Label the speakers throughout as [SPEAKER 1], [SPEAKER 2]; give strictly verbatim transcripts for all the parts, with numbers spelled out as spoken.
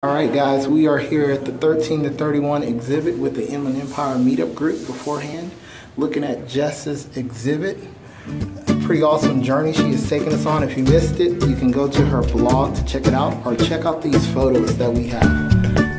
[SPEAKER 1] Alright guys, we are here at the thirteen to thirty-one exhibit with the Inland Empire Meetup group beforehand, looking at Jess's exhibit. A pretty awesome journey she has taken us on. If you missed it, you can go to her blog to check it out, or check out these photos that we have.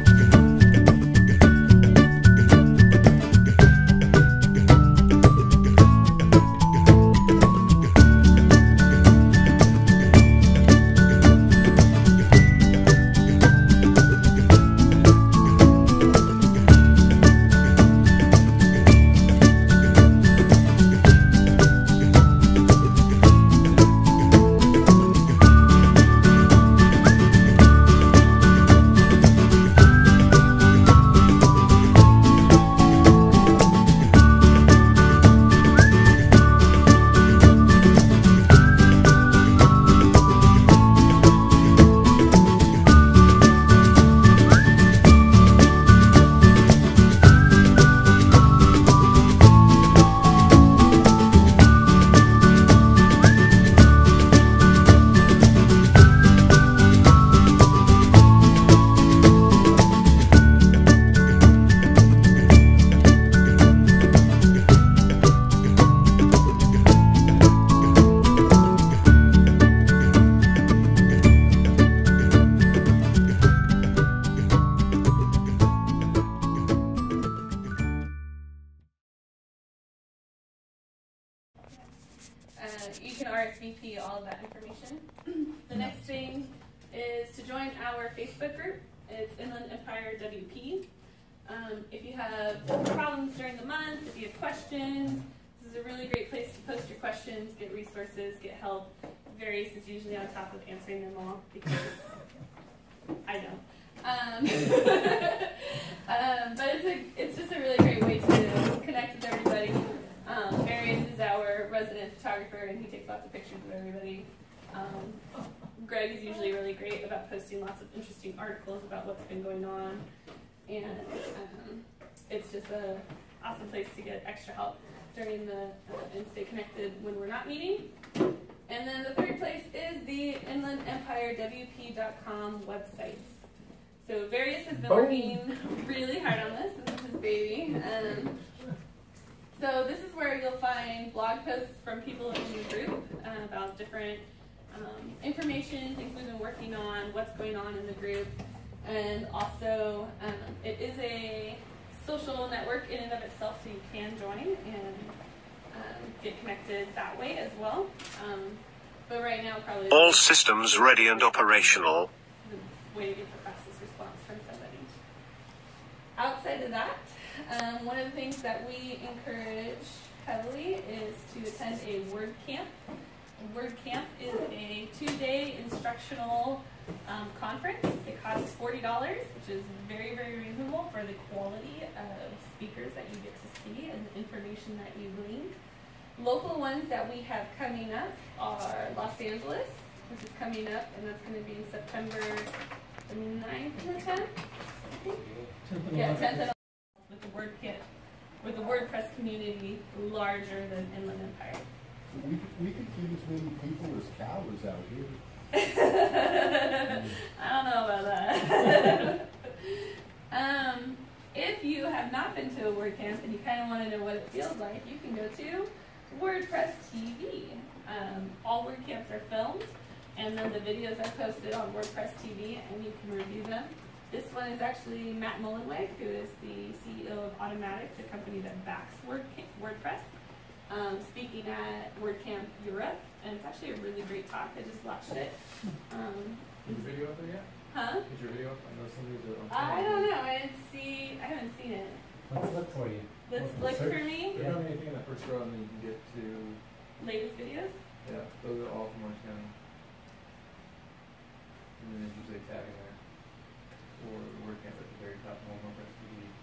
[SPEAKER 2] Uh, you can R S V P all of that information. The next thing is to join our Facebook group. It's Inland Empire W P. Um, if you have problems during the month, if you have questions, this is a really great place to post your questions, get resources, get help. Various is usually on top of answering them all because I know. Um, um, but it's, a, it's just a really great way to connect with everybody. Um, Marius is our resident photographer, and he takes lots of pictures of everybody. Um, Greg is usually really great about posting lots of interesting articles about what's been going on, and um, it's just an awesome place to get extra help during the uh, and stay connected when we're not meeting. And then the third place is the Inland Empire W P dot com website. So Various has been
[SPEAKER 1] Boom.
[SPEAKER 2] working really hard on this. This is his baby. Um, So this is where you'll find blog posts from people in the group uh, about different um, information, things we've been working on, what's going on in the group, and also um, it is a social network in and of itself, so you can join and um, get connected that way as well. Um, but right now, probably
[SPEAKER 3] all systems ready and operational.
[SPEAKER 2] The way to get the fastest response from somebody. Outside of that, Um, one of the things that we encourage heavily is to attend a WordCamp. WordCamp is a two-day instructional um, conference. It costs forty dollars, which is very, very reasonable for the quality of speakers that you get to see and the information that you glean. Local ones that we have coming up are Los Angeles, which is coming up, and that's going to be in September the ninth and the tenth, I think? Yeah, tenth and with the WordKit, with the WordPress community larger than Inland Empire.
[SPEAKER 4] We could, we could get as many people as cows out here.
[SPEAKER 2] I don't know about that. um, if you have not been to a WordCamp and you kind of want to know what it feels like, you can go to WordPress T V. Um, all WordCamps are filmed, and then the videos are posted on WordPress T V, and you can review them. This one is actually Matt Mullenweg, who is the C E O of Automatic, the company that backs Word, WordPress, um, speaking at WordCamp Europe, and it's actually a really great talk. I just watched it. Um,
[SPEAKER 5] Is your video up there yet?
[SPEAKER 2] huh?
[SPEAKER 5] Is your video up? I know some of these are.
[SPEAKER 2] I don't know. I didn't see. I haven't seen it.
[SPEAKER 4] Let's look for you.
[SPEAKER 2] Let's
[SPEAKER 4] Let's
[SPEAKER 2] look
[SPEAKER 4] search.
[SPEAKER 2] for me.
[SPEAKER 5] There's not anything in the first row, and then you can get to.
[SPEAKER 2] Latest videos.
[SPEAKER 5] Yeah, those are all from Orange County. And then there's usually a tag in there. Or WordCamp at the very top, and WordPress T V.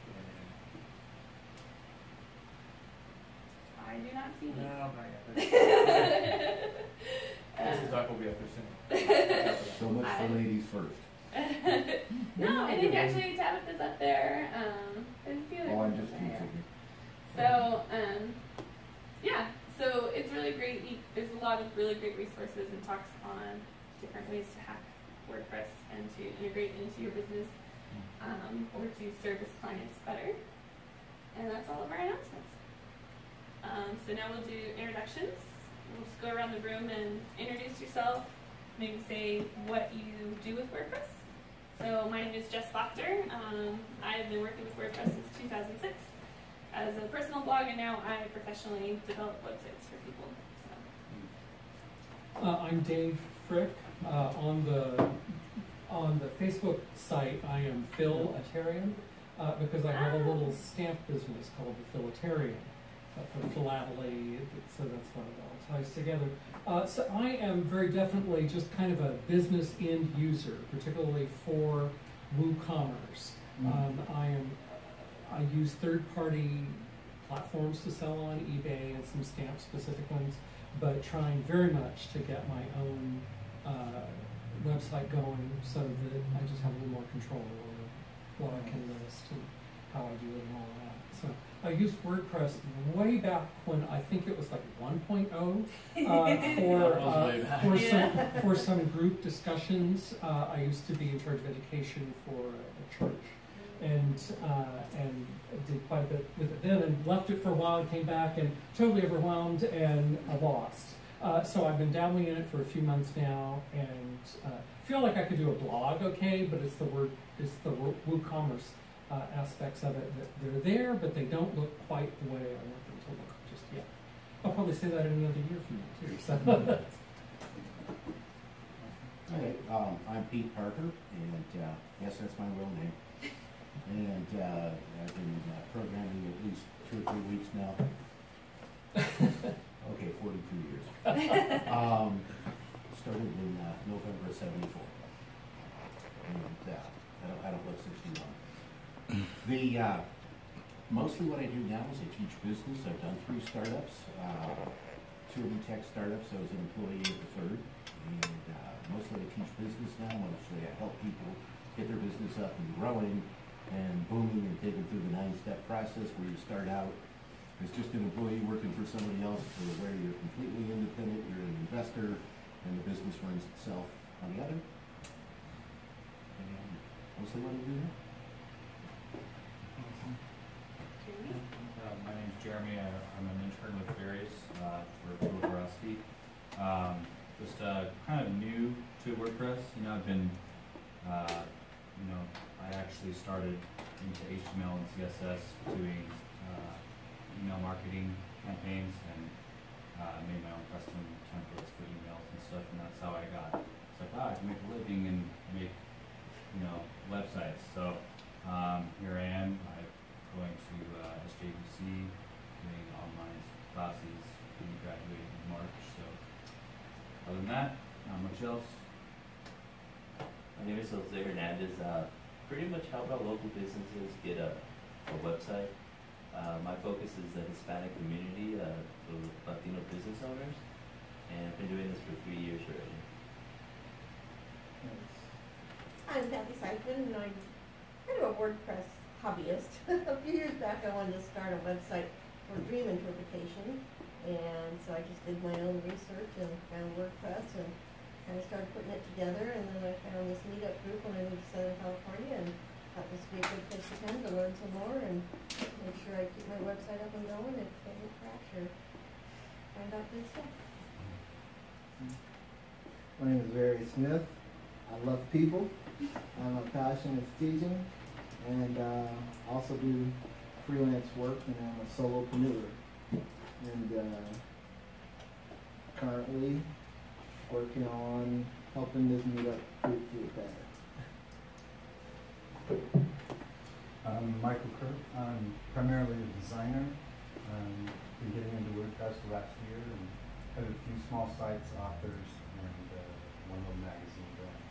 [SPEAKER 2] I do not see it.
[SPEAKER 5] No, not yet. This
[SPEAKER 2] Uh,
[SPEAKER 5] doc will be up there soon.
[SPEAKER 4] So much
[SPEAKER 2] I-
[SPEAKER 4] for ladies first.
[SPEAKER 2] no, I think actually Tabitha's up there. Um, there's a few other
[SPEAKER 4] Oh, I'm
[SPEAKER 2] ones
[SPEAKER 4] just
[SPEAKER 2] up there.
[SPEAKER 4] teasing.
[SPEAKER 2] So, um, yeah, so it's really great. There's a lot of really great resources and talks on different ways to hack WordPress and to integrate into your business um, or to service clients better. And that's all of our announcements. Um, so now we'll do introductions. We'll just go around the room and introduce yourself, maybe say what you do with WordPress. So my name is Jess Boctor. Um, I've been working with WordPress since two thousand six as a personal blog, and now I professionally develop websites for people. So.
[SPEAKER 6] Uh, I'm Dave Frick. Uh, on the on the Facebook site, I am Philatarian uh, because I have a little stamp business called the Philatarian uh, for philately, so that's what it all ties together. Uh, so I am very definitely just kind of a business end user, particularly for WooCommerce. Mm-hmm. um, I am I use third-party platforms to sell on eBay and some stamp-specific ones, but trying very much to get my own uh, website going so that I just have a little more control over what I can list and how I do it and all that. So I used WordPress way back when I think it was like one point oh uh, for uh, for some for some group discussions. Uh, I used to be in charge of education for a church, and uh, and did quite a bit with it then, and left it for a while and came back and totally overwhelmed and uh, lost. Uh, so I've been dabbling in it for a few months now, and uh, feel like I could do a blog, okay, but it's the word, it's the WooCommerce uh, aspects of it that they're there, but they don't look quite the way I want them to look just yet. I'll probably say that in another year from now too. So.
[SPEAKER 4] Okay, um, I'm Pete Parker, and uh, yes, that's my real name. And uh, I've been uh, programming at least two or three weeks now. Okay, forty-two years. um, started in uh, November of seventy-four. And uh, I, don't, I don't look sixty-one. The, uh, mostly what I do now is I teach business. I've done three startups. Uh, two of them tech startups. I was an employee of the third. And uh, mostly I teach business now. Mostly I help people get their business up and growing and booming and taking through the nine-step process where you start out as just an employee working for somebody else to where you're completely independent, you're an investor, and the business runs itself on the other. And mostly what I do now.
[SPEAKER 5] Uh, my name's Jeremy. I, I'm an intern with Various uh, for Riverside. Um, just uh, kind of new to WordPress. You know, I've been, uh, you know, I actually started into H T M L and C S S doing uh, email marketing campaigns, and uh, made my own custom templates for emails and stuff, and that's how I got. It's like, wow, I can make a living and make, you know, websites. So um, here I am. I'm going to uh, S J B C, doing online classes, and graduating in March. So other than that, not much else.
[SPEAKER 7] My name is Jose Hernandez. Uh, pretty much help out local businesses get a, a website. Uh, my focus is the Hispanic community, uh, for Latino business owners, and I've been doing this for three years already.
[SPEAKER 8] I'm Kathy Seidman, and I'm kind of a WordPress hobbyist. A few years back I wanted to start a website for dream interpretation, and so I just did my own research and found WordPress and kind of started putting it together, and then I found this Meetup group when I moved to Southern California, and thought this would be a good place to come to learn some more and make sure I keep my website up and going if it doesn't crash or find out good stuff.
[SPEAKER 1] My name is Barry Smith. I love people. My passion is teaching, and uh, also do freelance work, and I'm a solopreneur. And uh, currently working on helping this Meetup group get better.
[SPEAKER 9] I'm Michael Kirk. I'm primarily a designer. I've been getting into WordPress the last year and had a few small sites, authors, and uh, one little magazine going.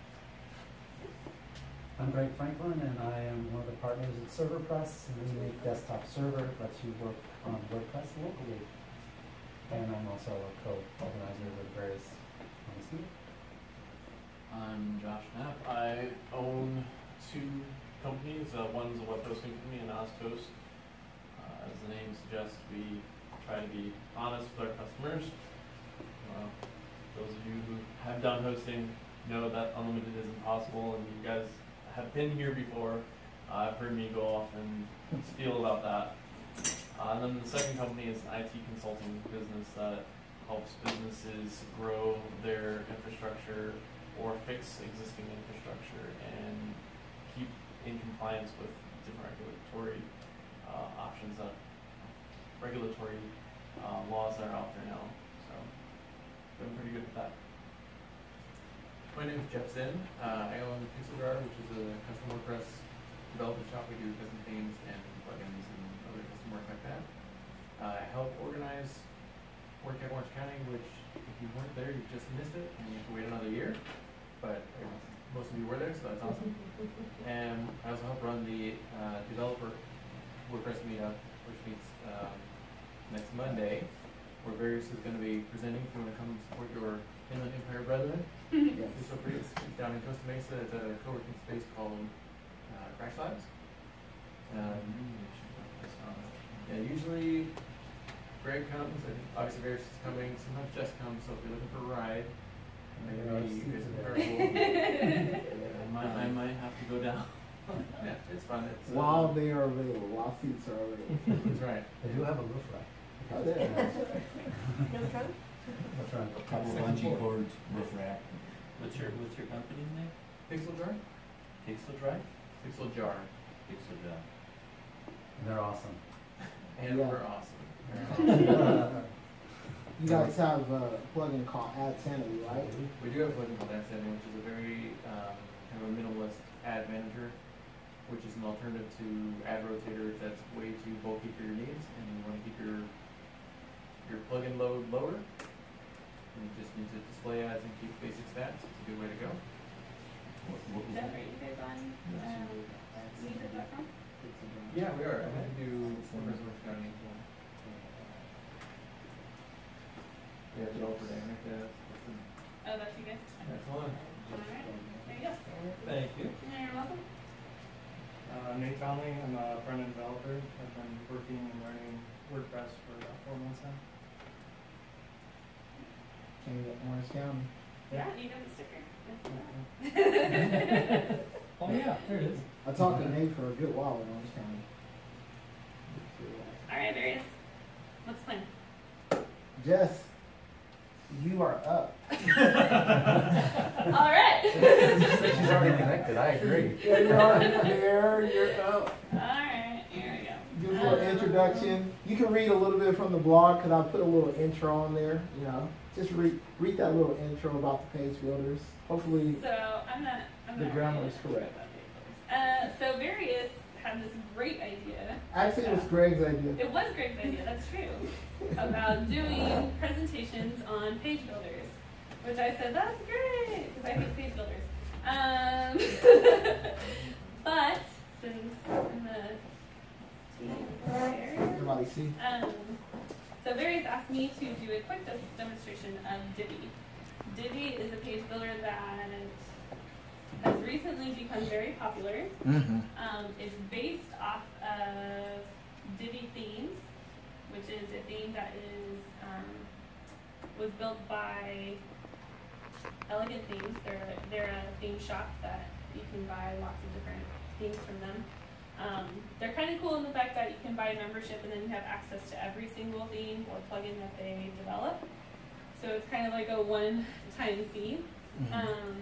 [SPEAKER 10] I'm Greg Franklin, and I am one of the partners at ServerPress, and we make desktop server that lets you work on WordPress locally. And I'm also a co-organizer with various on this meeting.
[SPEAKER 11] I'm Josh Knapp. I own two companies. Uh, one's a web hosting company, and Oztoast. Uh, as the name suggests, we try to be honest with our customers. Uh, those of you who have done hosting know that unlimited isn't possible, and you guys have been here before. Uh, I've heard me go off and spiel about that. Uh, and then the second company is an I T consulting business that helps businesses grow their infrastructure or fix existing infrastructure and keep in compliance with different regulatory uh, options that regulatory uh, laws that are out there now. So, doing pretty good with that.
[SPEAKER 12] My name is Jeff Zinn. Uh, I own Pixel Jar, which is a custom WordPress development shop. We do custom themes and plugins and other custom work like that. Uh, I help organize Work at Orange County, which if you weren't there, you just missed it, and you have to wait another year. But uh, most of you were there, so that's awesome. And I also help run the uh, developer WordPress Meetup, which meets um, next Monday, where Various is going to be presenting. If you want to come and support your Inland Empire brethren, yes. Please feel free. It's down in Costa Mesa at a co-working space called uh, Crash Labs. Um, yeah, usually Greg comes, and obviously Various is coming. Sometimes Jess comes, so if you're looking for a ride, maybe you guys are
[SPEAKER 11] I, might, I might have to go down.
[SPEAKER 12] Yeah, it's fun. It's, uh,
[SPEAKER 1] While they are available, while seats are available.
[SPEAKER 12] That's right.
[SPEAKER 10] They do have a roof rack.
[SPEAKER 1] Oh, there.
[SPEAKER 8] No trunk?
[SPEAKER 10] That's right.
[SPEAKER 4] A couple of bungee cords, roof rack.
[SPEAKER 7] What's your What's your company name?
[SPEAKER 12] Pixel Jar?
[SPEAKER 7] Pixel Drive?
[SPEAKER 12] Pixel Jar.
[SPEAKER 7] Pixel Drive.
[SPEAKER 10] And they're awesome.
[SPEAKER 12] And
[SPEAKER 1] Yeah.
[SPEAKER 12] we're awesome.
[SPEAKER 1] You guys have a plugin called Ad Sanity, right?
[SPEAKER 12] We do have a plugin called Ad Sanity, which is a very um, kind of a minimalist ad manager, which is an alternative to Ad Rotator that's way too bulky for your needs, and you want to keep your your plugin load lower. And you just need to display ads and keep basic stats. It's a good way to go.
[SPEAKER 4] What, what was
[SPEAKER 2] Jeff,
[SPEAKER 4] that?
[SPEAKER 2] are you guys on um, meetup dot com?
[SPEAKER 12] Yeah, we are. I had to do WordPress Orange County. Yeah, developer day, right there.
[SPEAKER 2] Oh, that's you guys?
[SPEAKER 12] Excellent.
[SPEAKER 2] Alright, there you go.
[SPEAKER 12] Thank you.
[SPEAKER 2] You're welcome.
[SPEAKER 13] Uh, Nate Conley, I'm a front-end developer. I've been working and learning WordPress for about four months now.
[SPEAKER 1] Can you get Orange County?
[SPEAKER 2] Yeah, you got the sticker.
[SPEAKER 6] Oh yeah, there it is.
[SPEAKER 1] I talked to Nate for a good while in Orange County.
[SPEAKER 2] Alright, there he is. What's the plan?
[SPEAKER 1] Jess, you are up.
[SPEAKER 2] Alright.
[SPEAKER 10] She's already connected, I agree.
[SPEAKER 1] Yeah, you're already there, you're up.
[SPEAKER 2] Alright, here we go.
[SPEAKER 1] Give a little
[SPEAKER 2] Um,
[SPEAKER 1] introduction. You can read a little bit from the blog because I put a little intro on there. You know, just read read that little intro about the page builders. Hopefully,
[SPEAKER 2] So, I'm not, I'm
[SPEAKER 1] the
[SPEAKER 2] not
[SPEAKER 1] grammar
[SPEAKER 2] really
[SPEAKER 1] is correct.
[SPEAKER 2] Uh, so Various had this great idea.
[SPEAKER 1] Actually, it was Greg's idea.
[SPEAKER 2] It was Greg's idea, that's true, about doing presentations on page builders, which I said, that's great, because I hate page builders. Um, but since I'm the team player,
[SPEAKER 1] Everybody see?
[SPEAKER 2] um, so Various asked me to do a quick de- demonstration of Divi. Divi is a page builder that has recently become very popular.
[SPEAKER 1] Mm-hmm.
[SPEAKER 2] Um, it's based off of Divi Themes, which is a theme that is um, was built by Elegant Themes. They're they're a theme shop that you can buy lots of different themes from them. Um, they're kind of cool in the fact that you can buy a membership and then you have access to every single theme or plugin that they develop. So it's kind of like a one-time fee.
[SPEAKER 1] Mm-hmm.
[SPEAKER 2] Um,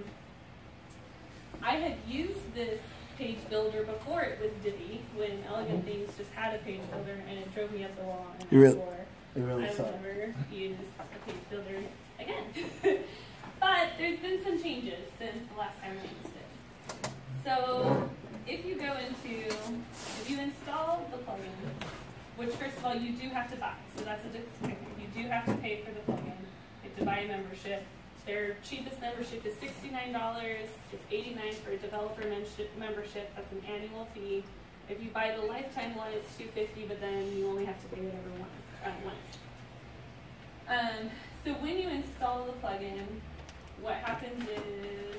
[SPEAKER 2] I had used this page builder before it was Divi, when Elegant Themes just had a page builder, and it drove me up the wall. And
[SPEAKER 1] You really-
[SPEAKER 2] swore
[SPEAKER 1] It really
[SPEAKER 2] I would
[SPEAKER 1] sucked.
[SPEAKER 2] never use a page builder again. But there's been some changes since the last time I used it. So if you go into, if you install the plugin, which first of all you do have to buy, so that's a disclaimer. You do have to pay for the plugin. You have to buy a membership. Their cheapest membership is sixty-nine dollars. It's eighty-nine dollars for a developer membership. That's an annual fee. If you buy the lifetime one, it's two hundred fifty dollars, but then you only have to pay whatever one uh, once. Um, so when you install the plugin, what happens is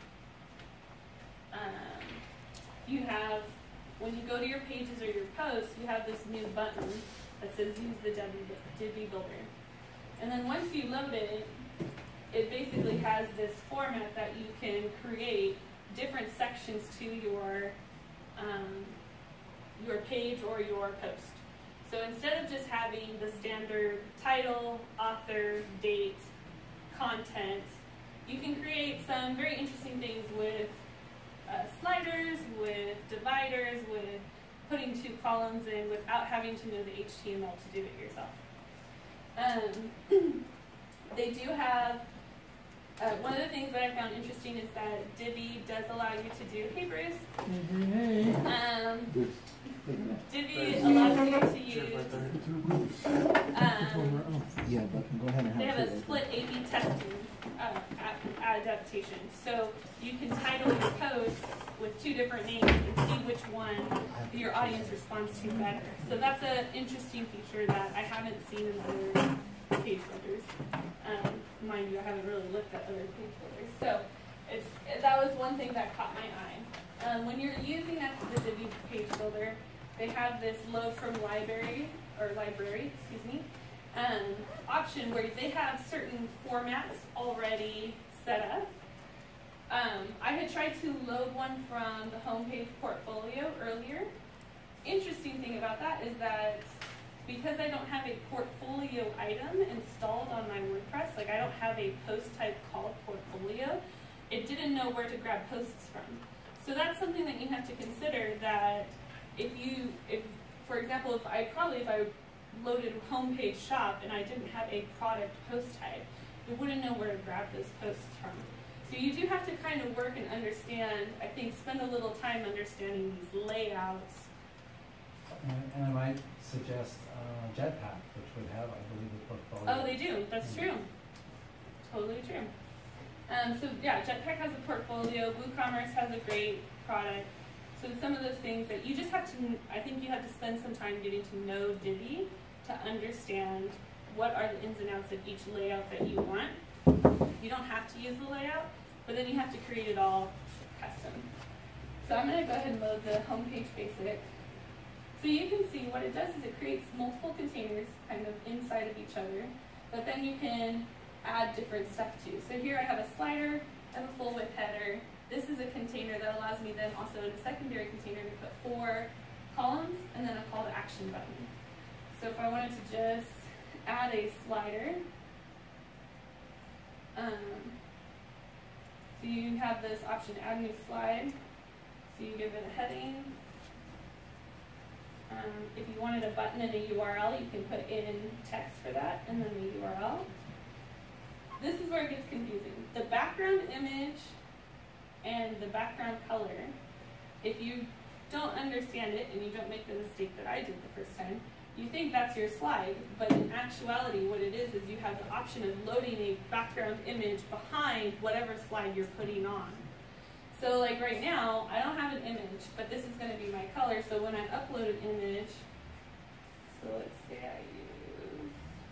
[SPEAKER 2] um, you have, when you go to your pages or your posts, you have this new button that says use the Divi Builder. And then once you load it, it basically has this format that you can create different sections to your um, your page or your post. So instead of just having the standard title, author, date, content, you can create some very interesting things with uh, sliders, with dividers, with putting two columns in without having to know the H T M L to do it yourself. Um, they do have, uh, one of the things that I found interesting is that Divi does allow you to do, hey Bruce, um, Divi allows you to use, um,
[SPEAKER 1] Yeah, but go ahead and have
[SPEAKER 2] they have
[SPEAKER 1] it.
[SPEAKER 2] a split A B testing uh, adaptation. So you can title your posts with two different names and see which one your audience responds to better. So that's an interesting feature that I haven't seen in other page builders. Um, mind you, I haven't really looked at other page builders. So it's, that was one thing that caught my eye. Um, when you're using that, the Divi page builder, they have this load from library, or library, excuse me, um, option where they have certain formats already set up. Um, I had tried to load one from the homepage portfolio earlier. Interesting thing about that is that because I don't have a portfolio item installed on my WordPress, like I don't have a post type called portfolio, it didn't know where to grab posts from. So that's something that you have to consider, that if you, if, for example, if I probably, if I loaded homepage shop and I didn't have a product post type, it wouldn't know where to grab those posts from. So you do have to kind of work and understand, I think spend a little time understanding these layouts.
[SPEAKER 10] And, and I might suggest uh, Jetpack, which would have, I believe, a portfolio.
[SPEAKER 2] Oh, they do. That's true. Totally true. Um, so yeah, Jetpack has a portfolio. WooCommerce has a great product. So some of those things that you just have to, I think you have to spend some time getting to know Divi to understand what are the ins and outs of each layout that you want. You don't have to use the layout, but then you have to create it all custom. So I'm going to go ahead and load the homepage basic. So you can see what it does is it creates multiple containers kind of inside of each other, but then you can add different stuff too. So here I have a slider, I have a full width header. This is a container that allows me then also in a secondary container to put four columns and then a call to action button. So if I wanted to just add a slider, um, so you have this option, add new slide. So you give it a heading. Um, if you wanted a button and a U R L, you can put in text for that and then the U R L. This is where it gets confusing. The background image and the background color, if you don't understand it and you don't make the mistake that I did the first time, you think that's your slide, but in actuality what it is is you have the option of loading a background image behind whatever slide you're putting on. So like right now, I don't have an image, but this is going to be my color, so when I upload an image, so let's say I use,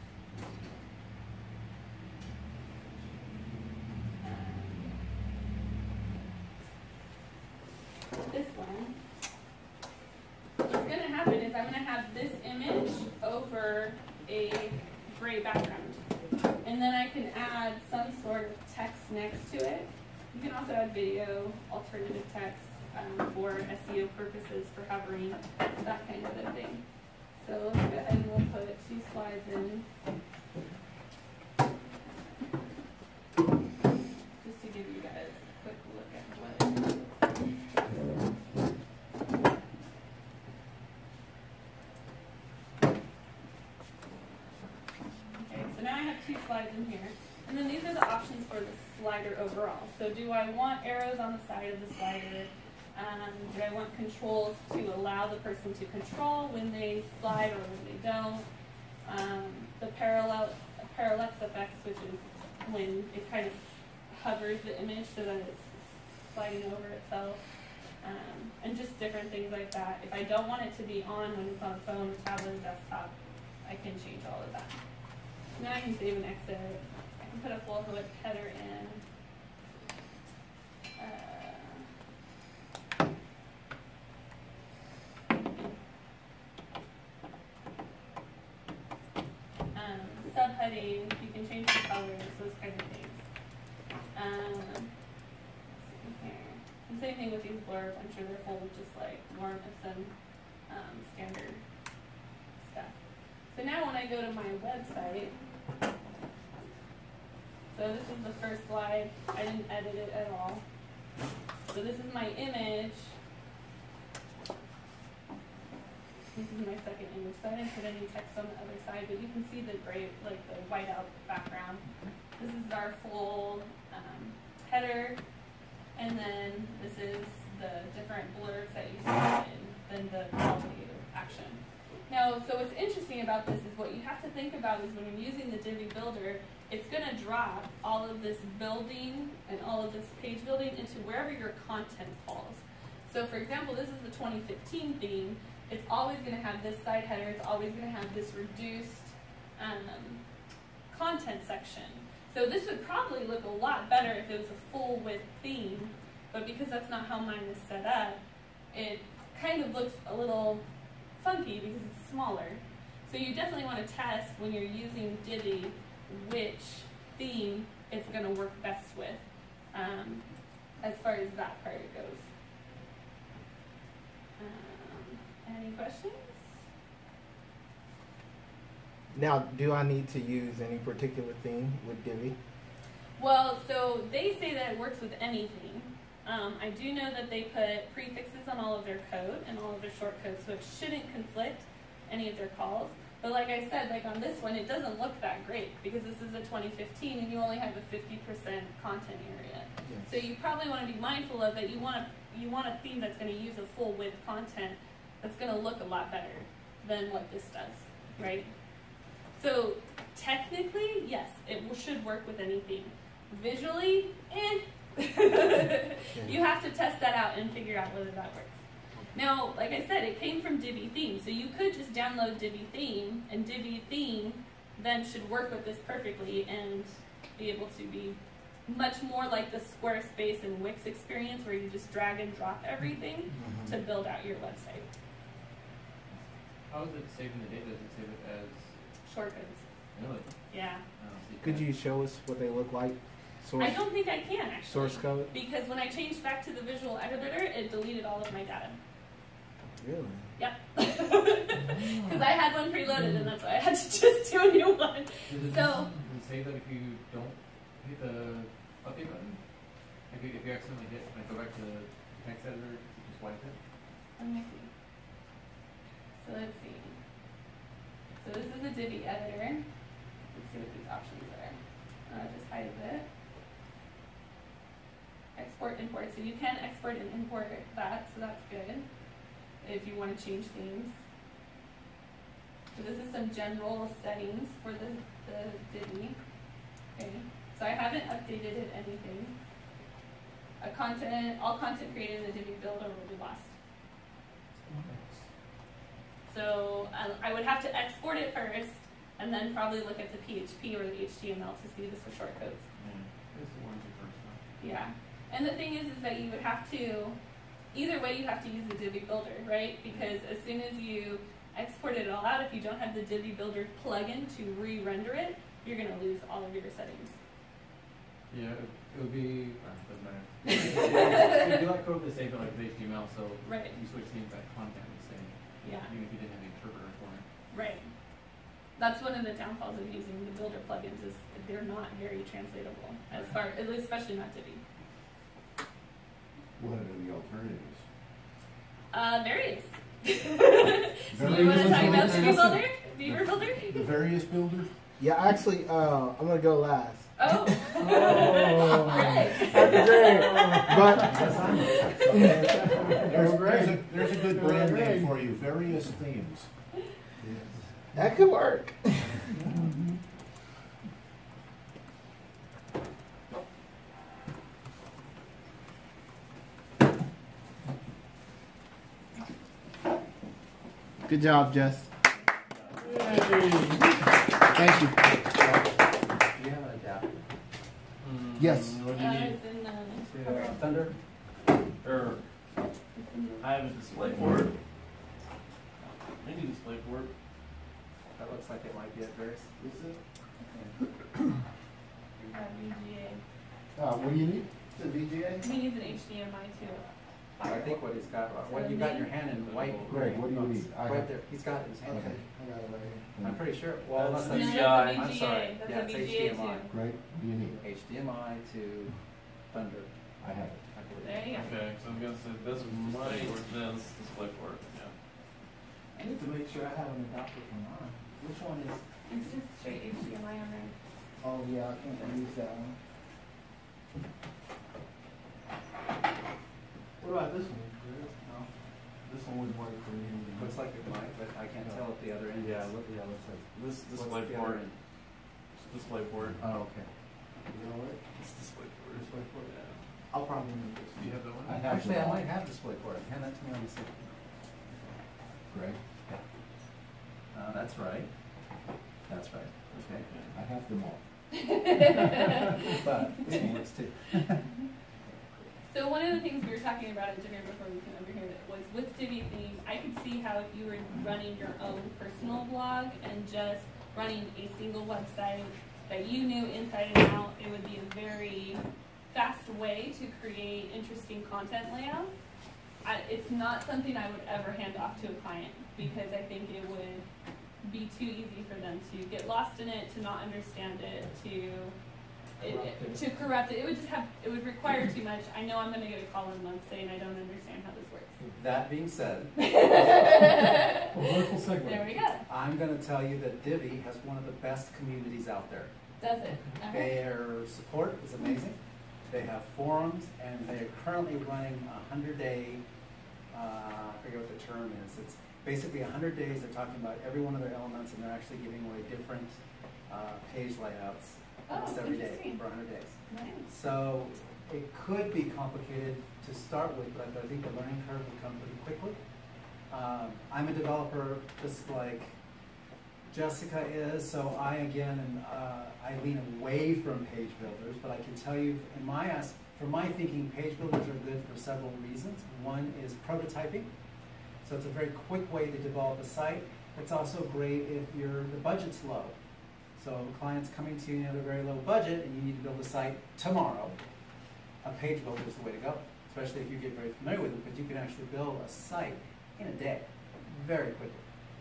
[SPEAKER 2] um, this one, what's going to happen is I'm going to have this image over a gray background, and then I can add some sort of text next to it. You can also add video, alternative text um, for S E O purposes, for hovering, that kind of a thing. So let's go ahead and we'll put two slides in. Just to give you guys a quick look at what it is. Okay, so now I have two slides in here. And then these are the options for the slider overall. So do I want arrows on the side of the slider? Um, do I want controls to allow the person to control when they slide or when they don't? Um, the parallel parallax effects, which is when it kind of hovers the image so that it's sliding over itself. Um, and just different things like that. If I don't want it to be on when it's on the phone, tablet, or desktop, I can change all of that. And then I can save and exit. Put a full width header in. Uh, um, subheading, you can change the colors, those kind of things. Um, let's see here. The same thing with these blurbs. I'm sure they're full of just like more myths um, standard stuff. So now when I go to my website, so this is the first slide. I didn't edit it at all. So this is my image. This is my second image. So I didn't put any text on the other side, but you can see the gray, like the white out background. This is our full um, header, and then this is the different blurbs that you see in then the call to action. Now, so what's interesting about this is what you have to think about is when you're using the Divi Builder, it's going to drop all of this building and all of this page building into wherever your content falls. So for example, this is the twenty fifteen theme. It's always going to have this side header. It's always going to have this reduced um, content section. So this would probably look a lot better if it was a full width theme, but because that's not how mine is set up, it kind of looks a little funky because it's smaller. So you definitely want to test when you're using Divi which theme it's going to work best with um, as far as that part goes. Um, any questions?
[SPEAKER 1] Now, do I need to use any particular theme with Divi?
[SPEAKER 2] Well, so they say that it works with anything. Um, I do know that they put prefixes on all of their code and all of their shortcodes, so it shouldn't conflict any of their calls. But like I said, like on this one, it doesn't look that great because this is a twenty fifteen and you only have a fifty percent content area. Yes. So you probably want to be mindful of that. You want a, you want a theme that's going to use a full width content that's going to look a lot better than what this does, right? So technically, yes, it should work with any theme. Visually, eh. You have to test that out and figure out whether that works. Now, like I said, it came from Divi Theme, so you could just download Divi Theme, and Divi Theme then should work with this perfectly and be able to be much more like the Squarespace and Wix experience where you just drag and drop everything mm-hmm. to build out your website.
[SPEAKER 12] How is it saving the data? Does it save it as
[SPEAKER 2] shortcodes?
[SPEAKER 12] Really?
[SPEAKER 2] Yeah.
[SPEAKER 1] Could you show us what they look like? Source,
[SPEAKER 2] I don't think I can actually.
[SPEAKER 1] Source code?
[SPEAKER 2] Because when I changed back to the visual editor, it deleted all of my data.
[SPEAKER 1] Really?
[SPEAKER 2] Yep. Because I had one preloaded and that's why I had to just do a new one.
[SPEAKER 12] Does it,
[SPEAKER 2] so.
[SPEAKER 12] Does it say that if you don't hit the update button? Like if you accidentally hit, like go back to the text editor, just wipe it?
[SPEAKER 2] Let me see. So let's see. So this is a Divi editor. Let's see what these options are. Uh, just hides it. Export, import. So you can export and import that, so that's good if you want to change themes. So this is some general settings for the, the Divi. Okay. So I haven't updated it anything. A content, all content created in the Divi Builder will be lost. So uh, I would have to export it first, and then probably look at the P H P or the H T M L to see this for shortcodes.
[SPEAKER 12] Mm.
[SPEAKER 2] Yeah, and the thing is, is that you would have to, either way, you have to use the Divi Builder, right? Because as soon as you export it all out, if you don't have the Divi Builder plugin to re-render it, you're going to lose all of your settings.
[SPEAKER 12] Yeah, it, it would be. Uh, doesn't matter. It'd be like code to save it like the H T M L, so
[SPEAKER 2] right.
[SPEAKER 12] you switch themes, that content would stay.
[SPEAKER 2] Yeah.
[SPEAKER 12] Even if you didn't have the interpreter for it.
[SPEAKER 2] Right. That's one of the downfalls of using the Builder plugins is they're not very translatable, as far, especially not Divi.
[SPEAKER 4] What are the alternatives?
[SPEAKER 2] Uh, various. So you want to talk about Divi Builder? Beaver Builder?
[SPEAKER 4] The various builder?
[SPEAKER 1] Yeah, actually, uh, I'm gonna go last.
[SPEAKER 2] Oh.
[SPEAKER 1] Oh.
[SPEAKER 2] Right.
[SPEAKER 1] That's great. But
[SPEAKER 4] there's, there's, a, there's a good brand name for you. Various themes.
[SPEAKER 1] That could work. Good job, Jess.
[SPEAKER 12] Yay.
[SPEAKER 1] Thank you.
[SPEAKER 7] Do you have an adapter?
[SPEAKER 12] Mm,
[SPEAKER 1] Yes.
[SPEAKER 12] What do you
[SPEAKER 2] Uh,
[SPEAKER 12] need?
[SPEAKER 2] it's in the
[SPEAKER 10] Uh, Thunder.
[SPEAKER 11] Or I have a display port. I need a display port.
[SPEAKER 10] That looks like it might be at various.
[SPEAKER 11] Is it?
[SPEAKER 2] uh, V G A.
[SPEAKER 4] Uh, what do you need?
[SPEAKER 1] The V G A?
[SPEAKER 2] He needs an H D M I too.
[SPEAKER 14] I think what he's got, what you got in your hand in white.
[SPEAKER 4] Greg, what do you need? I
[SPEAKER 14] Right
[SPEAKER 4] have-
[SPEAKER 14] there, he's got it in his hand.
[SPEAKER 1] Okay, I got it right here.
[SPEAKER 14] I'm pretty sure, well,
[SPEAKER 11] That's
[SPEAKER 14] that's,
[SPEAKER 11] V G
[SPEAKER 2] No,
[SPEAKER 11] I.
[SPEAKER 2] that's a
[SPEAKER 14] I'm
[SPEAKER 2] V G A.
[SPEAKER 14] sorry,
[SPEAKER 2] That's
[SPEAKER 14] yeah,
[SPEAKER 2] a
[SPEAKER 14] it's
[SPEAKER 2] V G A
[SPEAKER 14] H D M I.
[SPEAKER 2] too.
[SPEAKER 4] Greg, what do you need?
[SPEAKER 14] H D M I to Thunder,
[SPEAKER 4] I have it.
[SPEAKER 14] I believe.
[SPEAKER 2] There you go.
[SPEAKER 11] Okay, so I'm gonna say this was display port, this display port, yeah.
[SPEAKER 1] I need to make sure I have an adapter for mine. Which one is?
[SPEAKER 2] It's just straight H D M I on there.
[SPEAKER 1] Oh yeah, I can't use that one. What about this one? No, this one wouldn't work for me.
[SPEAKER 14] Looks like it might, but I can't tell at the other end.
[SPEAKER 11] Yeah, look, yeah, looks like, this
[SPEAKER 14] What's
[SPEAKER 11] display
[SPEAKER 14] the
[SPEAKER 11] port,
[SPEAKER 14] other end?
[SPEAKER 11] display port.
[SPEAKER 14] Oh, okay.
[SPEAKER 1] You know what?
[SPEAKER 11] It's display port.
[SPEAKER 1] This way for it.
[SPEAKER 11] Yeah.
[SPEAKER 1] I'll probably need this.
[SPEAKER 11] Do you have that one?
[SPEAKER 4] I have
[SPEAKER 14] Actually,
[SPEAKER 4] them
[SPEAKER 14] I
[SPEAKER 4] all.
[SPEAKER 14] might have DisplayPort, hand that to me on the side.
[SPEAKER 4] Greg,
[SPEAKER 14] Uh, that's right. That's right, okay.
[SPEAKER 4] I have them all.
[SPEAKER 14] But this one works too.
[SPEAKER 2] So one of the things we were talking about at dinner before we came over here was with Divi Theme, I could see how if you were running your own personal blog and just running a single website that you knew inside and out, it would be a very fast way to create interesting content layout. I, it's not something I would ever hand off to a client because I think it would be too easy for them to get lost in it, to not understand it, to it, it, to corrupt it. It would just have, it would require too much. I know I'm going to get a call in a month saying I don't understand how this works.
[SPEAKER 14] That being said,
[SPEAKER 6] A wonderful segue.
[SPEAKER 2] There we go.
[SPEAKER 14] I'm gonna tell you that Divi has one of the best communities out there.
[SPEAKER 2] Does it? Uh-huh.
[SPEAKER 14] Their support is amazing. They have forums, and they are currently running a hundred day, uh, I forget what the term is. It's basically a hundred days. They're talking about every one of their elements, and they're actually giving away different uh, page layouts almost
[SPEAKER 2] Oh,
[SPEAKER 14] every day
[SPEAKER 2] interesting.
[SPEAKER 14] for a hundred days.
[SPEAKER 2] Nice.
[SPEAKER 14] So it could be complicated to start with, but I think the learning curve will come pretty quickly. Um, I'm a developer just like Jessica is, so I again, and uh, I lean away from page builders, but I can tell you, in my as for my thinking, page builders are good for several reasons. One is prototyping, so it's a very quick way to develop a site. It's also great if your the budget's low. So if a client's coming to you and you have a very low budget and you need to build a site tomorrow, a page builder is the way to go, especially if you get very familiar with it, because you can actually build a site in a day, very quickly.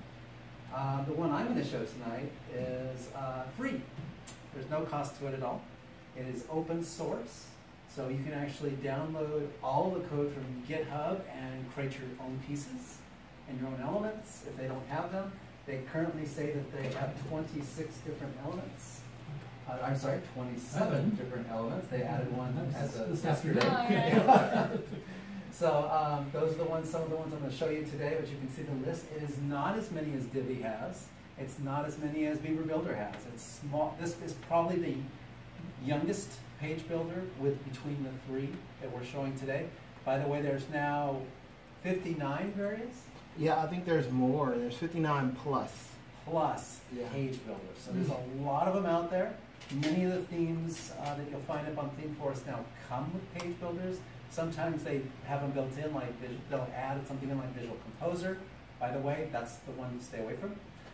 [SPEAKER 14] Uh, the one I'm going to show tonight is uh, free. There's no cost to it at all. It is open source, so you can actually download all the code from GitHub and create your own pieces and your own elements if they don't have them. They currently say that they have twenty-six different elements. Uh, I'm sorry, twenty-seven different elements. They added one as a
[SPEAKER 6] This
[SPEAKER 14] yesterday.
[SPEAKER 6] afternoon.
[SPEAKER 14] So um, those are the ones, some of the ones I'm going to show you today, but you can see the list. It is not as many as Divi has. It's not as many as Beaver Builder has. It's small. This is probably the youngest page builder with between the three that we're showing today. By the way, there's now fifty-nine variants.
[SPEAKER 1] Yeah, I think there's more. There's fifty-nine plus.
[SPEAKER 14] Plus
[SPEAKER 1] Yeah.
[SPEAKER 14] page builders. So there's a lot of them out there. Many of the themes uh, that you'll find up on ThemeForest now come with page builders. Sometimes they have them built in, like vis- they'll add something in like Visual Composer. By the way, that's the one to stay away from.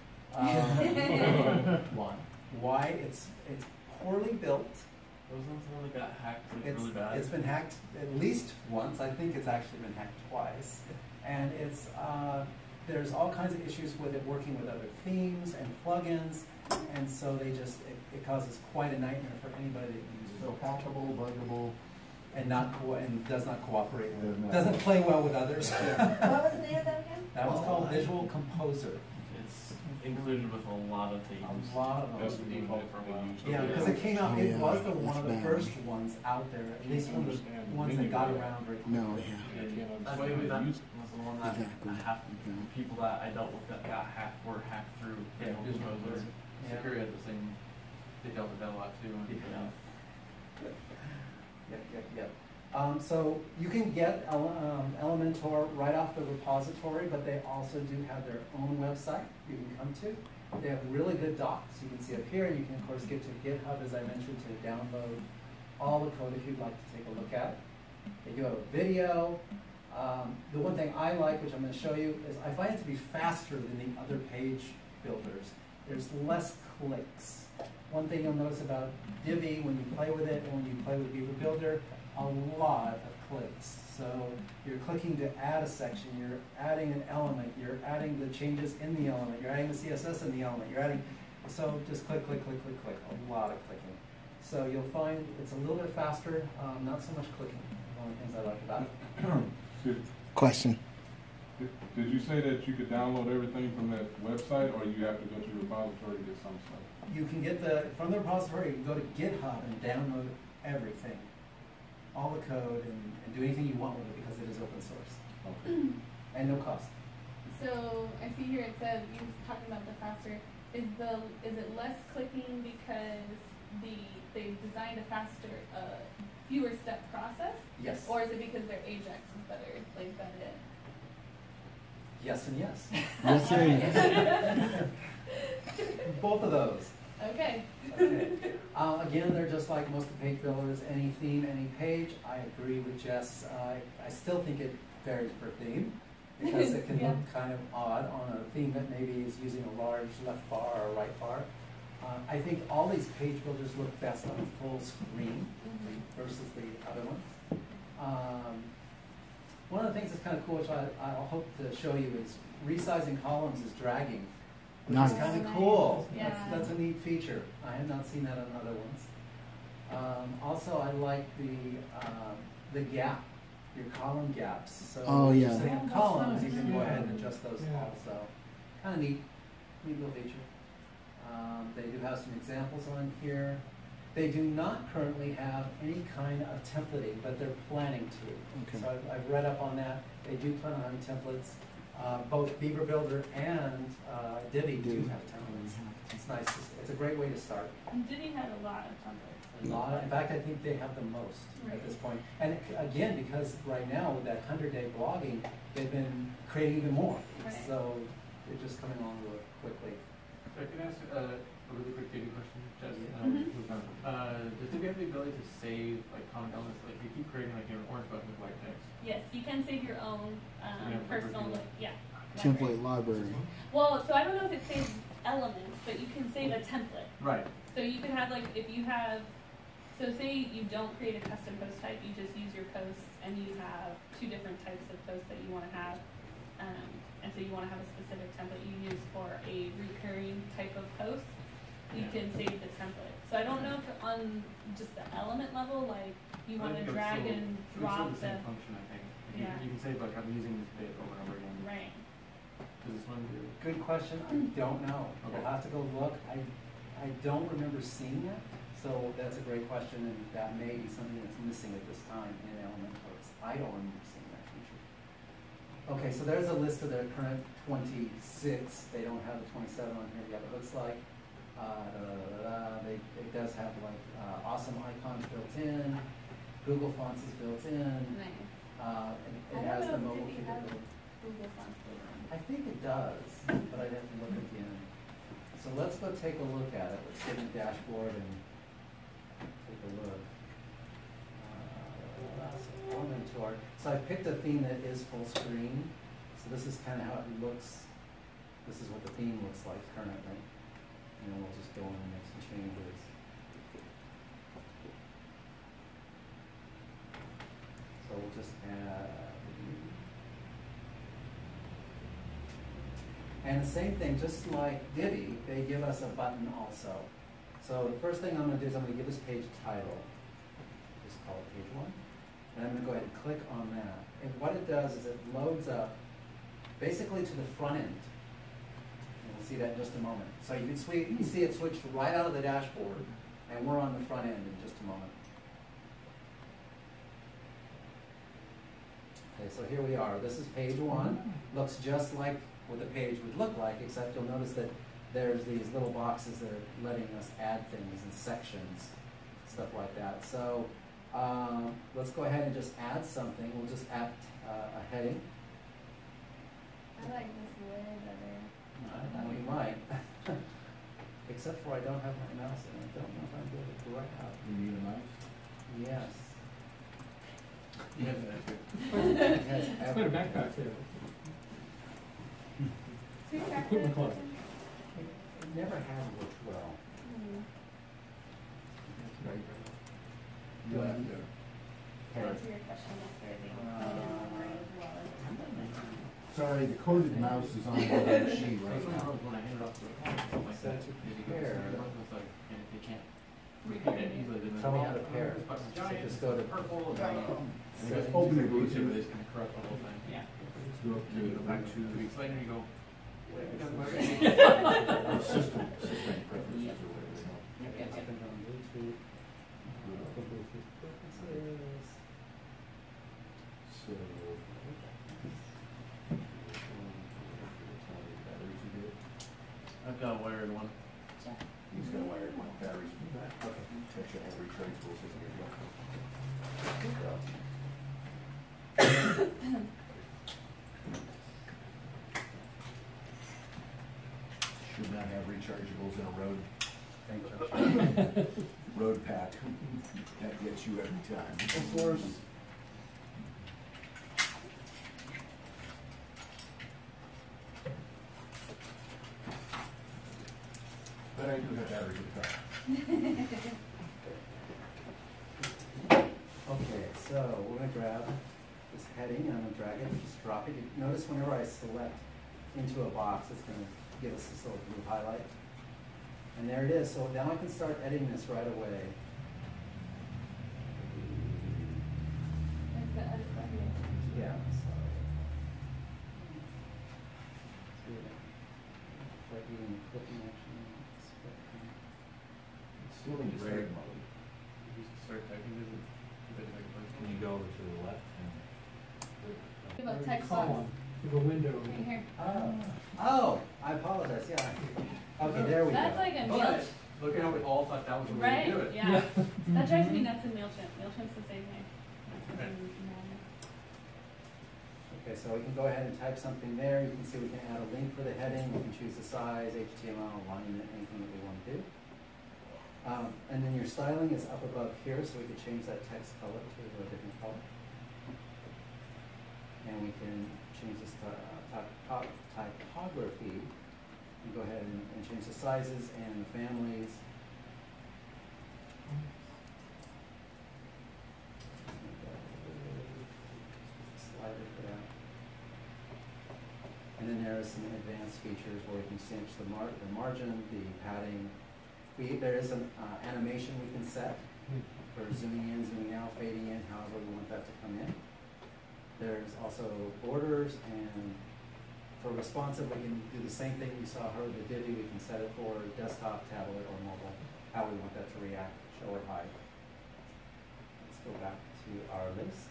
[SPEAKER 14] Um,
[SPEAKER 4] Why?
[SPEAKER 14] why? It's it's poorly built.
[SPEAKER 11] Wasn't that the one that got hacked like
[SPEAKER 14] It's,
[SPEAKER 11] really bad?
[SPEAKER 14] it's been hacked at least once. I think it's actually been hacked twice. And it's uh, there's all kinds of issues with it working with other themes and plugins, and so they just it, it causes quite a nightmare for anybody that uses
[SPEAKER 4] So
[SPEAKER 14] it.
[SPEAKER 4] packable, buggable.
[SPEAKER 14] And not co- and does not cooperate with
[SPEAKER 4] Does not.
[SPEAKER 14] doesn't play well with others.
[SPEAKER 8] What was the name of that again?
[SPEAKER 14] That was called Visual Composer.
[SPEAKER 11] It's included with a lot of themes.
[SPEAKER 14] A lot of
[SPEAKER 11] That's
[SPEAKER 14] them.
[SPEAKER 11] the default for a while.
[SPEAKER 14] Yeah, because it came out,
[SPEAKER 1] Oh,
[SPEAKER 14] it
[SPEAKER 1] yeah,
[SPEAKER 14] was the one
[SPEAKER 1] that's
[SPEAKER 14] of the
[SPEAKER 1] bad.
[SPEAKER 14] first ones out there, at least one of the ones that got around very quickly.
[SPEAKER 1] No, yeah.
[SPEAKER 11] That's why that was the one that
[SPEAKER 1] Exactly.
[SPEAKER 11] half
[SPEAKER 1] Exactly.
[SPEAKER 11] people that I dealt with that got hacked were hacked through
[SPEAKER 14] Yeah,
[SPEAKER 11] Visual Composer.
[SPEAKER 14] Yeah.
[SPEAKER 12] Security had the same, they dealt with that a lot too. and,
[SPEAKER 14] Yeah.
[SPEAKER 12] uh,
[SPEAKER 14] Yep, yep, yep. Um, so you can get Ele- um, Elementor right off the repository, but they also do have their own website you can come to. They have really good docs. You can see up here. You can, of course, get to GitHub, as I mentioned, to download all the code if you'd like to take a look at it. They do have a video. Um, the one thing I like, which I'm going to show you, is I find it to be faster than the other page builders. there's less clicks. One thing you'll notice about Divi when you play with it and when you play with Beaver Builder, a lot of clicks. So you're clicking to add a section, you're adding an element, you're adding the changes in the element, you're adding the C S S in the element, you're adding, so just click, click, click, click, click, a lot of clicking. So you'll find it's a little bit faster, um, not so much clicking. One of the things I like about it.
[SPEAKER 1] Question.
[SPEAKER 15] Did, did you say that you could download everything from that website, or you have to go to the repository to get some stuff?
[SPEAKER 14] You can get the, from the repository, you can go to GitHub and download everything. All the code and, and do anything you want with it because it is open source. Okay. And no cost.
[SPEAKER 2] So I see here it says, you were talking about the faster, is the is it less clicking because the they designed a faster, uh, fewer step process?
[SPEAKER 14] Yes.
[SPEAKER 2] Or is it because their Ajax is better, like better?
[SPEAKER 14] Yes and yes.
[SPEAKER 1] Yes and yes.
[SPEAKER 14] Both of those.
[SPEAKER 2] Okay.
[SPEAKER 14] Okay. Uh, again, they're just like most of the page builders, any theme, any page. I agree with Jess. Uh, I still think it varies per theme because it can yeah. look kind of odd on a theme that maybe is using a large left bar or right bar. Uh, I think all these page builders look best on a full screen mm-hmm. versus the other ones. Um, one of the things that's kind of cool, which I, I'll hope to show you, is resizing columns is dragging. Which nice. is kind of cool. Yeah. That's, that's a neat feature. I have not seen that on other ones. Um, also, I like the uh, the gap, your column gaps. So
[SPEAKER 1] oh,
[SPEAKER 14] if
[SPEAKER 1] yeah.
[SPEAKER 14] you're setting up columns, you can go ahead and adjust those yeah. also. Kind of neat, neat little feature. Um, they do have some examples on here. They do not currently have any kind of templating, but they're planning to. Okay. So I've, I've read up on that. They do plan on having templates. Uh, both Beaver Builder and uh, Divi do have templates. It's nice. It's a great way to start.
[SPEAKER 2] And Divi had a lot of templates.
[SPEAKER 14] A lot. Of, in fact, I think they have the most right. at this point. And again, because right now with that hundred-day blogging, they've been creating even more. Right. So they're just coming along really quickly.
[SPEAKER 12] So I can ask uh, a really quick Divi question, Jess.
[SPEAKER 14] Yeah.
[SPEAKER 12] Um,
[SPEAKER 2] mm-hmm.
[SPEAKER 12] uh, does Divi have the ability to save like common elements? Like you keep creating like an orange button with white text.
[SPEAKER 2] Yes, you can save your own um,
[SPEAKER 12] yeah,
[SPEAKER 2] personal, like, yeah.
[SPEAKER 1] Template library.
[SPEAKER 2] Well, so I don't know if it saves elements, but you can save a template.
[SPEAKER 12] Right.
[SPEAKER 2] So you can have like, if you have, so say you don't create a custom post type, you just use your posts and you have two different types of posts that you want to have. Um, and so you want to have a specific template you use for a recurring type of post, you yeah. can save the template. So I don't know if on just the element level, like you want to drag still, and drop
[SPEAKER 12] the same function, I think. Like yeah. you, you can say like I'm using this bit over and over again.
[SPEAKER 2] Right.
[SPEAKER 12] Does this one do?
[SPEAKER 14] Good question. I don't know. Okay. We'll have to go look. I I don't remember seeing it, so that's a great question, and that may be something that's missing at this time in element posts. I don't remember seeing that feature. Okay, so there's a list of their current twenty-six. They don't have the twenty-seven on here yet. It looks like uh, da, da, da, da. They, it does have like uh, awesome icons built in. Google Fonts is built in.
[SPEAKER 2] Nice.
[SPEAKER 14] Uh, and it has the mobile capability.
[SPEAKER 2] Google Fonts built in.
[SPEAKER 14] I think it does, but I'd have to look again. So let's go take a look at it. Let's get in the dashboard and take a look. Uh, element to our, so I picked a theme that is full screen. So this is kind of how it looks. This is what the theme looks like currently. And then we'll just go in and make some changes. So we'll just add. And the same thing, just like Divi, they give us a button also. So the first thing I'm going to do is I'm going to give this page a title. Just call it page one. And I'm going to go ahead and click on that. And what it does is it loads up basically to the front end. And we'll see that in just a moment. So you can see, you see it switched right out of the dashboard, and we're on the front end in just a moment. Okay, so here we are. This is page one. Looks just like what the page would look like, except you'll notice that there's these little boxes that are letting us add things and sections, stuff like that. So um, let's go ahead and just add something. We'll just add uh, a heading.
[SPEAKER 2] I like this way better.
[SPEAKER 14] I know you might. Except for I don't have my mouse and I don't know if I'm going to go right out.
[SPEAKER 15] You need a mouse?
[SPEAKER 14] Yes.
[SPEAKER 12] You have that too.
[SPEAKER 14] It has
[SPEAKER 6] It's quite a backpack too. Equipment club.
[SPEAKER 10] never has worked well.
[SPEAKER 2] Mm.
[SPEAKER 4] Right. You have to.
[SPEAKER 2] To answer your question, yes, there, they put it in memory as well as template.
[SPEAKER 4] Sorry, the coded mouse is on the other sheet right
[SPEAKER 12] That's
[SPEAKER 4] now.
[SPEAKER 12] when I hand it off to a client, something like
[SPEAKER 10] So
[SPEAKER 12] that.
[SPEAKER 10] to
[SPEAKER 12] Maybe go
[SPEAKER 10] prepare-
[SPEAKER 12] to the it's like, and if they can't read it easily, then
[SPEAKER 10] Tell me
[SPEAKER 12] they
[SPEAKER 10] how to pair.
[SPEAKER 12] This button's
[SPEAKER 10] So
[SPEAKER 12] giant,
[SPEAKER 10] just
[SPEAKER 12] this
[SPEAKER 10] go to-
[SPEAKER 12] is purple, and then you- and you just
[SPEAKER 10] Settings.
[SPEAKER 12] open your Bluetooth, they just kind of corrupt the whole thing.
[SPEAKER 2] Yeah.
[SPEAKER 4] Go up
[SPEAKER 12] And then you go back
[SPEAKER 4] to
[SPEAKER 12] two weeks later, you go, wait, it doesn't work.
[SPEAKER 4] the system, system preferences or whatever they call it.
[SPEAKER 2] Yep, yep,
[SPEAKER 10] Up
[SPEAKER 2] yep.
[SPEAKER 10] and down Bluetooth, open Bluetooth preferences.
[SPEAKER 4] So. Batteries are good.
[SPEAKER 11] I've got a wired one.
[SPEAKER 4] He's got a wired one, batteries for that. Okay. Check your every trade tools in here. Good job. Should not have rechargeables in a road,
[SPEAKER 10] Thank you.
[SPEAKER 4] road pack. That gets you every time.
[SPEAKER 10] Of course.
[SPEAKER 4] But I do have batteries in the car.
[SPEAKER 10] Okay, so we're gonna grab this heading and I'm gonna drag it, just drop it. You notice whenever I select into a box, it's gonna give us this little blue highlight. And there it is. So now I can start editing this right away.
[SPEAKER 2] Like the edit button.
[SPEAKER 10] Yeah. So, clicking, clicking action, selecting.
[SPEAKER 4] It's still in drag mode.
[SPEAKER 12] You just start typing, does it, does it like, like-
[SPEAKER 5] Can you go over to the left and?
[SPEAKER 2] Give a text box.
[SPEAKER 6] Column, with a window.
[SPEAKER 2] Right here.
[SPEAKER 10] Oh, oh, I apologize. Yeah. Okay, there we
[SPEAKER 2] That's
[SPEAKER 10] go.
[SPEAKER 2] like a
[SPEAKER 12] But,
[SPEAKER 2] Mailchimp.
[SPEAKER 12] look at how we all thought that was the way
[SPEAKER 2] Right?
[SPEAKER 12] to do it.
[SPEAKER 2] Yeah. That drives me nuts in Mailchimp. Mailchimp's the same way.
[SPEAKER 12] Okay.
[SPEAKER 10] Okay, so we can go ahead and type something there. You can see we can add a link for the heading. We can choose the size, H T M L, alignment, anything that we want to do. Um, and then your styling is up above here, so we could change that text color to a different color. And we can change this to, uh, typ typography. And go ahead and, and change the sizes and the families. Slider for that. And then there are some advanced features where we can change the mar the margin, the padding. We, there is an uh, animation we can set for zooming in, zooming out, fading in, however we want that to come in. There's also borders, and for responsive, we can do the same thing you saw her with the Divi. We can set it for desktop, tablet, or mobile, how we want that to react, show or hide. Let's go back to our list.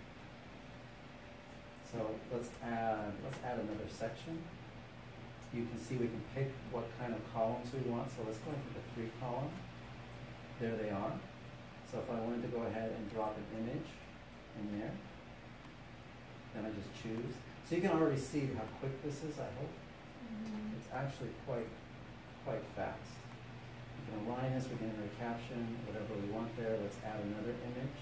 [SPEAKER 10] So let's add, let's add another section. You can see we can pick what kind of columns we want. So let's go into the three column. There they are. So if I wanted to go ahead and drop an image in there, then I just choose. So you can already see how quick this is, I hope. Mm-hmm. It's actually quite, quite fast. We can align this, we can enter a caption, whatever we want there. Let's add another image.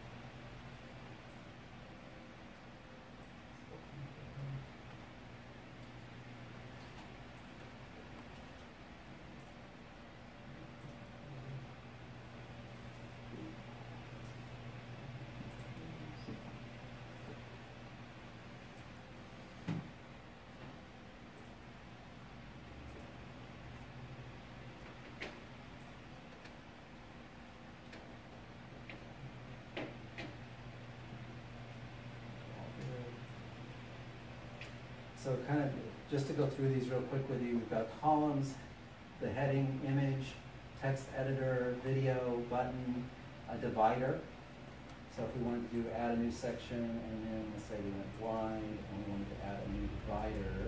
[SPEAKER 10] So kind of, just to go through these real quick with you, we've got columns, the heading, image, text editor, video, button, a divider. So if we wanted to do add a new section, and then let's say we went wide, and we wanted to add a new divider.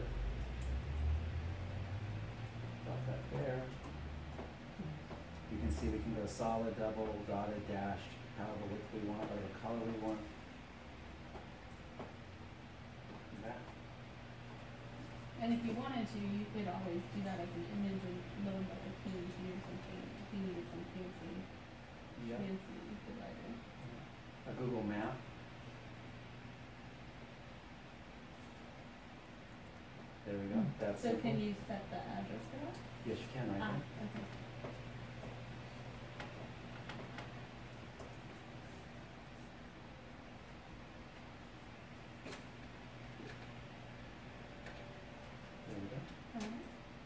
[SPEAKER 10] Drop that there. You can see we can go solid, double, dotted, dashed, however width we want, whatever color we want. That.
[SPEAKER 2] And if you wanted to, you could always do that as an image and load like a P N G or something. If you needed some fancy,
[SPEAKER 10] Yep.
[SPEAKER 2] fancy divider.
[SPEAKER 10] A Google map. There we go. That's
[SPEAKER 2] So
[SPEAKER 10] simple.
[SPEAKER 2] can you set the address for that?
[SPEAKER 10] Yes, you can, right
[SPEAKER 2] Ah,
[SPEAKER 10] there.
[SPEAKER 2] okay.
[SPEAKER 10] There we go.
[SPEAKER 2] Alright.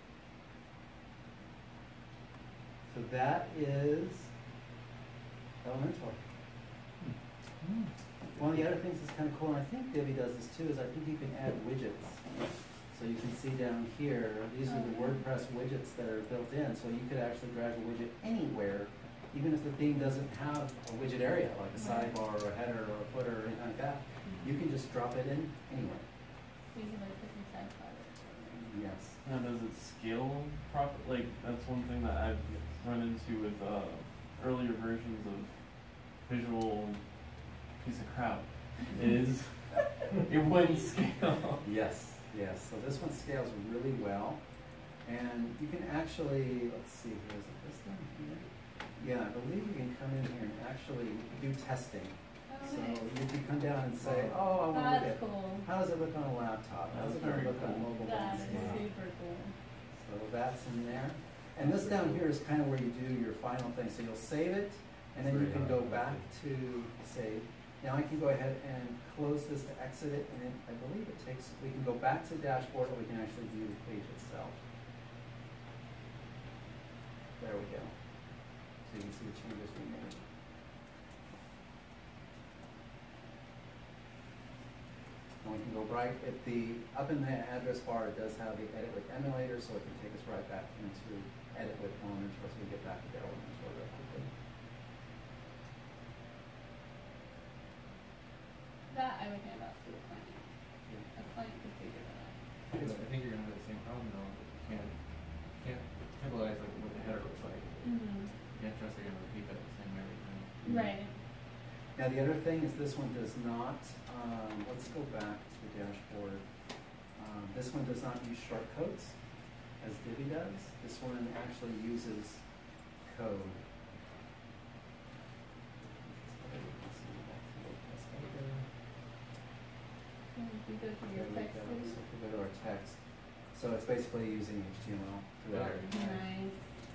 [SPEAKER 10] So that is Elementor. One of the other things that's kind of cool, and I think Debbie does this too, is I think you can add widgets. So you can see down here, these are the WordPress widgets that are built in, so you could actually drag a widget anywhere, even if the theme doesn't have a widget area, like a sidebar or a header or a footer or anything like that. You can just drop it in anywhere.
[SPEAKER 2] So you can like put inside products.
[SPEAKER 10] Yes.
[SPEAKER 11] Now, does it scale proper? Like, that's one thing that I've run into with uh, earlier versions of visual piece of crap. Is it wouldn't scale.
[SPEAKER 10] Yes, yes. So this one scales really well. And you can actually, let's see here, is it this down here? Yeah, I believe you can come in here and actually do testing.
[SPEAKER 2] Oh,
[SPEAKER 10] So
[SPEAKER 2] nice.
[SPEAKER 10] you can come down and say, oh, I want to look
[SPEAKER 2] That's
[SPEAKER 10] at,
[SPEAKER 2] cool.
[SPEAKER 10] how does it look on a laptop? How's it going to look on a mobile
[SPEAKER 2] That is
[SPEAKER 10] landscape?
[SPEAKER 2] super cool.
[SPEAKER 10] So that's in there. And this down here is kind of where you do your final thing. So you'll save it, and then you can go back to save. Now I can go ahead and close this to exit it, and then I believe it takes, we can go back to the dashboard, or we can actually view the page itself. There we go. So you can see the changes we made. And we can go right at the, up in the address bar, it does have the edit with emulator, so it can take us right back into edit with Elementor, so we get back to the Elementor real quickly.
[SPEAKER 2] That I would hand off to a client. A client could figure that out.
[SPEAKER 12] I think you're gonna have the same problem though. You can't, can't visualize like what the header looks like.
[SPEAKER 2] Mm-hmm.
[SPEAKER 12] You can't trust they're gonna repeat that the same every time.
[SPEAKER 2] Right.
[SPEAKER 10] Now the other thing is this one does not, um, let's go back to the dashboard. Um, this one does not use shortcodes as Divi does. This one actually uses code.
[SPEAKER 2] Can you go through your
[SPEAKER 10] There we
[SPEAKER 2] text
[SPEAKER 10] go.
[SPEAKER 2] please?
[SPEAKER 10] So if we go to our text, so it's basically using H T M L throughout.
[SPEAKER 2] Nice.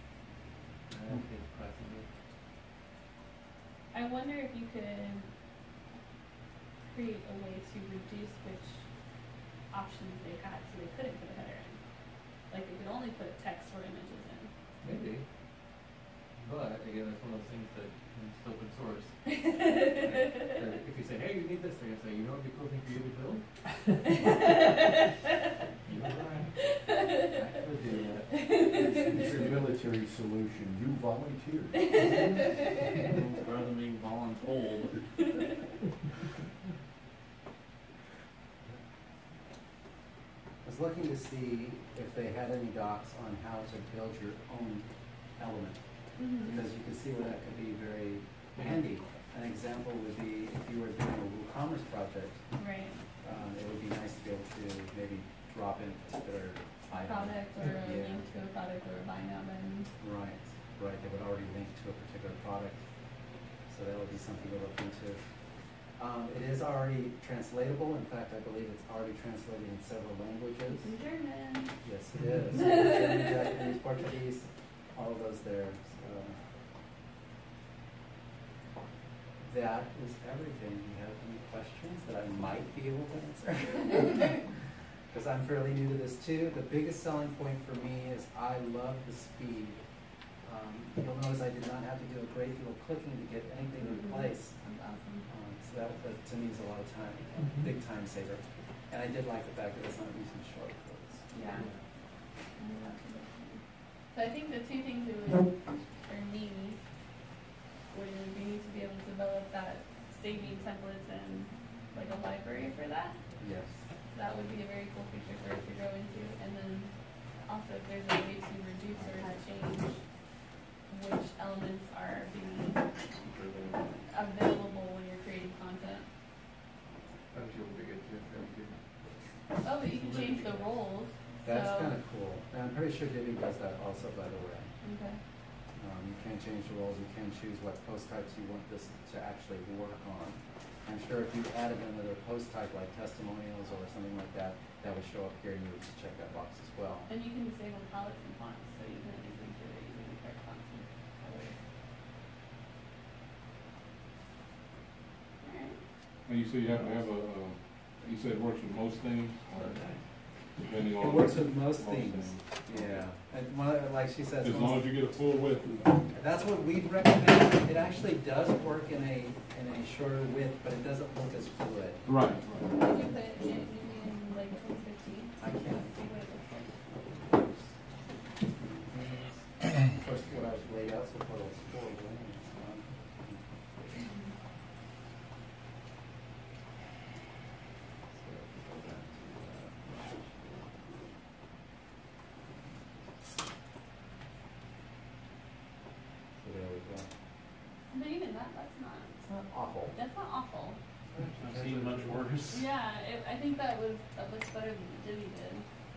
[SPEAKER 2] I wonder if you could create a way to reduce which options they had so they couldn't put a header in. Like they could only put text or images in.
[SPEAKER 12] Maybe. But again, that's one of those things that is open source. If you say, hey, you need this, they're gonna say, you know what would be a cool thing for you to build? You're right. I could do that.
[SPEAKER 4] It's a military solution. You volunteered.
[SPEAKER 11] Rather than being voluntold.
[SPEAKER 10] I was looking to see if they had any docs on how to build your own element.
[SPEAKER 2] Mm-hmm.
[SPEAKER 10] Because you can see where that could be very handy. An example would be if you were doing a WooCommerce project,
[SPEAKER 2] Right.
[SPEAKER 10] um, it would be nice to be able to maybe drop in a particular item.
[SPEAKER 2] Product or a
[SPEAKER 10] Yeah.
[SPEAKER 2] link to a product or a buy now button.
[SPEAKER 10] Right, right. They would already link to a particular product. So that would be something to look into. Um, it is already translatable. In fact, I believe it's already translated in several languages.
[SPEAKER 2] In German.
[SPEAKER 10] Yes, it is. German, Japanese, Portuguese, all of those there. So that is everything. Do you have any questions that I might be able to answer? Because I'm fairly new to this too. The biggest selling point for me is I love the speed. Um, you'll notice I did not have to do a great deal of clicking to get anything in place.
[SPEAKER 2] That's awesome.
[SPEAKER 10] Um, so that, that to me is a lot of time, a
[SPEAKER 6] Mhm.
[SPEAKER 10] big time saver. And I did like the fact that it's not using shortcuts.
[SPEAKER 2] Yeah. I love it. So I think the two things it would, for me, would be need to be able to develop that saving templates and like a library for that.
[SPEAKER 10] Yes.
[SPEAKER 2] That would be a very cool feature for it to go into. And then also if there's a way to reduce or to change which elements are being available when you're creating content.
[SPEAKER 12] That would be good too. That would be good.
[SPEAKER 2] Oh, but you can change the roles.
[SPEAKER 10] That's
[SPEAKER 2] so,
[SPEAKER 10] kind of cool. And I'm pretty sure Divi does that also, by the way.
[SPEAKER 2] Okay.
[SPEAKER 10] Um, you can change the roles. You can choose what post types you want this to actually work on. I'm sure if you added another post type like testimonials or something like that, that would show up here and you would just check that box as well.
[SPEAKER 2] And you can disable palettes and fonts, so you can at least make sure they're using the correct fonts and colors. Alright.
[SPEAKER 15] And you say you have to have a, uh, you said it works with most things? Depending on.
[SPEAKER 10] It works with most
[SPEAKER 15] most
[SPEAKER 10] things. Yeah. And one, of- like she says.
[SPEAKER 15] As long as you get a full width.
[SPEAKER 10] That's what we'd recommend. It actually does work in a in a shorter width, but it doesn't look as fluid.
[SPEAKER 15] Right.
[SPEAKER 2] Did you put it in, in like full fifteen?
[SPEAKER 10] I can't.
[SPEAKER 2] See what it looks like.
[SPEAKER 10] Of course, what I've laid out so far is four lanes. um, so if we go back to, uh, So there we go.
[SPEAKER 2] But even that, that's not.
[SPEAKER 10] It's not awful.
[SPEAKER 2] That's not awful.
[SPEAKER 5] I've seen much worse.
[SPEAKER 2] Yeah, it, I think that was that looks better than the Divi did.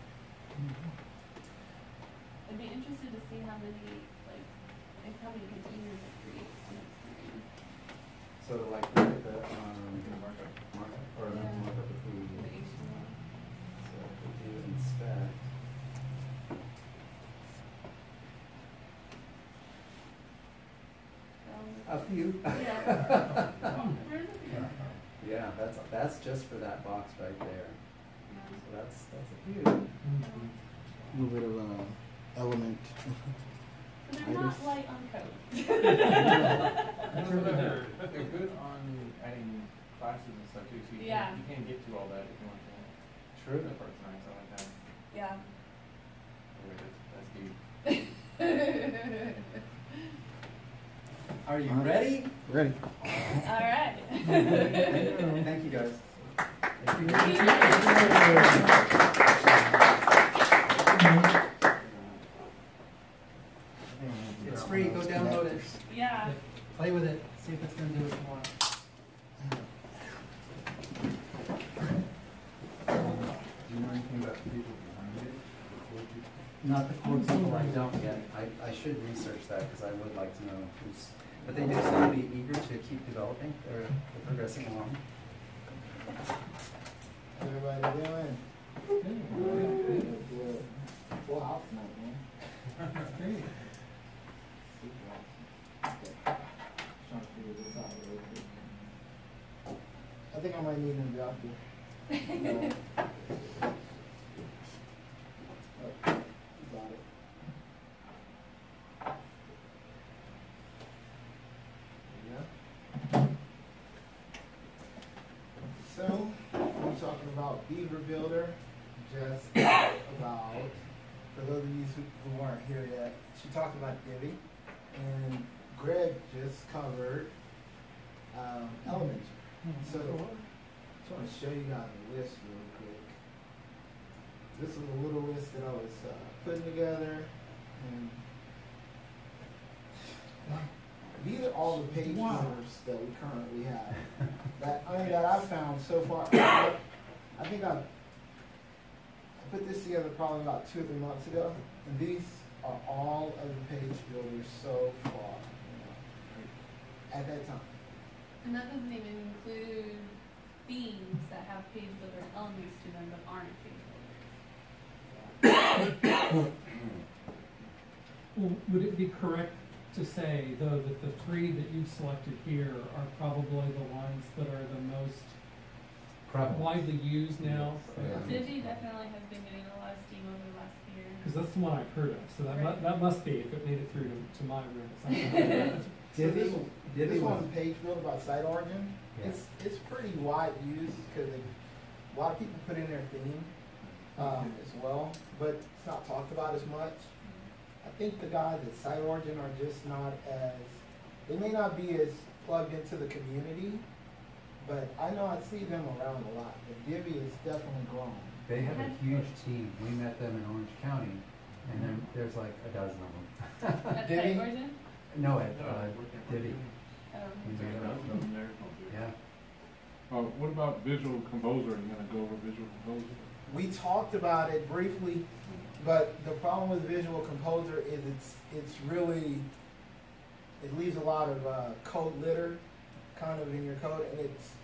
[SPEAKER 2] I'd be interested to see how many like like how many containers it creates on its screen.
[SPEAKER 10] So like look at the um,
[SPEAKER 5] Markup.
[SPEAKER 10] markup, or not
[SPEAKER 2] Yeah.
[SPEAKER 10] markup, if we,
[SPEAKER 2] The H T M L.
[SPEAKER 10] so if we do inspect. A few.
[SPEAKER 2] Yeah.
[SPEAKER 10] Yeah, that's, that's just for that box right there.
[SPEAKER 2] Yeah.
[SPEAKER 10] So that's, that's a few.
[SPEAKER 1] A little bit of uh, element.
[SPEAKER 2] So they're not light on code.
[SPEAKER 12] That's what I heard. They're good on adding classes and stuff too, so you,
[SPEAKER 2] Yeah.
[SPEAKER 12] can, you can get to all that if you want to.
[SPEAKER 10] True.
[SPEAKER 12] That part's nice, I like that.
[SPEAKER 2] Yeah.
[SPEAKER 12] Anyway, that's, that's deep.
[SPEAKER 10] Are you ready?
[SPEAKER 1] Ready.
[SPEAKER 2] All right.
[SPEAKER 10] Thank thank you, guys. Thank you. It's free, go download it.
[SPEAKER 2] Yeah.
[SPEAKER 10] Play with it, see if it's gonna do what you want.
[SPEAKER 9] Do you know anything about the people behind it?
[SPEAKER 10] Not the core people, I don't yet. I, I should research that because I would like to know who's, but they do seem to be eager to keep developing. They're, they're progressing along.
[SPEAKER 1] Everybody doing? Full house tonight, man. That's great. Trying to figure this out real quick. I think I might need an adapter. No. Oh, got it. Yeah. So, I'm talking about Beaver Builder, just about, for those of you who, who weren't here yet, she talked about Divi, and Greg just covered um, Elementary. So, I just want to show you guys a list real quick. This is a little list that I was uh, putting together, and these are all the page numbers that we currently have. That I mean, that I've found so far. I, I think I, I put this together probably about two or three months ago, and these are all of the page builders so far, you know, at that time.
[SPEAKER 2] And that doesn't even include themes that have page builder elements to them but aren't page builders.
[SPEAKER 6] Well, would it be correct to say, though, that the three that you've selected here are probably the ones that are the most
[SPEAKER 10] Probably.
[SPEAKER 6] widely used now?
[SPEAKER 10] Yeah.
[SPEAKER 2] Divi definitely has been getting a lot of steam over the last year.
[SPEAKER 6] Because that's the one I've heard of, so that, mu-
[SPEAKER 2] Right.
[SPEAKER 6] that must be, if it made it through to, to my room. Something.
[SPEAKER 1] So this,
[SPEAKER 10] Divi, Divi
[SPEAKER 1] this
[SPEAKER 10] was,
[SPEAKER 1] one, page build about site origin,
[SPEAKER 10] Yeah.
[SPEAKER 1] it's it's pretty wide used because a lot of people put in their theme um, as well, but it's not talked about as much. I think the guys at site origin are just not as, they may not be as plugged into the community, but I know I see them around a lot. But Divi is definitely grown.
[SPEAKER 10] they have a huge team. We met them in Orange County, and then there's like a dozen of them.
[SPEAKER 2] At
[SPEAKER 1] Divi?
[SPEAKER 2] site origin?
[SPEAKER 10] No, at uh, Divi.
[SPEAKER 2] Um,
[SPEAKER 10] We met them. Yeah.
[SPEAKER 15] Uh, what about Visual Composer? Are you gonna go over Visual Composer?
[SPEAKER 1] We talked about it briefly, but the problem with Visual Composer is it's it's really, it leaves a lot of uh, code litter kind of in your code, and it's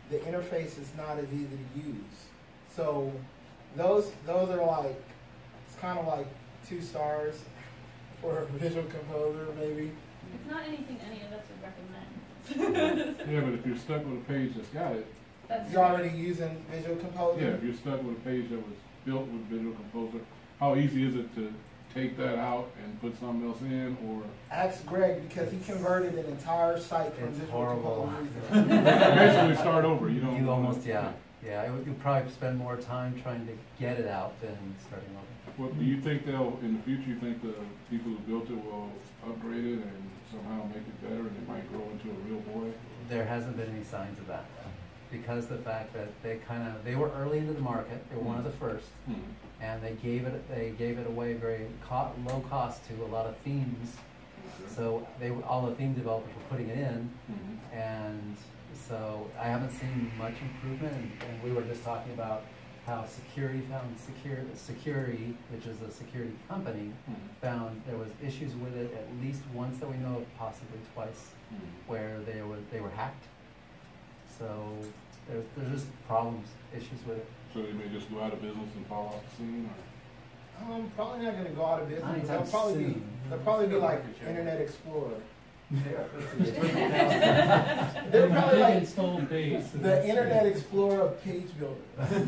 [SPEAKER 1] the interface is not as easy to use. So those those are like, it's kind of like two stars for a visual composer maybe.
[SPEAKER 2] It's not anything any of us would recommend.
[SPEAKER 15] Yeah, but if you're stuck with a page that's got it,
[SPEAKER 2] That's
[SPEAKER 1] You're already using Visual Composer?
[SPEAKER 15] yeah, if you're stuck with a page that was built with Visual Composer, how easy is it to take that out and put something else in, or?
[SPEAKER 1] Ask Greg, because he converted an entire site from
[SPEAKER 10] It's
[SPEAKER 1] Visual
[SPEAKER 10] horrible.
[SPEAKER 1] Composer.
[SPEAKER 15] Basically start over, you don't.
[SPEAKER 10] You almost, yeah, yeah, it would, you probably spend more time trying to get it out than starting over.
[SPEAKER 15] Well, do you think they'll, in the future, you think the people who built it will upgrade it and somehow make it better, and it might grow into a real boy?
[SPEAKER 10] There hasn't been any signs of that, because the fact that they kind of, they were early into the market, they were one of the first,
[SPEAKER 15] Hmm.
[SPEAKER 10] and they gave it, they gave it away very co low cost to a lot of themes. So they, were- all the theme developers were putting it in,
[SPEAKER 15] Mhm.
[SPEAKER 10] and so I haven't seen much improvement. And, and we were just talking about how security found secure security, which is a security company,
[SPEAKER 15] Mhm.
[SPEAKER 10] found there was issues with it at least once that we know of, possibly twice,
[SPEAKER 15] Mhm.
[SPEAKER 10] where they were they were hacked. So there's there's just problems, issues with it.
[SPEAKER 15] So they may just go out of business and fall off the scene, or?
[SPEAKER 1] Um, probably not gonna go out of business.
[SPEAKER 10] Anytime
[SPEAKER 1] They'll probably be,
[SPEAKER 10] soon.
[SPEAKER 1] they'll probably be like Internet Explorer.
[SPEAKER 6] They're
[SPEAKER 1] They're probably like
[SPEAKER 6] installed base.
[SPEAKER 1] the Internet Explorer of page builders.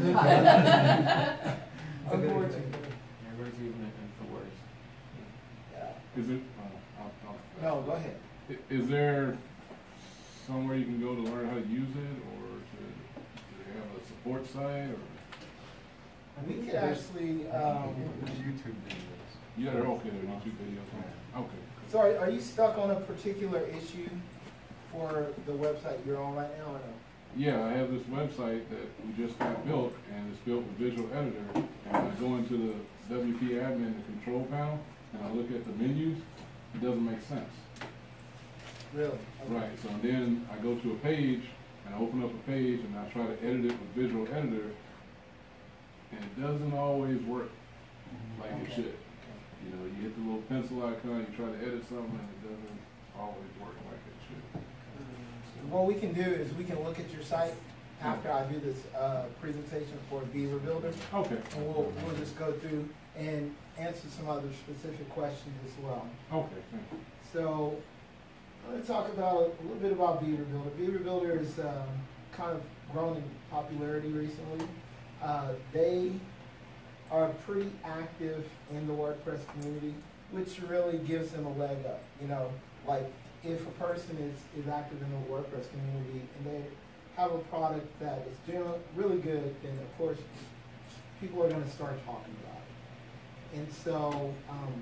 [SPEAKER 1] Unfortunately.
[SPEAKER 12] Everybody's using it and for worse.
[SPEAKER 1] Yeah.
[SPEAKER 15] Is it, uh, I'll, I'll.
[SPEAKER 1] No, go ahead.
[SPEAKER 15] I- Is there somewhere you can go to learn how to use it, or to, do they have a support site, or?
[SPEAKER 1] We could actually, um,
[SPEAKER 9] YouTube videos.
[SPEAKER 15] Yeah, they're okay, they're YouTube videos, huh? Okay.
[SPEAKER 1] so are, are you stuck on a particular issue for the website you're on right now, or no?
[SPEAKER 15] Yeah, I have this website that we just got built, and it's built with Visual Editor, and I go into the W P admin, the control panel, and I look at the menus, it doesn't make sense.
[SPEAKER 1] Really? Okay.
[SPEAKER 15] Right, so then I go to a page, and I open up a page, and I try to edit it with Visual Editor, and it doesn't always work like it
[SPEAKER 1] Okay.
[SPEAKER 15] should. You know, you hit the little pencil icon, you try to edit something, and it doesn't always work like it should.
[SPEAKER 1] What we can do is we can look at your site after I do this uh, presentation for Beaver Builder.
[SPEAKER 15] Okay.
[SPEAKER 1] And we'll, we'll just go through and answer some other specific questions as well.
[SPEAKER 15] Okay, thank you.
[SPEAKER 1] So, I'm going to talk about a little bit about Beaver Builder. Beaver Builder is um, kind of grown in popularity recently. Uh, they are pretty active in the WordPress community, which really gives them a leg up. You know, like if a person is, is active in the WordPress community and they have a product that is generally really good, then of course people are going to start talking about it. And so um,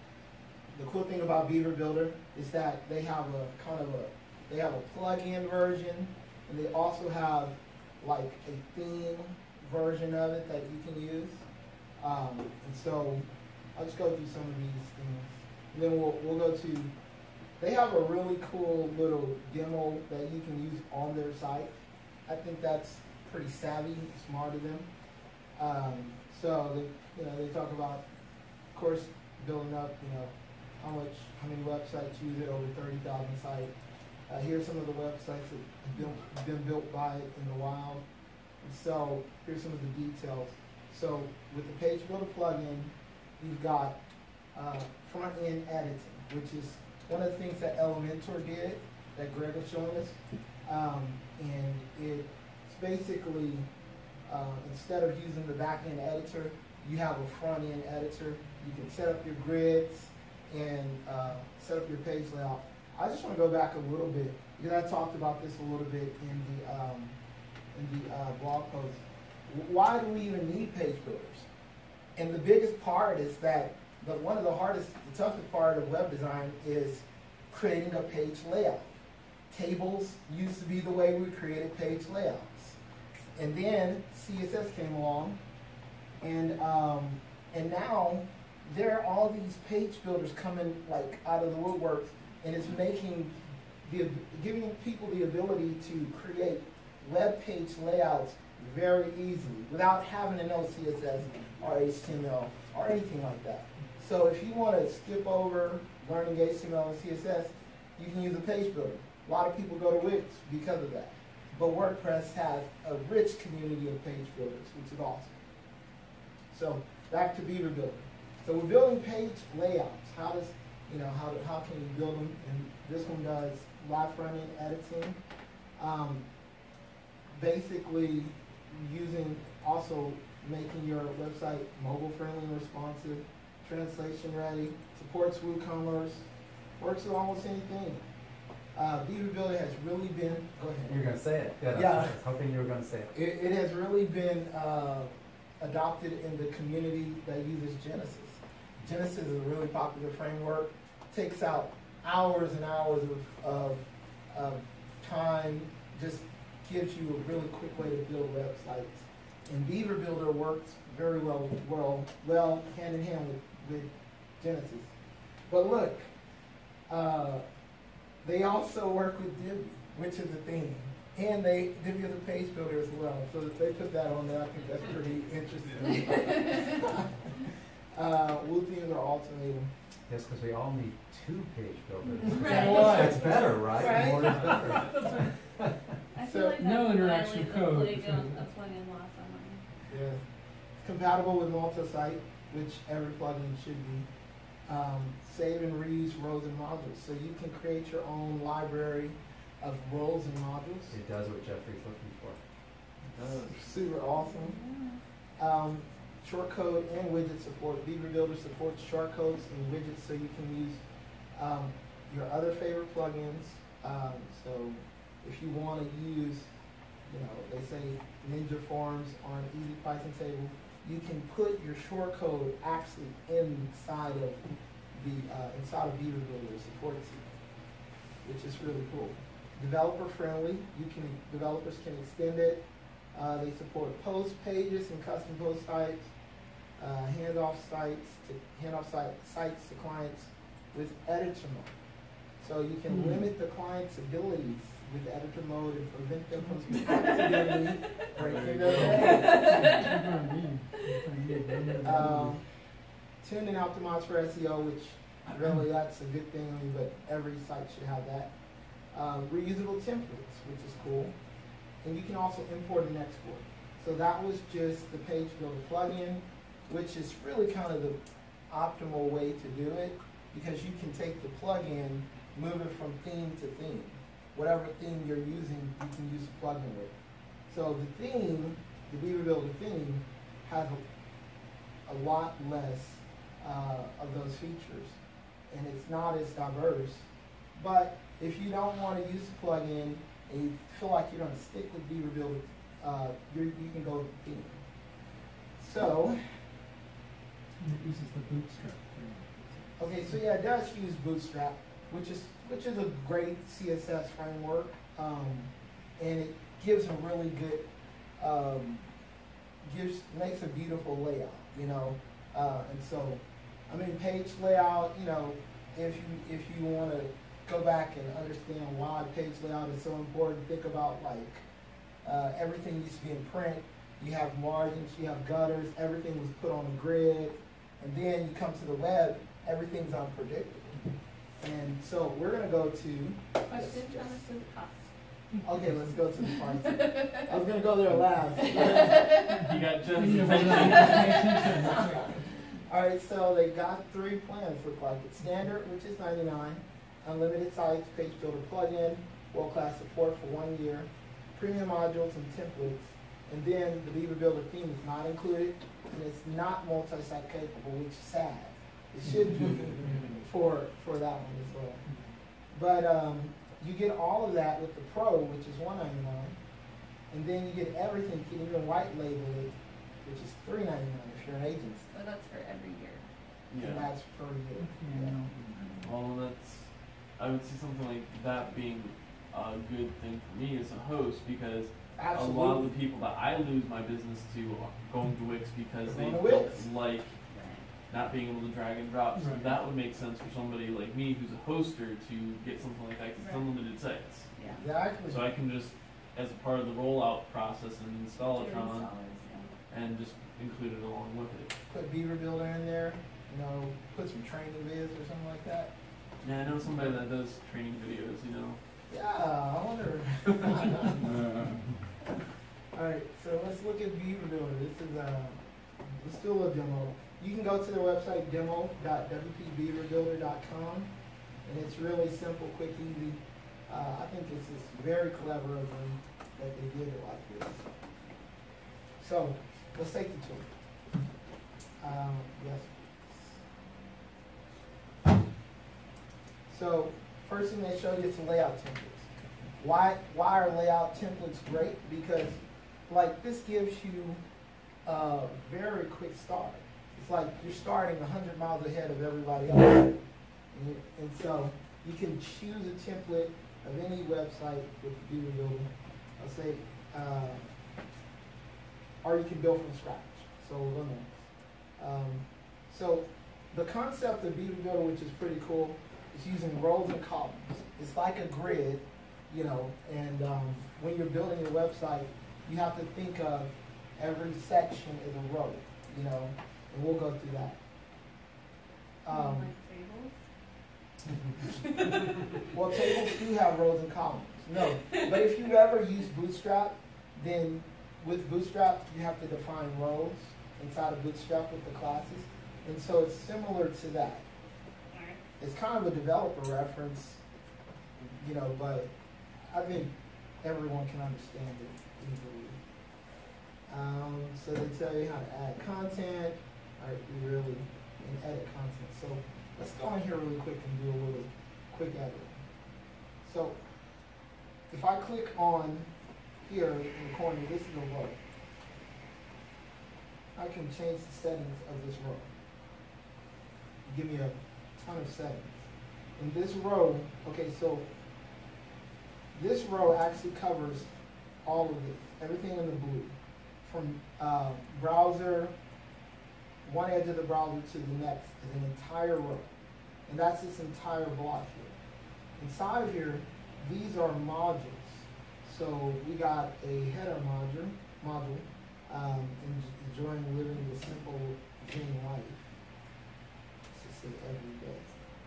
[SPEAKER 1] the cool thing about Beaver Builder is that they have a kind of a they have a plug-in version, and they also have like a theme version of it that you can use. Um, and so I'll just go through some of these things. And then we'll we'll go to. They have a really cool little demo that you can use on their site. I think that's pretty savvy, smart of them. Um, so they, you know, they talk about, of course, building up. You know, how much, how many websites use it? Over thirty thousand sites. Uh, here's some of the websites that have been, been built by it in the wild. And so here's some of the details. So with the Page Builder plugin, you've got uh, front-end editing, which is one of the things that Elementor did, that Greg was showing us. Um, and it's basically, uh, instead of using the back-end editor, you have a front-end editor. You can set up your grids and uh, set up your page layout. I just want to go back a little bit, because I talked about this a little bit in the, um, in the uh, blog post. Why do we even need page builders? And the biggest part is that the, one of the hardest, the toughest part of web design is creating a page layout. Tables used to be the way we created page layouts. And then C S S came along, and, um, and now there are all these page builders coming like out of the woodwork, and it's making, the, giving people the ability to create web page layouts very easily without having to know C S S or H T M L or anything like that. So if you want to skip over learning H T M L and C S S, you can use a page builder. A lot of people go to Wix because of that. but WordPress has a rich community of page builders, which is awesome. So back to Beaver Builder. So we're building page layouts. How does, you know, how, how can you build them? And this one does live front-end editing. Um, basically using, also making your website mobile friendly and responsive, translation ready, supports WooCommerce, works with almost anything. Uh, Beaver Builder has really been, go ahead.
[SPEAKER 10] You're going to say it. Yeah,
[SPEAKER 1] yeah.
[SPEAKER 10] I was hoping you were going to say it.
[SPEAKER 1] It, it has really been uh, adopted in the community that uses Genesis. Genesis is a really popular framework. Takes out hours and hours of, of, of time, just gives you a really quick way to build websites. And Beaver Builder works very well, well, well hand in hand with, with Genesis. But look, uh, they also work with Divi, which is a theme. And they Divi is a page builder as well. So if they put that on there, I think that's pretty interesting. uh, Woo themes are alternating.
[SPEAKER 10] Yes, because we all need two page builders.
[SPEAKER 2] Right.
[SPEAKER 10] That's better, right?
[SPEAKER 2] Right.
[SPEAKER 10] More is better.
[SPEAKER 2] I feel
[SPEAKER 1] So,
[SPEAKER 2] like
[SPEAKER 6] no
[SPEAKER 2] that
[SPEAKER 6] interaction
[SPEAKER 2] violates
[SPEAKER 6] code
[SPEAKER 2] a
[SPEAKER 6] between
[SPEAKER 2] plugin,
[SPEAKER 6] them.
[SPEAKER 2] a plugin law somewhere.
[SPEAKER 1] Yeah. It's compatible with multi-site, which every plugin should be. Um, save and reuse rows and modules. So you can create your own library of rows and modules.
[SPEAKER 10] It does what Jeffrey's looking for.
[SPEAKER 1] It does. Super awesome. Um, shortcode and widget support. Beaver Builder supports shortcodes and widgets so you can use um, your other favorite plugins. Um, so if you want to use, you know, they say Ninja Forms on Easy Pricing Table, you can put your shortcode actually inside of the uh, inside of Beaver Builder. It supports it, which is really cool. Developer friendly. You can developers can extend it. Uh, they support post pages and custom post types, uh, handoff sites to handoff site, sites to clients with editor mode. So you can
[SPEAKER 6] Hmm.
[SPEAKER 1] limit the client's abilities with editor mode and prevent them from accidentally breaking their code. um, Tuned and optimized for S E O, which really that's a good thing, I mean, but every site should have that. Um, reusable templates, which is cool. And you can also import and export. So that was just the Page Builder plugin, which is really kind of the optimal way to do it, because you can take the plugin, move it from theme to theme. Whatever theme you're using, you can use the plugin with. So the theme, the Beaver Builder theme, has a, a lot less uh, of those features, and it's not as diverse. But if you don't want to use the plugin and you feel like you're going to stick with Beaver Builder, uh, you're, you can go with the theme. So,
[SPEAKER 6] It uses the Bootstrap framework.
[SPEAKER 1] okay, so yeah, it does use Bootstrap, which is which is a great C S S framework, um, and it gives a really good, um, gives makes a beautiful layout, you know, uh, and so, I mean, page layout, you know, if you if you want to go back and understand why page layout is so important, think about like uh, everything used to be in print. You have margins, you have gutters, everything was put on a grid, and then you come to the web, everything's unpredictable. And so we're going to go to...
[SPEAKER 2] Question, how much does it cost?
[SPEAKER 1] Okay, let's go to the price. I was going to go there last.
[SPEAKER 11] You got just
[SPEAKER 1] All right, so they got three plans, look like it. Standard, which is ninety-nine, unlimited sites, page builder plugin, world-class support for one year, premium modules and templates, and then the Beaver Builder theme is not included, and it's not multi-site capable, which is sad. It should be for for that one as well. But um, you get all of that with the Pro, which is one ninety-nine, and then you get everything. You can even white label it, which is three ninety-nine if you're an agency.
[SPEAKER 2] So that's for every year.
[SPEAKER 1] And that's per year. Yeah.
[SPEAKER 11] Well, that's, I would see something like that being a good thing for me as a host, because
[SPEAKER 1] Absolutely.
[SPEAKER 11] a lot of the people that I lose my business to are going to Wix because
[SPEAKER 1] They're
[SPEAKER 11] they
[SPEAKER 1] going to
[SPEAKER 11] don't
[SPEAKER 1] Wix.
[SPEAKER 11] like not being able to drag and drop. So
[SPEAKER 6] Right.
[SPEAKER 11] that would make sense for somebody like me who's a hoster to get something like that, because it's
[SPEAKER 2] Right.
[SPEAKER 11] unlimited sites.
[SPEAKER 2] Yeah.
[SPEAKER 1] Exactly.
[SPEAKER 11] So I can just, as a part of the rollout process, and install it
[SPEAKER 2] Do
[SPEAKER 11] on
[SPEAKER 2] installers, yeah.
[SPEAKER 11] and just include it along with it.
[SPEAKER 1] Put Beaver Builder in there, you know, put some training vids or something like that.
[SPEAKER 11] Yeah, I know somebody that does training videos, you know.
[SPEAKER 1] Yeah, I wonder. All right, so let's look at Beaver Builder. This is uh, let's do a little demo. You can go to their website, demo dot w p beaver builder dot com, and it's really simple, quick, easy. Uh, I think it's just very clever of them that they did it like this. So let's take the tour. Um, yes. So first thing they show you is some layout templates. Why why are layout templates great? Because like this gives you a very quick start. It's like you're starting a hundred miles ahead of everybody else. And, and so you can choose a template of any website with the Beaver Builder. I'll say, uh, or you can build from scratch. So we'll go next. Um, so the concept of Beaver Builder, which is pretty cool, is using rows and columns. It's like a grid, you know, and um, when you're building your website, you have to think of every section as a row, you know, and we'll go through that. Um,
[SPEAKER 2] like tables?
[SPEAKER 1] Well, tables do have rows and columns. No, but if you've ever used Bootstrap, then with Bootstrap, you have to define rows inside of Bootstrap with the classes. And so it's similar to that. It's kind of a developer reference, you know, but I think everyone can understand it easily. Um, so they tell you how to add content, all right, we really, and edit content. So let's go in here really quick and do a little quick edit. So if I click on here in the corner, this is a row. I can change the settings of this row. Give me a ton of settings. In this row, okay, so this row actually covers all of this, everything in the blue. From uh, browser, one edge of the browser to the next is an entire row. And that's this entire block here. Inside of here, these are modules. So we got a header module, module um, enjoying living the simple Zen life. Let's just say every day.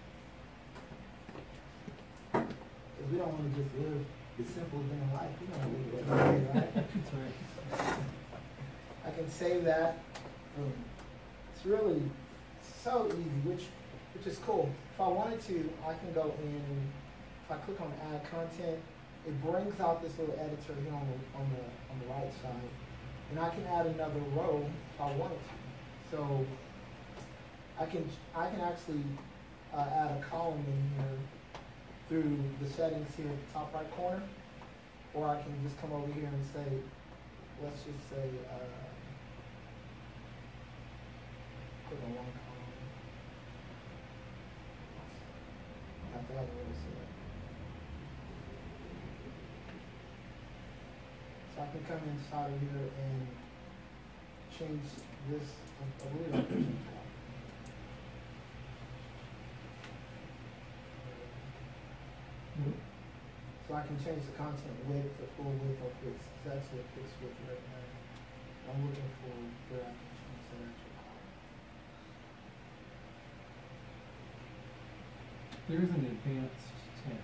[SPEAKER 1] Because we don't want to just live the simple Zen life. We want to live it every day, right? That's right. I can save that. Boom. It's really so easy, which which is cool. If I wanted to, I can go in. If I click on Add Content, it brings out this little editor here on the on the on the right side, and I can add another row if I wanted to. So I can I can actually uh, add a column in here through the settings here at the top right corner, or I can just come over here and say, let's just say. Uh, Put on one column. I have to have a little select. So I can come inside of here and change this. I believe I can change that. So I can change the content width, the full width, or fixed. That's what fixed width right now. I'm looking for where I can change that actual.
[SPEAKER 6] There is an advanced tab.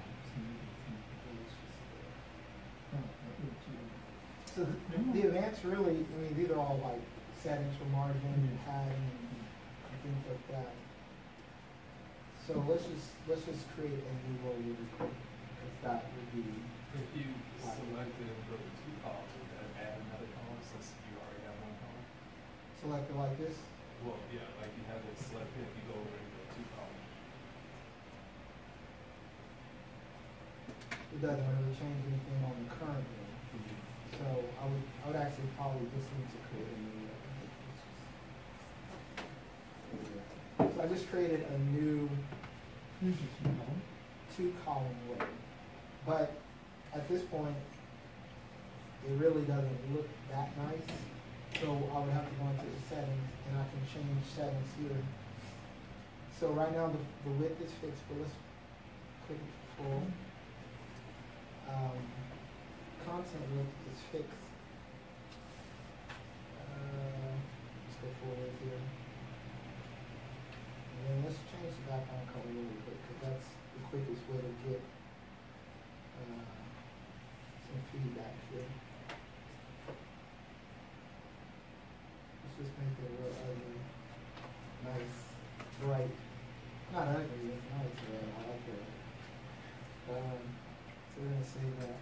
[SPEAKER 1] So the, the advanced really, I mean, these are all like settings for margin and padding and, and things like that. So let's just let's just create a new row really quick, because that would be.
[SPEAKER 12] If you selected and go to two columns, would that add another column since you already have one column?
[SPEAKER 1] Select it like this?
[SPEAKER 12] Well, yeah, like you have it selected, if you go over and go two columns.
[SPEAKER 1] It doesn't really change anything on the current one. Mm-hmm. So I would I would actually probably just need to create a new row. So I just created a new two column row. But at this point, it really doesn't look that nice. So I would have to go into the settings, and I can change settings here. So right now the, the width is fixed, but let's click it to full. Um, content width is fixed. Uh, let's go full width here. And then let's change the background color really quick, because that's the quickest way to get uh, not ugly, it's not it's red, I like it. Um, so we're gonna save that.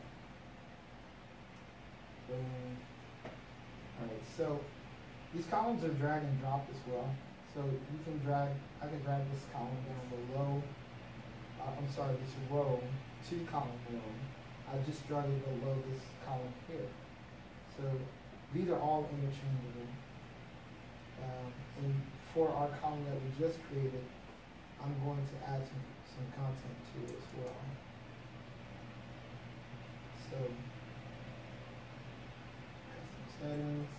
[SPEAKER 1] Boom. Alright, so these columns are drag and drop as well. So you can drag, I can drag this column down below, uh, I'm sorry, this row to column below. I just drag it below this column here. So these are all interchangeable. Um, and for our column that we just created, I'm going to add some, some content to it as well. So, custom settings.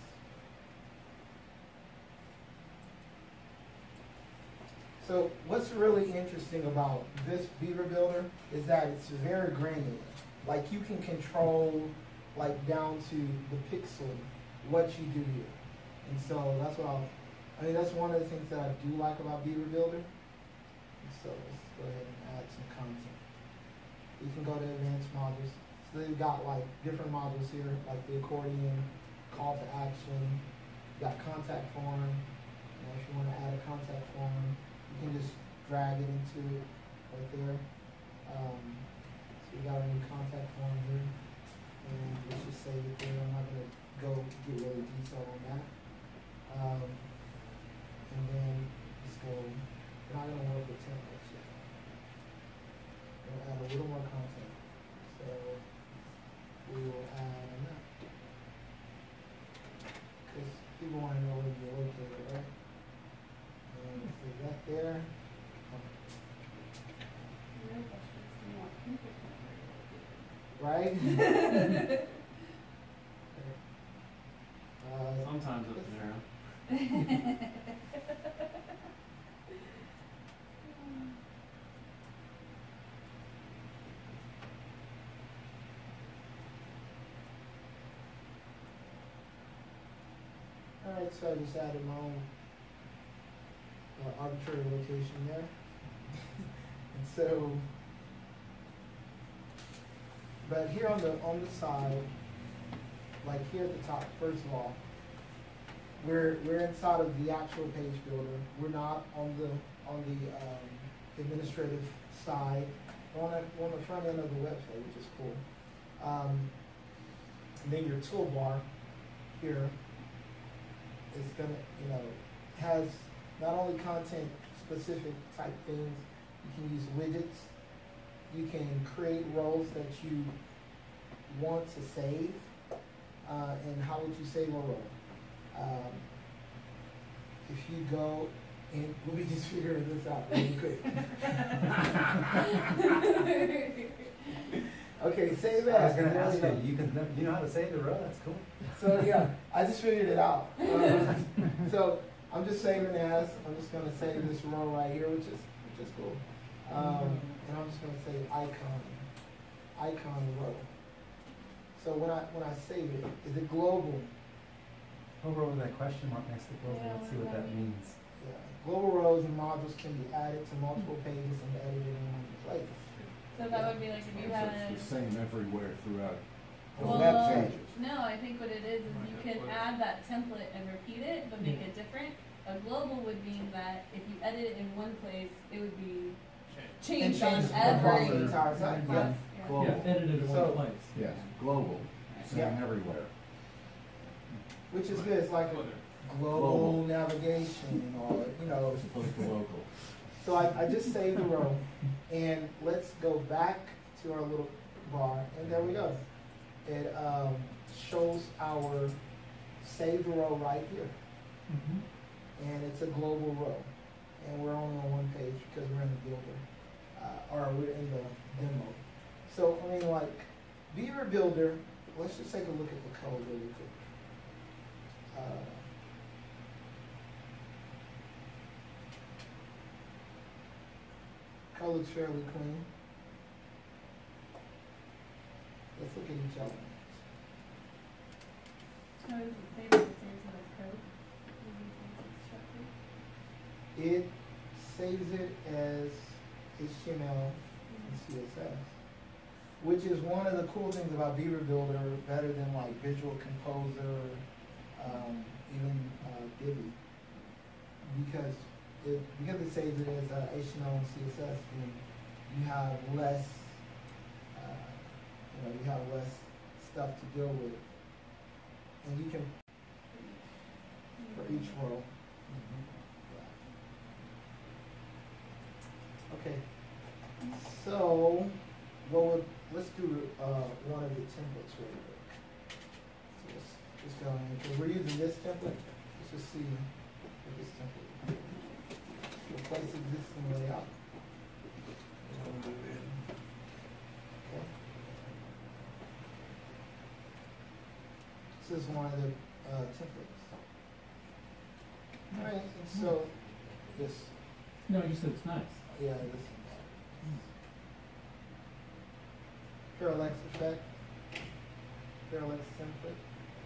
[SPEAKER 1] So what's really interesting about this Beaver Builder is that it's very granular. Like you can control, like down to the pixel, what you do here. And so that's what I'll, I mean, that's one of the things that I do like about Beaver Builder. And so let's go ahead and add some content. You can go to advanced modules. So they've got like different modules here, like the accordion, call to action, you got contact form. You know, if you want to add a contact form, you can just drag it into it right there. Um, so we got a new contact form here. And let's just save it there. I'm not going to go get really detailed on that. Um, and then just go, we're not going to work with templates yet. We'll add a little more content. So we will add that. Because people want to know where you're located, right? And leave that there. Right? uh,
[SPEAKER 11] Sometimes it's narrow.
[SPEAKER 1] Alright, so I just added my own uh, arbitrary location there. And so, but here on the on the side, like here at the top, first of all, we're we're inside of the actual page builder. We're not on the on the um, administrative side. We're on, a, on the front end of the website, which is cool. Um, and then your toolbar here is gonna, you know, has not only content specific type things. You can use widgets. You can create roles that you want to save. Uh, and how would you save a role? Um, if you go and let me just figure this out really quick. Okay, save as.
[SPEAKER 10] I was going to ask you, you can, you know how to save the row? That's cool.
[SPEAKER 1] So yeah, I just figured it out. Uh, so I'm just saving as. I'm just going to save this row right here, which is which is cool. Um, and I'm just going to say icon, icon row. So when I when I save it, is it global?
[SPEAKER 10] Hover over that question mark next to global.
[SPEAKER 2] Yeah,
[SPEAKER 10] Let's see what that means.
[SPEAKER 1] Yeah. Global rows and modules can be added to multiple pages and edited in one place.
[SPEAKER 2] So that would be like if you
[SPEAKER 15] So
[SPEAKER 2] had.
[SPEAKER 15] it's the same everywhere throughout the
[SPEAKER 2] Well,
[SPEAKER 15] web pages.
[SPEAKER 2] no, I think what it is is you can add that template and repeat it, but make it different. A global would mean that if you edit it in one place, it would be changed on
[SPEAKER 1] across the
[SPEAKER 2] every.
[SPEAKER 1] entire site.
[SPEAKER 2] Yeah.
[SPEAKER 1] Yeah.
[SPEAKER 2] Yeah.
[SPEAKER 15] Global.
[SPEAKER 6] Yeah, edited in
[SPEAKER 1] So-
[SPEAKER 6] one place.
[SPEAKER 15] Yes, global, same
[SPEAKER 1] Yeah.
[SPEAKER 15] everywhere.
[SPEAKER 1] Which is good. It's like a global
[SPEAKER 15] Global.
[SPEAKER 1] navigation, or you know.
[SPEAKER 15] As opposed to local.
[SPEAKER 1] So I, I just saved the row, and let's go back to our little bar, and there we go. It um, shows our saved row right here,
[SPEAKER 6] Mm-hmm.
[SPEAKER 1] and it's a global row, and we're only on one page because we're in the builder, uh, or we're in the demo. So I mean, like Beaver Builder. Let's just take a look at the code really quick. Uh, code looks fairly clean. Let's look at each element.
[SPEAKER 2] How does it say that it's in its code? Does it say it's structured?
[SPEAKER 1] It saves it as H T M L and C S S, which is one of the cool things about Beaver Builder, better than like Visual Composer, um, even uh, Divi, because it, because it saves it as uh, H T M L and C S S, then you have less, uh, you know, you have less stuff to deal with, and you can for each row. Mm-hmm. Yeah. Okay. So, what would let's do uh, one of the templates really quick. So let's just go in because we're using this template. Let's just see what this template replace existing layout. Okay. This is one of the uh, templates. All right. And so, yes.
[SPEAKER 6] No, you said it's nice.
[SPEAKER 1] Yeah. This. Parallax effect, parallax template.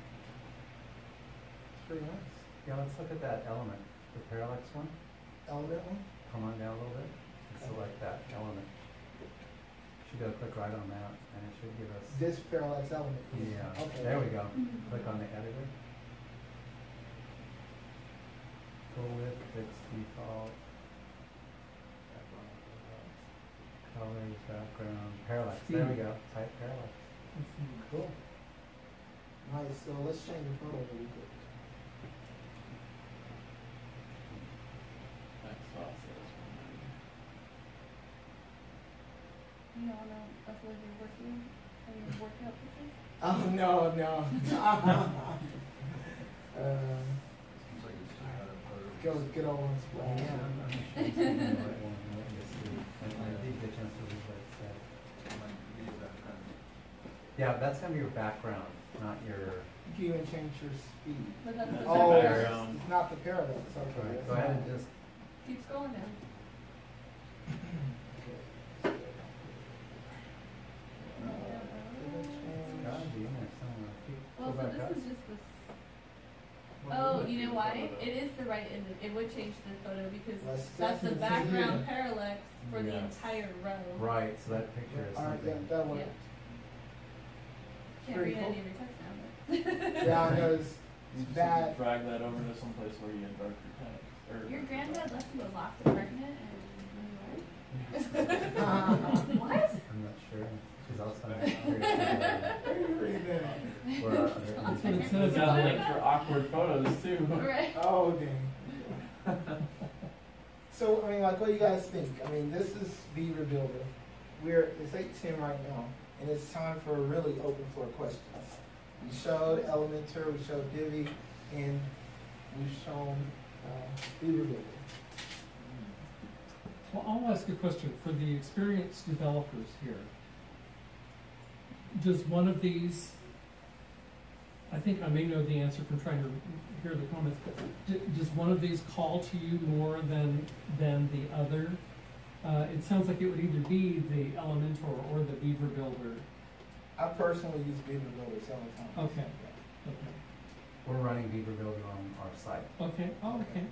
[SPEAKER 1] It's pretty nice.
[SPEAKER 10] Yeah, let's look at that element, the parallax one.
[SPEAKER 1] Element one?
[SPEAKER 10] Come on down a little bit and select that element. Should go click right on that and it should give us
[SPEAKER 1] this parallax element.
[SPEAKER 10] Yeah.
[SPEAKER 1] Okay.
[SPEAKER 10] There we go. Mm-hmm. Click on the editor. Full width, fixed default. Colors, background, parallax. There we go. Type parallax.
[SPEAKER 1] Cool. Nice. So let's change the photo really quick.
[SPEAKER 2] You don't want to upload your working and your workout pictures?
[SPEAKER 1] Oh no, no. um, go get on one splash.
[SPEAKER 10] Yeah, I'm not sure. I did get a chance to read what it said. Yeah, that's gonna be your background, not your.
[SPEAKER 1] You can even change your speed.
[SPEAKER 2] But that's the
[SPEAKER 1] oh,
[SPEAKER 2] background.
[SPEAKER 1] It's not the parallax. Okay.
[SPEAKER 10] Right. Go ahead and just.
[SPEAKER 2] Keep scrolling down. Well, so this is just this. Oh, you know why? It is the right end. It would change the photo because
[SPEAKER 1] Let's
[SPEAKER 2] that's the background parallax for
[SPEAKER 10] yes.
[SPEAKER 2] the entire row.
[SPEAKER 10] Right, so that picture is
[SPEAKER 1] Alright,
[SPEAKER 10] something.
[SPEAKER 1] yeah, that one.
[SPEAKER 2] Yeah. Can't
[SPEAKER 1] Pretty
[SPEAKER 2] read
[SPEAKER 1] cool.
[SPEAKER 2] any of your text now, but.
[SPEAKER 1] Yeah, I know it's,
[SPEAKER 11] You
[SPEAKER 1] it's
[SPEAKER 11] just
[SPEAKER 1] bad.
[SPEAKER 11] drag that over to some place where you have darker text. Or
[SPEAKER 2] Your granddad left you a locked apartment and what?
[SPEAKER 10] I'm not sure. She's also not sure.
[SPEAKER 6] That's what it says.
[SPEAKER 11] Got a link for awkward photos too.
[SPEAKER 2] Right.
[SPEAKER 1] Oh, dang. So, I mean, like, what do you guys think? I mean, this is Beaver Builder. We're, it's eight ten right now, and it's time for really open floor questions. We showed Elementor, we showed Divi, and we've shown uh, Beaver Builder.
[SPEAKER 6] Well, I'll ask a question for the experienced developers here. Does one of these, I think I may know the answer from trying to hear the comments, but d does one of these call to you more than than the other? Uh, it sounds like it would either be the Elementor or the Beaver Builder.
[SPEAKER 1] I personally use Beaver Builder several times.
[SPEAKER 6] Okay. Okay.
[SPEAKER 10] We're running Beaver Builder on our site.
[SPEAKER 6] Okay. Oh, okay.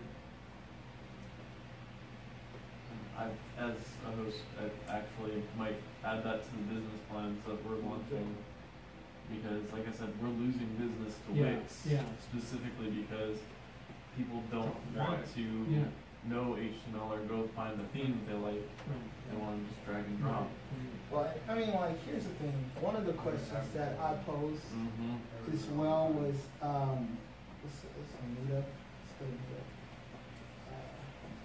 [SPEAKER 5] I, as a host, I actually might add that to the business plans that we're launching, because, like I said, we're losing business to
[SPEAKER 6] Yeah,
[SPEAKER 5] Wix
[SPEAKER 6] yeah.
[SPEAKER 5] specifically because people don't want to
[SPEAKER 6] Yeah.
[SPEAKER 5] know H T M L or go find the theme that they like.
[SPEAKER 6] Right.
[SPEAKER 5] They want to just drag and drop.
[SPEAKER 1] Well, I mean, like, here's the thing. One of the questions that I posed
[SPEAKER 5] Mm-hmm.
[SPEAKER 1] as well was, um, let's, let's on Meetup. Let's go to Meetup. Uh,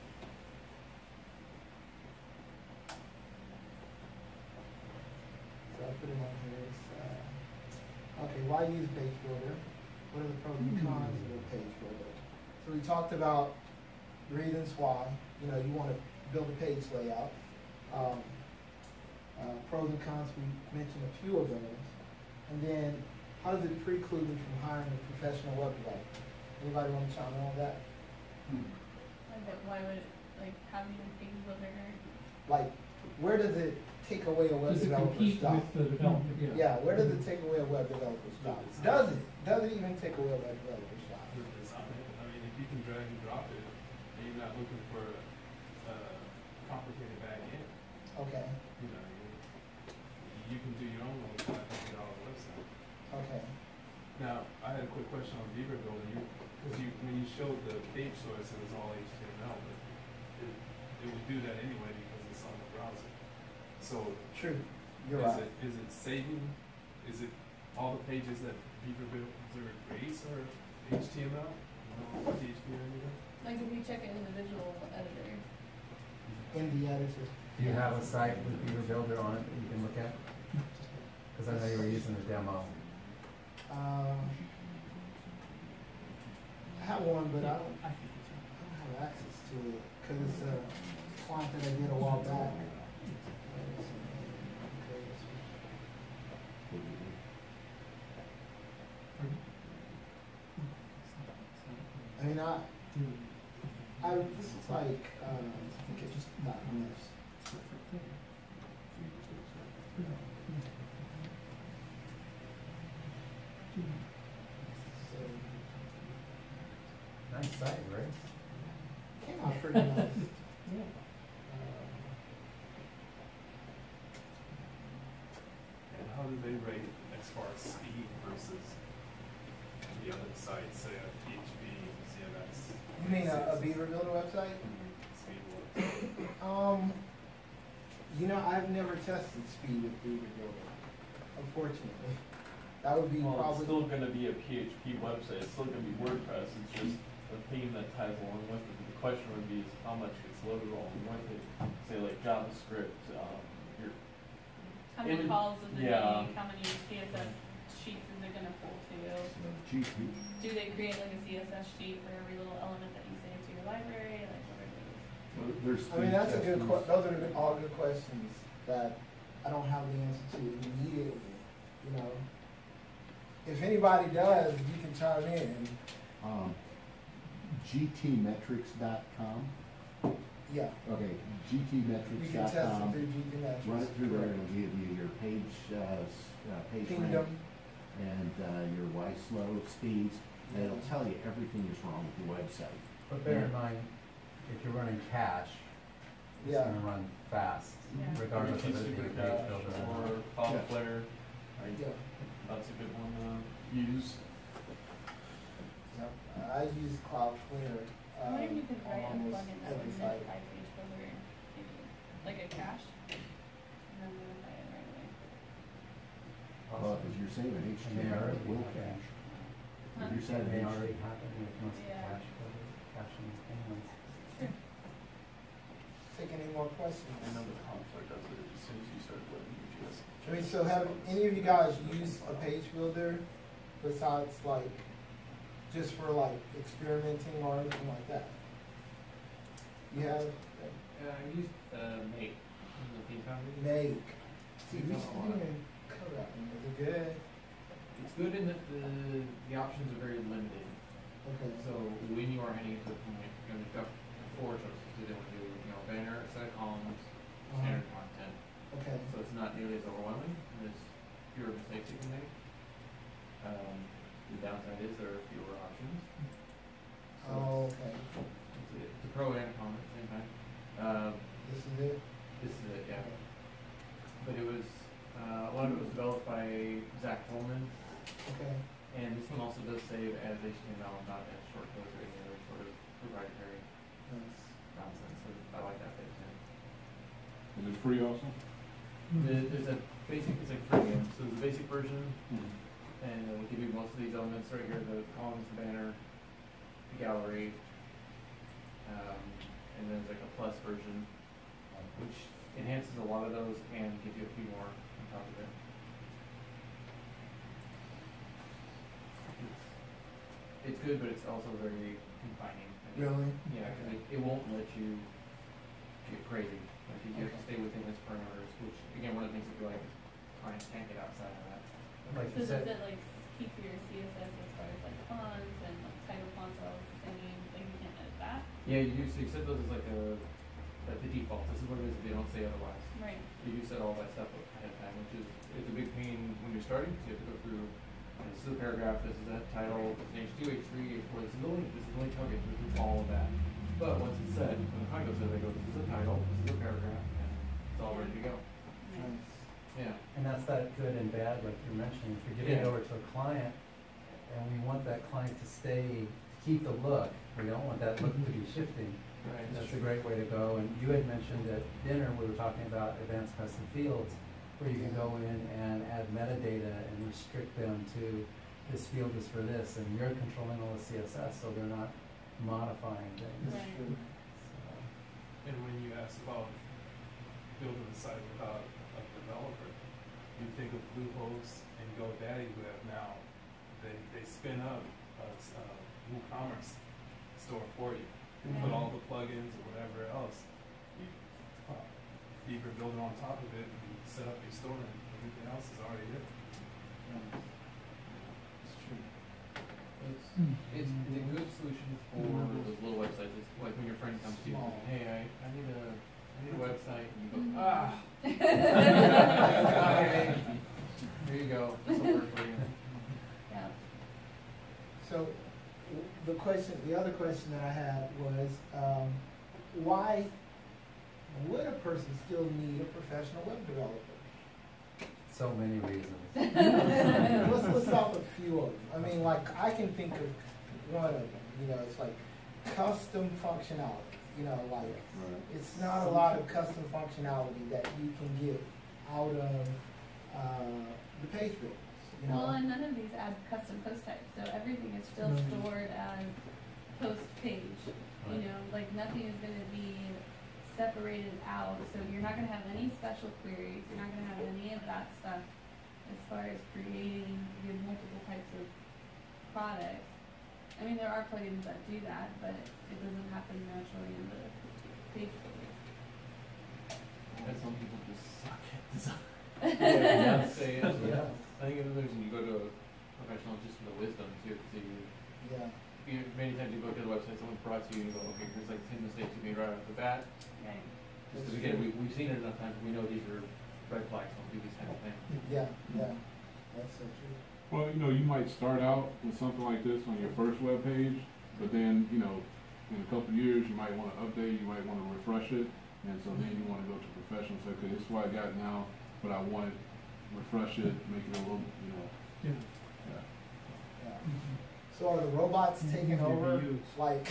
[SPEAKER 1] so I put it on here. It's, uh, okay, why use Page Builder? What are the pros and cons of a Page Builder? So we talked about reasons why. You know, you want to build a page layout. Um, Uh, pros and cons, we mentioned a few of those. And then, how does it preclude me from hiring a professional web developer? Anybody want to chime in on that?
[SPEAKER 2] Like, but why would it, like, having a page builder?
[SPEAKER 1] Like, where does it take away a web
[SPEAKER 6] Does it
[SPEAKER 1] developer's
[SPEAKER 6] compete
[SPEAKER 1] job?
[SPEAKER 6] with the developer? Yeah.
[SPEAKER 1] Yeah, where does it take away a web developer's job? Does it? Does it even take away a web developer's job?
[SPEAKER 15] I mean, if you can drag and drop it, and you're not looking for a complicated back end,
[SPEAKER 1] Okay,
[SPEAKER 15] you know, you can do your own little five hundred dollar website.
[SPEAKER 1] okay.
[SPEAKER 15] Now, I had a quick question on Beaver Builder. You, because you, when you showed the page source, it was all H T M L, but
[SPEAKER 12] So
[SPEAKER 1] True. You're
[SPEAKER 12] is
[SPEAKER 1] right.
[SPEAKER 12] it is it saving? Is it all the pages that Beaver built? Is there a base or H T M L? No P H P or anything?
[SPEAKER 2] Like if you check it in the visual editor.
[SPEAKER 1] In the editor.
[SPEAKER 10] Do you have a site with Beaver Builder on it that you can look at? Because I know you were using the demo.
[SPEAKER 1] Um, I have one, but I don't, I don't have access to it because it's a client that I did a while back. I mean, I, I this is like, um, I think it just not much.
[SPEAKER 10] Nice site, right?
[SPEAKER 1] Came out pretty nice.
[SPEAKER 10] Yeah.
[SPEAKER 12] And how do they rate as far as speed versus the other sites, say a P H P, C M S?
[SPEAKER 1] You mean a, a Beaver Builder website?
[SPEAKER 12] Speed was.
[SPEAKER 1] Um, you know, I've never tested speed with Beaver Builder, unfortunately. That would be
[SPEAKER 11] Well,
[SPEAKER 1] probably.
[SPEAKER 11] it's still going to be a P H P website. It's still going to be WordPress. It's just the theme that ties along with it. The question would be is how much gets loaded along with it. Say like JavaScript, um, your
[SPEAKER 2] How many
[SPEAKER 11] in-
[SPEAKER 2] calls does it
[SPEAKER 11] yeah.
[SPEAKER 2] make? How many C S S sheets is it going to pull to?
[SPEAKER 15] G P.
[SPEAKER 2] Do they create like a C S S sheet for every little element that you save to your library? Like what are those?
[SPEAKER 15] Well, there's
[SPEAKER 1] I mean, that's a
[SPEAKER 15] speed
[SPEAKER 1] good.
[SPEAKER 15] testers.
[SPEAKER 1] Que- those are all good questions that I don't have the answer to immediately. You know, if anybody does, you can chime in.
[SPEAKER 4] Um, G T metrics dot com.
[SPEAKER 1] Yeah.
[SPEAKER 4] Okay, G T
[SPEAKER 1] You
[SPEAKER 4] metrics
[SPEAKER 1] can
[SPEAKER 4] dot
[SPEAKER 1] test it
[SPEAKER 4] com.
[SPEAKER 1] through G T Metrics.
[SPEAKER 4] Run it through there,
[SPEAKER 1] Correct.
[SPEAKER 4] it'll give you your page, uh, s- uh, page rank
[SPEAKER 1] Kingdom.
[SPEAKER 4] and, uh, your Y slow speeds. And it'll tell you everything that's wrong with your website.
[SPEAKER 10] But bear in mind, if you're running cache, it's
[SPEAKER 1] Yeah.
[SPEAKER 10] gonna run fast,
[SPEAKER 2] Yeah.
[SPEAKER 10] regardless of it being a
[SPEAKER 11] Super
[SPEAKER 10] page
[SPEAKER 11] Cache
[SPEAKER 10] builder or not.
[SPEAKER 11] or Cloudflare. Like,
[SPEAKER 1] Yeah.
[SPEAKER 11] that's a good one to use.
[SPEAKER 1] Yep. I use Cloudflare.
[SPEAKER 2] I wonder if you
[SPEAKER 1] Um,
[SPEAKER 2] could write a
[SPEAKER 1] almost
[SPEAKER 2] plugin that would
[SPEAKER 1] every
[SPEAKER 2] make
[SPEAKER 1] site.
[SPEAKER 2] five page builder, maybe, like a cache, and then modify it right away.
[SPEAKER 4] Well, because you're saving H T
[SPEAKER 10] And they
[SPEAKER 4] M L,
[SPEAKER 10] already
[SPEAKER 4] it will
[SPEAKER 10] have
[SPEAKER 4] cache.
[SPEAKER 2] Huh?
[SPEAKER 4] If you're
[SPEAKER 10] And
[SPEAKER 4] setting
[SPEAKER 10] they
[SPEAKER 4] H T M L.
[SPEAKER 10] already happen with most
[SPEAKER 2] Yeah.
[SPEAKER 10] cache builder, caching anyways.
[SPEAKER 1] Take any more questions?
[SPEAKER 5] I know the conflict does it as soon as you start letting U G S.
[SPEAKER 1] I mean, so have any of you guys used a page builder besides like, just for like experimenting or anything like that? You have?
[SPEAKER 12] Uh, I used uh, Make in the theme foundry.
[SPEAKER 1] Make. See, we should even cover that one. Is it good?
[SPEAKER 12] It's good in that the the options are very limited.
[SPEAKER 1] Okay.
[SPEAKER 12] So when you are heading into a point, you know, you've got four choices. Do they want to do, you know, banner, a set of columns,
[SPEAKER 1] Uh-huh.
[SPEAKER 12] standard content.
[SPEAKER 1] Okay.
[SPEAKER 12] So it's not nearly as overwhelming. And there's fewer mistakes you can make. Um, the downside is there are fewer options. So
[SPEAKER 1] Oh, okay.
[SPEAKER 12] it's, a, it's a pro and a con at the same time. Um,
[SPEAKER 1] This is it?
[SPEAKER 12] this is it, yeah. But it was, uh, a lot of it was developed by Zach Pullman.
[SPEAKER 1] Okay.
[SPEAKER 12] And this one also does save as H T M L, not as short codes or any other sort of proprietary
[SPEAKER 1] Nice.
[SPEAKER 12] nonsense. So I like that bit too.
[SPEAKER 15] Is it free also?
[SPEAKER 12] The, there's a basic, it's like freemium. So there's a basic version, and it will give you most of these elements right here: the columns, the banner, the gallery, um, and then there's like a plus version, which enhances a lot of those and gives you a few more on top of it. It's, it's good, but it's also very confining. I mean,
[SPEAKER 1] Really?
[SPEAKER 12] Yeah, because it, it won't let you get crazy. Like you have to stay within its parameters, which again, one of the things that we like is clients can't get outside of that.
[SPEAKER 10] Like
[SPEAKER 2] So
[SPEAKER 10] you
[SPEAKER 2] does
[SPEAKER 10] said,
[SPEAKER 2] it like keep your C S S as far as like fonts and like title fonts are all the same, like you can't edit that?
[SPEAKER 12] Yeah, you do, so you set those as like a, like the default, this is what it is if they don't say otherwise.
[SPEAKER 2] Right.
[SPEAKER 12] You do set all that stuff up ahead of time, which is, it's a big pain when you're starting, so you have to go through, uh, this is a paragraph, this is a title, this is H two, H three, H four, this is the link, this is the link, okay, so through all of that. But once it's set, when the client goes there, they go, this is a title, this is a paragraph, and it's all ready to go.
[SPEAKER 1] Nice.
[SPEAKER 12] Yeah.
[SPEAKER 10] and that's that good and bad, like you're mentioning, if you're giving it
[SPEAKER 12] Yeah.
[SPEAKER 10] over to a client, and we want that client to stay, to keep the look, we don't want that look to be shifting,
[SPEAKER 14] Right.
[SPEAKER 10] That's a great way to go. And you had mentioned at dinner, we were talking about advanced custom fields, where you can go in and add metadata and restrict them to this field is for this, and you're controlling all the C S S, so they're not modifying things.
[SPEAKER 2] Right.
[SPEAKER 10] So,
[SPEAKER 13] And when you ask about building a site without a developer, you think of Bluehost and GoDaddy who have now, they, they spin up a, a WooCommerce store for you. You put all the plugins or whatever else. You, uh, you can build it on top of it and set up your store, and everything else is already there.
[SPEAKER 5] It's true. It's, it's, it's a good solution for those little websites. It's like when your friend comes to you, and, hey, I, I need a I need a website, and you go, ah. Okay. Here you go. This will work for you.
[SPEAKER 2] Yeah.
[SPEAKER 1] So the question, the other question that I had was, um, why would a person still need a professional web developer?
[SPEAKER 10] so many reasons.
[SPEAKER 1] let's let's stop a few of them. I mean, like I can think of one of them. You know, it's like custom functionality. You know, like right. It's not a lot of custom functionality that you can get out of uh, the page builders. You know?
[SPEAKER 2] Well, and none of these add custom post types, so everything is still mm-hmm. stored as post page. Right. You know, like nothing is going to be separated out, so you're not going to have any special queries. You're not going to have any of that stuff as far as creating your multiple types of products. I mean, there are plugins that do that, but it doesn't happen naturally in the page builder.
[SPEAKER 5] And some people just suck at design.
[SPEAKER 2] Yeah.
[SPEAKER 5] Say, yeah. Yeah. I think another reason you go to a professional just for the wisdom too, because you,
[SPEAKER 1] yeah.
[SPEAKER 5] you, many times you go to the website, someone provides you, and you go, okay, here's like ten mistakes you made right off the bat.
[SPEAKER 2] Right.
[SPEAKER 5] Because again, we, we've seen it enough times, we know these are red flags, don't do these kind of things.
[SPEAKER 1] Yeah, yeah, that's so true.
[SPEAKER 15] Well, you know, you might start out with something like this on your first web page, but then, you know, in a couple of years, you might want to update, you might want to refresh it, and so then you want to go to professional. So, okay, this is what I got now, but I want it, refresh it, make it a little, you know.
[SPEAKER 6] Yeah.
[SPEAKER 15] Yeah.
[SPEAKER 1] Yeah. So are the robots taking over? Like.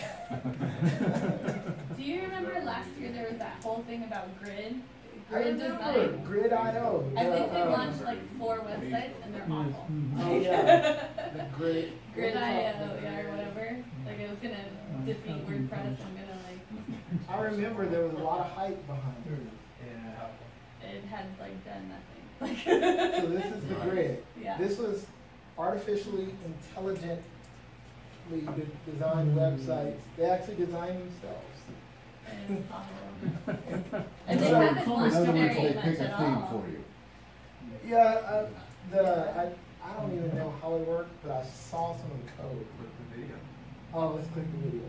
[SPEAKER 2] Do you remember last year there was that whole thing about grid?
[SPEAKER 1] I
[SPEAKER 2] Grid
[SPEAKER 1] remember
[SPEAKER 2] design.
[SPEAKER 1] Grid dot I O.
[SPEAKER 2] I think they
[SPEAKER 1] uh,
[SPEAKER 2] launched like four websites and they're awful.
[SPEAKER 1] Oh yeah, the Grid.
[SPEAKER 2] Grid dot I O, yeah, or whatever. Like it was gonna defeat WordPress. I'm gonna like.
[SPEAKER 1] I remember there was a lot of hype behind it.
[SPEAKER 2] Yeah. It has like done nothing.
[SPEAKER 1] So this is the Grid.
[SPEAKER 2] Yeah.
[SPEAKER 1] This was artificially intelligently de- designed websites. They actually designed themselves.
[SPEAKER 2] And it's awful. And they haven't launched very much at all.
[SPEAKER 4] For you.
[SPEAKER 1] Yeah, uh, the I, I don't even know how it worked, but I saw some of the code.
[SPEAKER 12] Click the video.
[SPEAKER 1] Oh, let's click the video.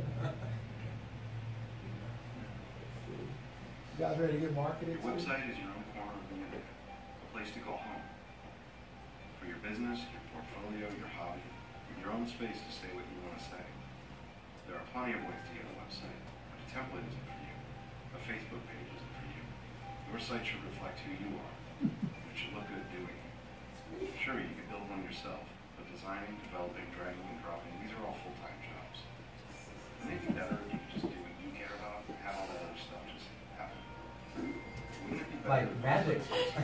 [SPEAKER 1] You guys ready to get marketed?
[SPEAKER 16] Your website is your own corner of the internet, a place to call home. For your business, your portfolio, your hobby, your own space to say what you want to say. There are plenty of ways to get a website, but a template isn't for you. A Facebook page isn't for you. Your site should reflect who you are. It should look good doing it. Sure, you can build one yourself, but designing, developing, dragging, and dropping, these are all full-time jobs. Wouldn't it be better if you could just do what you care about and have all that other stuff just happen? Wouldn't it be better?
[SPEAKER 10] Like magic.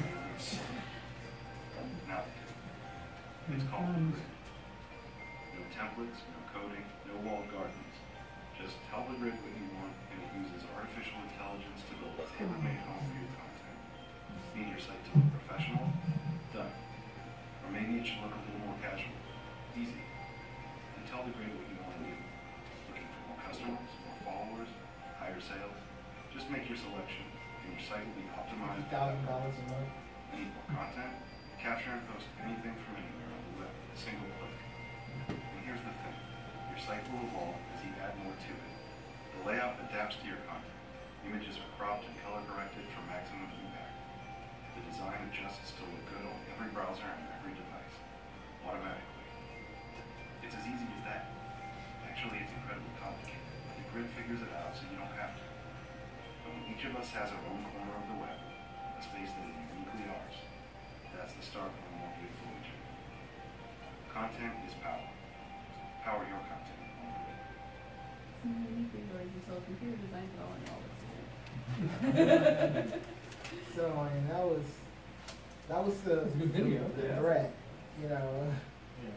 [SPEAKER 16] Now, it's called the Grid. No templates, no coding, no walled gardens. Just tell the Grid what you want, and it uses artificial intelligence to build a tailor-made home for your content. Need your site to look professional? Done. Or maybe it should look a little more casual. Easy. And tell the Grid what you want to do. Looking for more customers, more followers, higher sales? Just make your selection, and your site will be optimized.
[SPEAKER 1] Thousand dollars a month.
[SPEAKER 16] Need more content? Capture and post anything from anywhere on the web with a single click. And here's the thing. Your site will evolve as you add more to it. The layout adapts to your content. Images are cropped and color corrected for maximum impact. The design adjusts to look good on every browser and every device, automatically. It's as easy as that. Actually, it's incredibly complicated, but the Grid figures it out so you don't have to. But when each of us has our own corner of the web, a space that is uniquely ours, that's the start of a more beautiful future. Content is power. Power your content on the Grid.
[SPEAKER 2] doesn't have any free doors until computer designs it all and all this.
[SPEAKER 1] So I mean, that was that was the,
[SPEAKER 6] That's a good video.
[SPEAKER 1] the, the
[SPEAKER 6] Yeah.
[SPEAKER 1] threat, you know.
[SPEAKER 5] Yeah.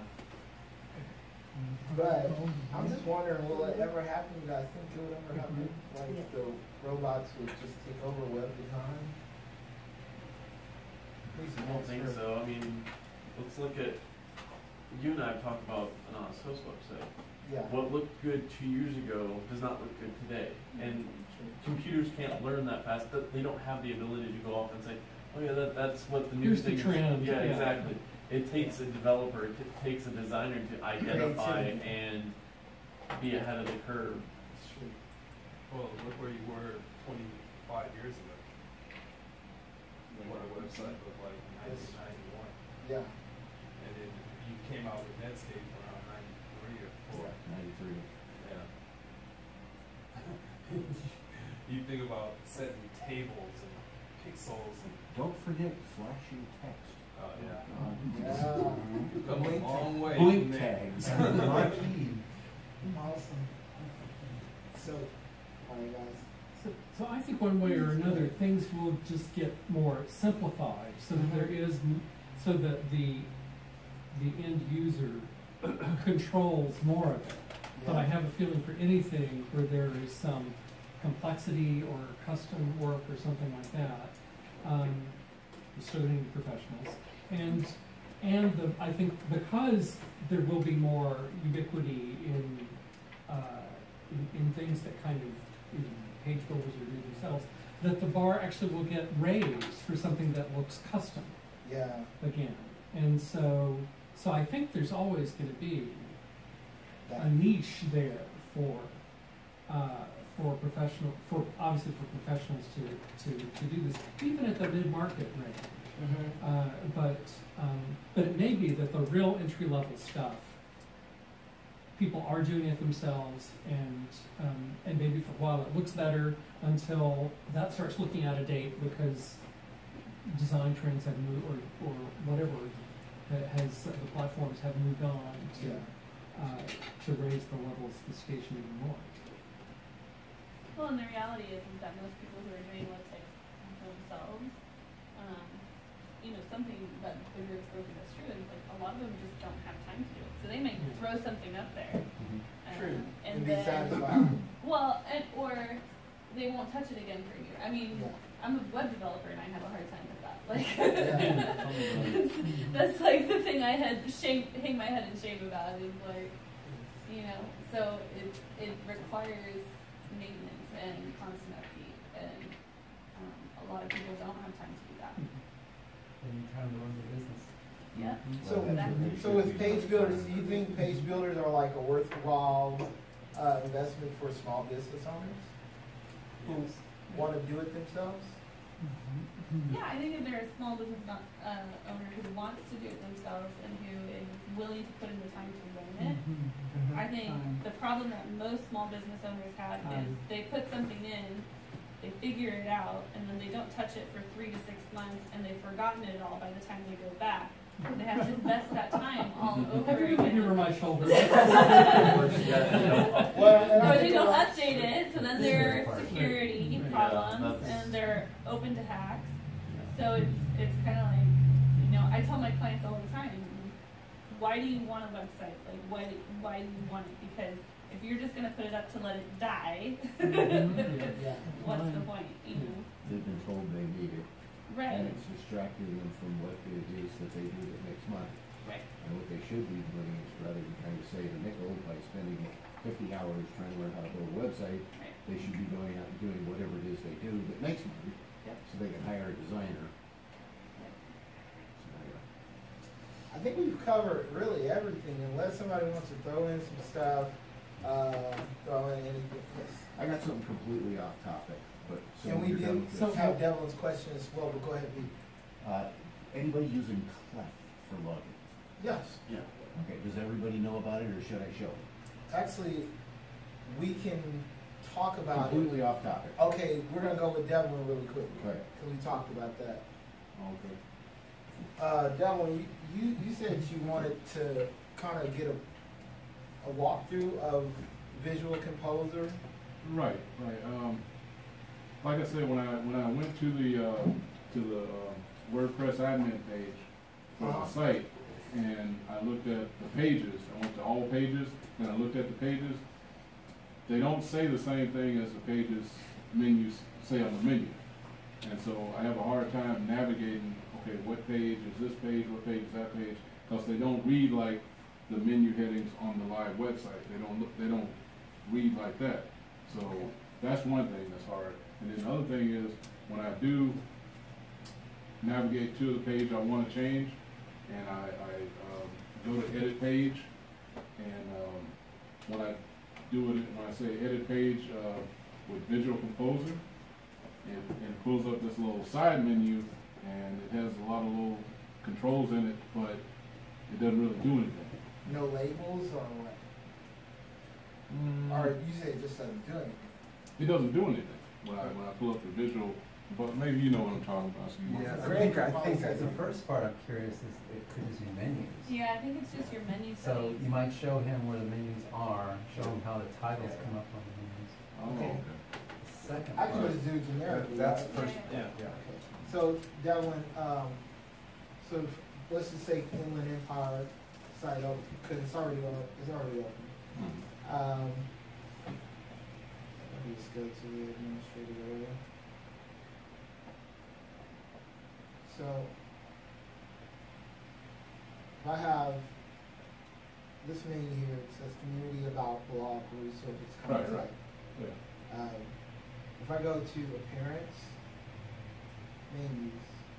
[SPEAKER 1] But I'm just wondering, will it ever happen? You guys think it would ever happen? Like the robots would just take over web design? At least
[SPEAKER 11] I don't think
[SPEAKER 1] for-
[SPEAKER 11] so. I mean, let's look at, you and I have talked about an honest host website.
[SPEAKER 1] Yeah.
[SPEAKER 11] What looked good two years ago does not look good today. And computers can't learn that fast. That they don't have the ability to go off and say, oh yeah, that, that's what the new
[SPEAKER 6] Here's the
[SPEAKER 11] thing
[SPEAKER 6] trend,
[SPEAKER 11] is. Yeah,
[SPEAKER 6] yeah.
[SPEAKER 11] exactly. It takes a developer, it t- takes a designer to identify
[SPEAKER 1] Creativity.
[SPEAKER 11] and be ahead of the curve.
[SPEAKER 13] Well, look where you were twenty-five years ago. What a website looked like in nineteen ninety-one.
[SPEAKER 1] Yeah.
[SPEAKER 13] And then you came out with Netscape around ninety-three or four.
[SPEAKER 4] ninety-three.
[SPEAKER 13] Yeah. You think about setting tables and pixels and.
[SPEAKER 4] Don't forget flashing text.
[SPEAKER 13] Oh, yeah.
[SPEAKER 1] Yeah.
[SPEAKER 13] You've come a long way.
[SPEAKER 4] Blink
[SPEAKER 13] from there.
[SPEAKER 4] tags.
[SPEAKER 1] Awesome. So, all right, guys.
[SPEAKER 6] So, so I think one way or another, things will just get more simplified, so that there is, m- so that the the end user controls more of it. But I have a feeling for anything where there is some complexity or custom work or something like that, um, you still need professionals. And and the, I think because there will be more ubiquity in uh, in, in things that kind of you know, page builders or do themselves, that the bar actually will get raised for something that looks custom.
[SPEAKER 1] Yeah.
[SPEAKER 6] Again, and so so I think there's always going to be a niche there for uh, for professional, for obviously for professionals to, to, to do this, even at the mid-market range.
[SPEAKER 1] Mm-hmm.
[SPEAKER 6] Uh, but um, but it may be that the real entry-level stuff, people are doing it themselves, and um, and maybe for a while it looks better until that starts looking out of date because design trends have moved, or or whatever that has the platforms have moved on to
[SPEAKER 1] Yeah.
[SPEAKER 6] uh, to raise the level of sophistication even more.
[SPEAKER 2] Well, and the reality is, is that most people who are doing websites themselves, um, you know, something that the group's broken is true, and like a lot of them just don't have time to do it. So they may
[SPEAKER 6] Yeah.
[SPEAKER 2] throw something up there,
[SPEAKER 1] Mm-hmm.
[SPEAKER 2] um,
[SPEAKER 1] True.
[SPEAKER 2] and
[SPEAKER 1] And be
[SPEAKER 2] then
[SPEAKER 1] satisfied.
[SPEAKER 2] well, and or they won't touch it again for a year. I mean,
[SPEAKER 1] Yeah.
[SPEAKER 2] I'm a web developer, and I have a hard time with that. Like,
[SPEAKER 1] Yeah.
[SPEAKER 2] that's like the thing I had shame, hang my head in shame about is like, you know, so it it requires maintenance and constant upkeep, and um, a lot of people don't have time to do that.
[SPEAKER 10] They need time to run their business.
[SPEAKER 2] Yeah.
[SPEAKER 1] So,
[SPEAKER 2] Exactly.
[SPEAKER 1] so with page builders, do you think page builders are like a worthwhile uh, investment for small business owners who want to do it themselves?
[SPEAKER 2] Yeah, I think if they're a small business not, uh, owner who wants to do it themselves and who is willing to put in the time to learn it,
[SPEAKER 1] Mm-hmm.
[SPEAKER 2] I think
[SPEAKER 10] Time.
[SPEAKER 2] the problem that most small business owners have is
[SPEAKER 10] Time.
[SPEAKER 2] they put something in, they figure it out, and then they don't touch it for three to six months, and they've forgotten it all by the time they go back. They have to invest that time all over
[SPEAKER 6] Have you ever
[SPEAKER 2] again.
[SPEAKER 6] been over my shoulder?
[SPEAKER 1] Well, and I
[SPEAKER 2] Or they
[SPEAKER 1] think
[SPEAKER 2] don't
[SPEAKER 1] about-
[SPEAKER 2] update it, so then there are security
[SPEAKER 11] Yeah,
[SPEAKER 2] problems,
[SPEAKER 11] that's-
[SPEAKER 2] and they're open to hacks. So it's it's kind of like, you know, I tell my clients all the time, why do you want a website? Like, why do, why do you want it? Because if you're just gonna put it up to let it die,
[SPEAKER 1] Yeah.
[SPEAKER 2] what's the point? You know,
[SPEAKER 4] They've been told they need it.
[SPEAKER 2] right?
[SPEAKER 4] And it's distracting them from what it is that they do that makes money.
[SPEAKER 2] Right.
[SPEAKER 4] And what they should be doing is rather than trying to save a nickel by spending fifty hours trying to learn how to build a website,
[SPEAKER 2] Right.
[SPEAKER 4] they should be going out and doing whatever it is they do that makes money,
[SPEAKER 2] Yep.
[SPEAKER 4] so they can hire a designer. So, yeah.
[SPEAKER 1] I think we've covered really everything, unless somebody wants to throw in some stuff, uh, throw in anything.
[SPEAKER 4] I got something completely off topic, but so
[SPEAKER 1] And we
[SPEAKER 4] you're done
[SPEAKER 1] did
[SPEAKER 4] with this.
[SPEAKER 1] have Devlin's question as well, but go ahead, Pete.
[SPEAKER 4] Uh, anybody using Clef for logins?
[SPEAKER 1] Yes.
[SPEAKER 4] Yeah. Okay, does everybody know about it, or should I show?
[SPEAKER 1] Actually, we can talk about
[SPEAKER 4] Completely
[SPEAKER 1] it.
[SPEAKER 4] off topic.
[SPEAKER 1] Okay, we're gonna go with Devlin really quick.
[SPEAKER 4] Right.
[SPEAKER 1] Because we talked about that.
[SPEAKER 4] Okay.
[SPEAKER 1] Uh, Devlin, you, you, you said you wanted to kind of get a, a walkthrough of Visual Composer?
[SPEAKER 15] Right, right. Um, like I said, when I when I went to the uh, to the uh, WordPress admin page for
[SPEAKER 1] Uh-huh.
[SPEAKER 15] my site, and I looked at the pages, I went to all pages, and I looked at the pages. They don't say the same thing as the pages menus say on the menu, and so I have a hard time navigating. Okay, what page is this page? What page is that page? Because they don't read like the menu headings on the live website. They don't look. They don't read like that. So that's one thing that's hard. And then the other thing is when I do navigate to the page I want to change, and I, I um, go to edit page, and um, when I do it, when I say edit page uh, with Visual Composer, it, it pulls up this little side menu, and it has a lot of little controls in it, but it doesn't really do anything.
[SPEAKER 1] No labels or what?
[SPEAKER 15] Mm.
[SPEAKER 1] Or you say it just doesn't do anything?
[SPEAKER 15] It doesn't do anything when I when I pull up the visual, but maybe you know what I'm talking about. So you
[SPEAKER 10] Yeah,
[SPEAKER 15] want-
[SPEAKER 10] I think, I think that the first part I'm curious is it could just be menus.
[SPEAKER 2] Yeah, I think it's just your menu
[SPEAKER 10] So
[SPEAKER 2] settings.
[SPEAKER 10] you might show him where the menus are, show him how the titles come up on the menus.
[SPEAKER 15] Oh,
[SPEAKER 1] Okay.
[SPEAKER 15] okay.
[SPEAKER 10] Second
[SPEAKER 1] I can
[SPEAKER 10] part-
[SPEAKER 1] just do generically.
[SPEAKER 10] That's
[SPEAKER 1] right?
[SPEAKER 10] first, yeah.
[SPEAKER 1] Okay. So Devlin, um, so if, let's just say Inland Empire site open, because it's already open, it's already open.
[SPEAKER 15] Mhm.
[SPEAKER 1] Um, let me just go to the administrative area. So, if I have this menu here, it says community about blog resources
[SPEAKER 15] Right,
[SPEAKER 1] contact.
[SPEAKER 15] right. Yeah.
[SPEAKER 1] Um, if I go to appearance, menus,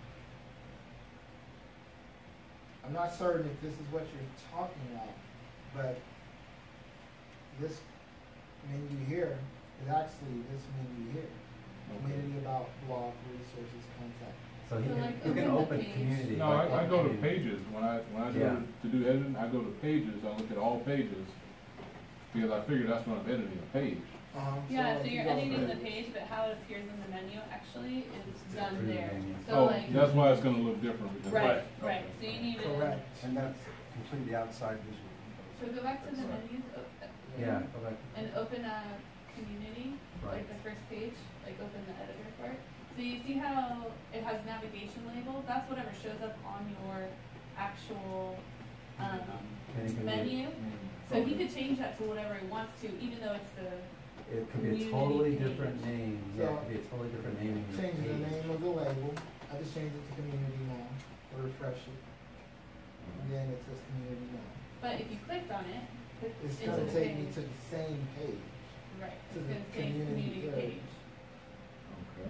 [SPEAKER 1] I'm not certain if this is what you're talking about, but this menu here is actually this menu here. Community about blog resources contact.
[SPEAKER 10] So he
[SPEAKER 2] So,
[SPEAKER 10] can,
[SPEAKER 2] like,
[SPEAKER 10] you can
[SPEAKER 2] open the
[SPEAKER 10] open
[SPEAKER 2] page.
[SPEAKER 10] community.
[SPEAKER 15] No,
[SPEAKER 10] like
[SPEAKER 15] I, I go to
[SPEAKER 10] open-
[SPEAKER 15] pages. When I when I go
[SPEAKER 10] Yeah.
[SPEAKER 15] to, to do editing, I go to pages. I look at all pages because I figure that's when I'm editing a page.
[SPEAKER 1] Uh-huh.
[SPEAKER 2] Yeah, so
[SPEAKER 1] if
[SPEAKER 2] you're
[SPEAKER 1] you go
[SPEAKER 2] editing
[SPEAKER 1] to-
[SPEAKER 2] the page, but how it appears in the menu actually is done
[SPEAKER 10] through the
[SPEAKER 2] there.
[SPEAKER 10] menu.
[SPEAKER 2] So
[SPEAKER 15] Oh,
[SPEAKER 2] like,
[SPEAKER 15] that's why it's going to look different. Because
[SPEAKER 2] right,
[SPEAKER 15] okay.
[SPEAKER 2] right. So you need to.
[SPEAKER 1] Correct.
[SPEAKER 9] And that's completely outside visual.
[SPEAKER 2] So go back to the menus o- uh,
[SPEAKER 10] Yeah, go back.
[SPEAKER 2] and open a community,
[SPEAKER 10] Right.
[SPEAKER 2] like the first page, like open the editor part. So you see how it has navigation label? That's whatever shows up on your actual um,
[SPEAKER 10] Then you can
[SPEAKER 2] menu.
[SPEAKER 15] Mm.
[SPEAKER 2] So he could change that to whatever he wants to, even though it's the
[SPEAKER 10] It could be a
[SPEAKER 2] community
[SPEAKER 10] totally
[SPEAKER 2] page.
[SPEAKER 10] different name, yeah, it could be a totally different name in your
[SPEAKER 1] Change the
[SPEAKER 10] page.
[SPEAKER 1] name of the label. I just changed it to community now. Or refresh it. And then it says community now.
[SPEAKER 2] But if you clicked on it, click
[SPEAKER 1] It's
[SPEAKER 2] into
[SPEAKER 1] gonna
[SPEAKER 2] the
[SPEAKER 1] take me
[SPEAKER 2] page.
[SPEAKER 1] to the same page.
[SPEAKER 2] Right,
[SPEAKER 1] to
[SPEAKER 2] it's
[SPEAKER 1] the
[SPEAKER 2] gonna say
[SPEAKER 1] community
[SPEAKER 2] community
[SPEAKER 1] area.
[SPEAKER 2] page.
[SPEAKER 15] Okay.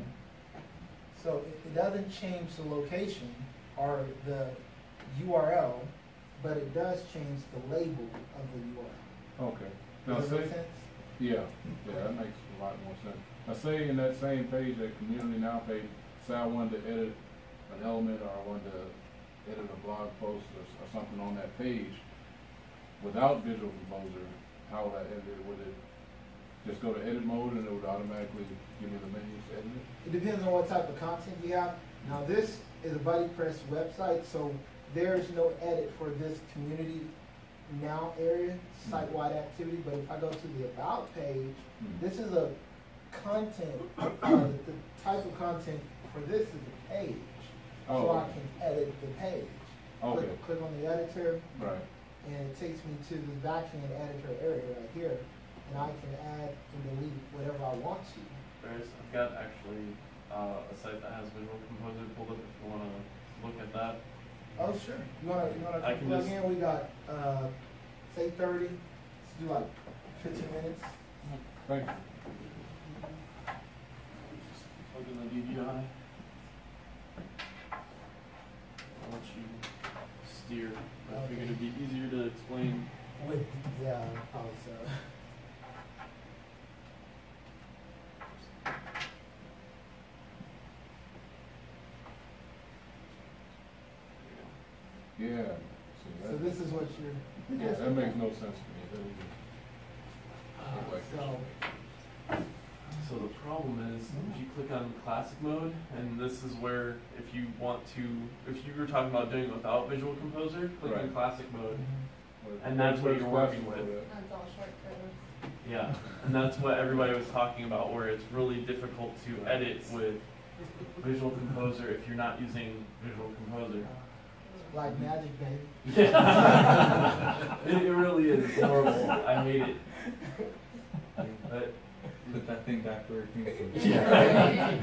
[SPEAKER 1] So it, it doesn't change the location or the U R L, but it does change the label of the U R L.
[SPEAKER 15] Okay. Now
[SPEAKER 1] Does that make
[SPEAKER 15] say,
[SPEAKER 1] sense?
[SPEAKER 15] yeah, yeah, that makes a lot more sense. Now say in that same page, that community now page, say I wanted to edit an element or I wanted to edit a blog post or, s- or something on that page without Visual Composer, how would I edit it? Would it just go to edit mode and it would automatically give me the menus to edit it?
[SPEAKER 1] It depends on what type of content you have. Now this is a BuddyPress website, so there's no edit for this community now area, site-wide activity, but if I go to the about page,
[SPEAKER 15] Hmm.
[SPEAKER 1] this is a content, uh, the type of content for this is the page. So
[SPEAKER 15] Oh,
[SPEAKER 1] I can edit the page.
[SPEAKER 15] okay,
[SPEAKER 1] Click, click on the editor,
[SPEAKER 15] right.
[SPEAKER 1] and it takes me to the backend editor area right here, and I can add and delete whatever I want to.
[SPEAKER 11] There's, I've got actually uh, a site that has Visual Composer pulled up if you want to look at that.
[SPEAKER 1] Oh, sure. You wanna, you wanna
[SPEAKER 11] I can
[SPEAKER 1] plug
[SPEAKER 11] just-
[SPEAKER 1] in? We got, uh, say thirty, let's do like fifteen minutes.
[SPEAKER 15] Thank you.
[SPEAKER 11] Just plug in the D V I. I'll let you steer. I figured it'd be easier to explain.
[SPEAKER 1] With, yeah, probably so.
[SPEAKER 15] Yeah. See,
[SPEAKER 1] So
[SPEAKER 15] that,
[SPEAKER 1] this is what you're.
[SPEAKER 15] yeah, that makes no sense to me. That even-
[SPEAKER 1] So,
[SPEAKER 11] So the problem is, if you click on classic mode, and this is where, if you want to, if you were talking about doing it without Visual Composer, click on
[SPEAKER 15] Right.
[SPEAKER 11] classic mode.
[SPEAKER 1] mhm.
[SPEAKER 11] And that's what
[SPEAKER 15] Where's
[SPEAKER 11] you're
[SPEAKER 15] classic
[SPEAKER 11] working with.
[SPEAKER 15] mode at?
[SPEAKER 2] That's all shortcuts.
[SPEAKER 11] Yeah, and that's what everybody was talking about, where it's really difficult to edit with Visual Composer if you're not using Visual Composer.
[SPEAKER 1] It's like magic, baby.
[SPEAKER 11] Yeah. it, it really is. It's horrible. I hate it. But
[SPEAKER 5] put that thing back where it came from.
[SPEAKER 11] Yeah.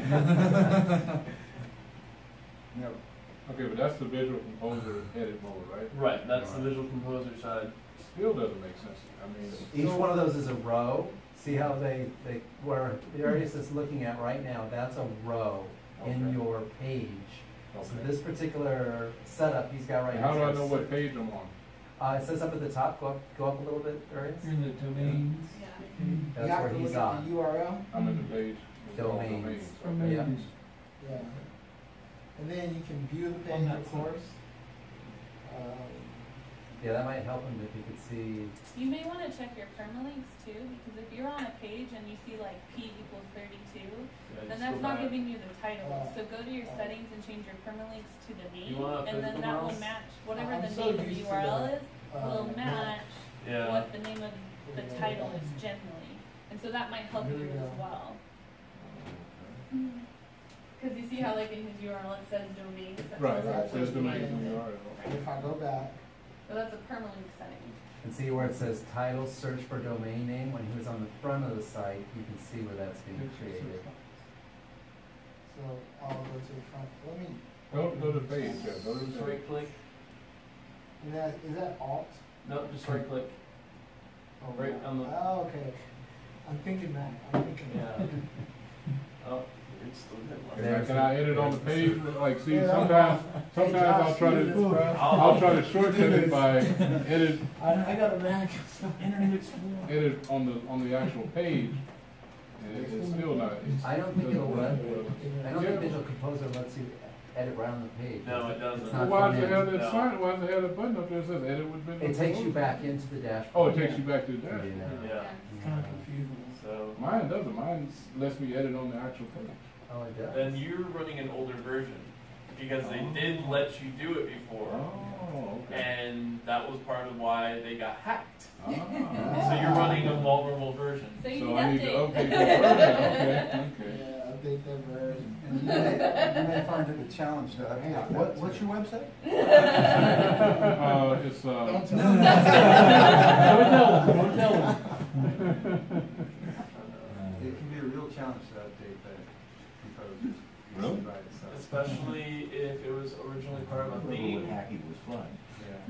[SPEAKER 15] Yeah. Okay, but that's the Visual Composer edit mode, right?
[SPEAKER 11] Right, that's the Visual Composer side.
[SPEAKER 15] Still doesn't make sense. I mean,
[SPEAKER 14] Each one of those is a row. See how they, they where Darius is looking at right now, that's a row in
[SPEAKER 15] Okay.
[SPEAKER 14] your page.
[SPEAKER 15] Okay.
[SPEAKER 14] So this particular setup he's got right
[SPEAKER 15] How do
[SPEAKER 14] here
[SPEAKER 15] I
[SPEAKER 14] says-
[SPEAKER 15] know what page I'm on?
[SPEAKER 14] Uh, it says up at the top, go up, go up a little bit, Darius.
[SPEAKER 6] You're in the domains.
[SPEAKER 14] That's
[SPEAKER 1] You have
[SPEAKER 14] where
[SPEAKER 1] to
[SPEAKER 14] he's
[SPEAKER 1] look at
[SPEAKER 14] on.
[SPEAKER 1] the U R L.
[SPEAKER 15] I'm in the page. It's called
[SPEAKER 14] Domains.
[SPEAKER 15] Okay.
[SPEAKER 14] Yeah.
[SPEAKER 1] Yeah. And then you can view the
[SPEAKER 6] On
[SPEAKER 1] page,
[SPEAKER 6] that
[SPEAKER 1] of course. Um,
[SPEAKER 14] Yeah, that might help him if he could see.
[SPEAKER 2] You may want to check your permalinks too, because if you're on a page and you see like P equals thirty-two,
[SPEAKER 11] Yeah,
[SPEAKER 2] then
[SPEAKER 11] just
[SPEAKER 2] that's
[SPEAKER 11] go
[SPEAKER 2] not
[SPEAKER 11] back.
[SPEAKER 2] giving you the title.
[SPEAKER 1] Uh,
[SPEAKER 2] So go to your settings and change your permalinks to the name,
[SPEAKER 11] You want a
[SPEAKER 2] and then
[SPEAKER 11] physical
[SPEAKER 2] that will
[SPEAKER 11] mouse?
[SPEAKER 2] match whatever
[SPEAKER 1] I'm
[SPEAKER 2] the
[SPEAKER 1] so
[SPEAKER 2] name of the
[SPEAKER 1] used
[SPEAKER 2] U
[SPEAKER 1] to
[SPEAKER 2] R L
[SPEAKER 1] the,
[SPEAKER 2] is will
[SPEAKER 1] uh,
[SPEAKER 2] match
[SPEAKER 11] Yeah.
[SPEAKER 2] what the name of the title is generally, and so that might help
[SPEAKER 1] There
[SPEAKER 2] you
[SPEAKER 1] you
[SPEAKER 2] as
[SPEAKER 1] go.
[SPEAKER 2] well. Because you see how like in his U R L it says domains. That
[SPEAKER 15] Right,
[SPEAKER 2] tells
[SPEAKER 15] right.
[SPEAKER 2] us
[SPEAKER 15] So
[SPEAKER 2] which
[SPEAKER 15] it's the
[SPEAKER 2] domain
[SPEAKER 15] main
[SPEAKER 2] it is.
[SPEAKER 15] U R L.
[SPEAKER 1] If I go back,
[SPEAKER 2] So that's a permalink setting.
[SPEAKER 14] And see where it says title, search for domain name. When he was on the front of the site, you can see where that's being created.
[SPEAKER 1] so I'll go to the front. Let me.
[SPEAKER 15] Go, go to the page, yeah, go to
[SPEAKER 11] Just
[SPEAKER 15] the page.
[SPEAKER 11] right click.
[SPEAKER 1] Is that is that alt?
[SPEAKER 11] No, just right click.
[SPEAKER 1] Oh,
[SPEAKER 11] Right
[SPEAKER 1] yeah.
[SPEAKER 11] on the-
[SPEAKER 1] Oh, okay. I'm thinking that. I'm thinking
[SPEAKER 11] Yeah.
[SPEAKER 1] that.
[SPEAKER 11] Oh, it's still good.
[SPEAKER 15] Can I, can I edit on the page? Like, see,
[SPEAKER 1] Yeah,
[SPEAKER 15] sometimes,
[SPEAKER 1] Hey,
[SPEAKER 15] sometimes
[SPEAKER 1] Josh,
[SPEAKER 15] I'll try
[SPEAKER 1] you do this, bro.
[SPEAKER 15] to, I'll try to shortcut it by edit,
[SPEAKER 1] I, I got a Mac.
[SPEAKER 11] Internet Explorer.
[SPEAKER 15] edit on the, on the actual page. And it's still not. it's-
[SPEAKER 14] I don't think it'll let. I don't
[SPEAKER 15] Yeah.
[SPEAKER 14] think Visual Composer lets you edit around the page.
[SPEAKER 11] No, it doesn't.
[SPEAKER 14] It's
[SPEAKER 15] Well,
[SPEAKER 14] not
[SPEAKER 15] why does
[SPEAKER 14] front
[SPEAKER 15] it have
[SPEAKER 14] end.
[SPEAKER 15] that
[SPEAKER 11] No.
[SPEAKER 15] sign, why does it have that button up there that says edit with Visual
[SPEAKER 14] It takes you
[SPEAKER 15] Composer?
[SPEAKER 14] back into the dashboard.
[SPEAKER 15] Oh, it takes you back to the dashboard.
[SPEAKER 14] Yeah.
[SPEAKER 11] Yeah.
[SPEAKER 1] Kind of confusing.
[SPEAKER 11] So
[SPEAKER 15] Mine doesn't, mine lets me edit on the actual page.
[SPEAKER 14] Oh, it does.
[SPEAKER 11] then you're running an older version because they did let you do it before,
[SPEAKER 15] Oh, okay.
[SPEAKER 11] and that was part of why they got hacked.
[SPEAKER 15] Ah.
[SPEAKER 11] So you're running a vulnerable version.
[SPEAKER 2] So you
[SPEAKER 15] So
[SPEAKER 2] need
[SPEAKER 15] I need to
[SPEAKER 2] update.
[SPEAKER 15] update that version, okay, okay.
[SPEAKER 1] Yeah, update that version.
[SPEAKER 9] And you may, you may find it a challenge to update. What, what's your website?
[SPEAKER 15] Uh, it's, uh.
[SPEAKER 1] Don't tell them.
[SPEAKER 6] Don't tell him, don't tell him.
[SPEAKER 9] It can be a real challenge to update that composer.
[SPEAKER 4] Really?
[SPEAKER 9] By itself.
[SPEAKER 11] Especially if it was originally part of a
[SPEAKER 4] Remember
[SPEAKER 11] theme.
[SPEAKER 4] when hacking was fun?
[SPEAKER 11] Yeah.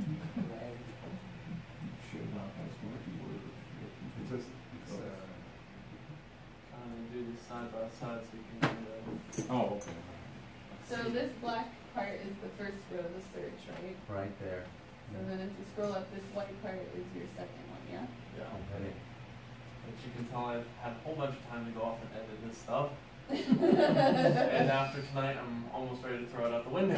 [SPEAKER 4] Shit, not as working with
[SPEAKER 9] It's just, it's, uh,
[SPEAKER 11] Trying to do this side by side so you can do that.
[SPEAKER 15] Oh, okay.
[SPEAKER 2] So this black part is the first row of the search, right?
[SPEAKER 14] Right there.
[SPEAKER 2] So then if you scroll up, this white part is your second one, yeah?
[SPEAKER 11] Yeah.
[SPEAKER 14] Okay.
[SPEAKER 11] As you can tell, I've had a whole bunch of time to go off and edit this stuff. And after tonight, I'm almost ready to throw it out the window.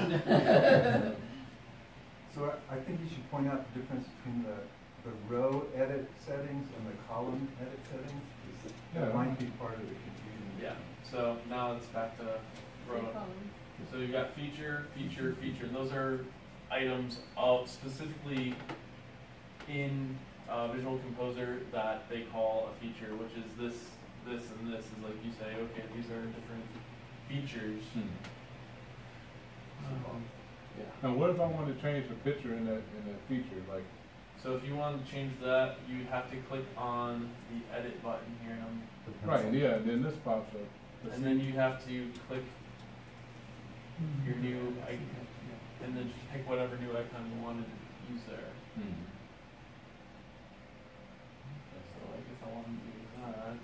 [SPEAKER 9] So I, I think you should point out the difference between the, the row edit settings and the column edit settings. 'Cause
[SPEAKER 15] Yeah.
[SPEAKER 9] That might be part of the confusion.
[SPEAKER 11] Yeah, so now it's back to row.
[SPEAKER 2] Column.
[SPEAKER 11] So you've got feature, feature, feature, and those are items of specifically in uh, Visual Composer that they call a feature, which is this, this, and this. Is like you say, okay, these are different features. Um, yeah.
[SPEAKER 15] Now, what if I want to change the picture in that, in that feature, like,
[SPEAKER 11] So if you wanted to change that, you'd have to click on the edit button here, and, I'm-
[SPEAKER 15] right, yeah, and then this pops up. Let's
[SPEAKER 11] and
[SPEAKER 15] see.
[SPEAKER 11] then you have to click your new icon, and then just pick whatever new icon you wanted to use there.
[SPEAKER 15] Hmm.
[SPEAKER 11] So like if I wanted to do that,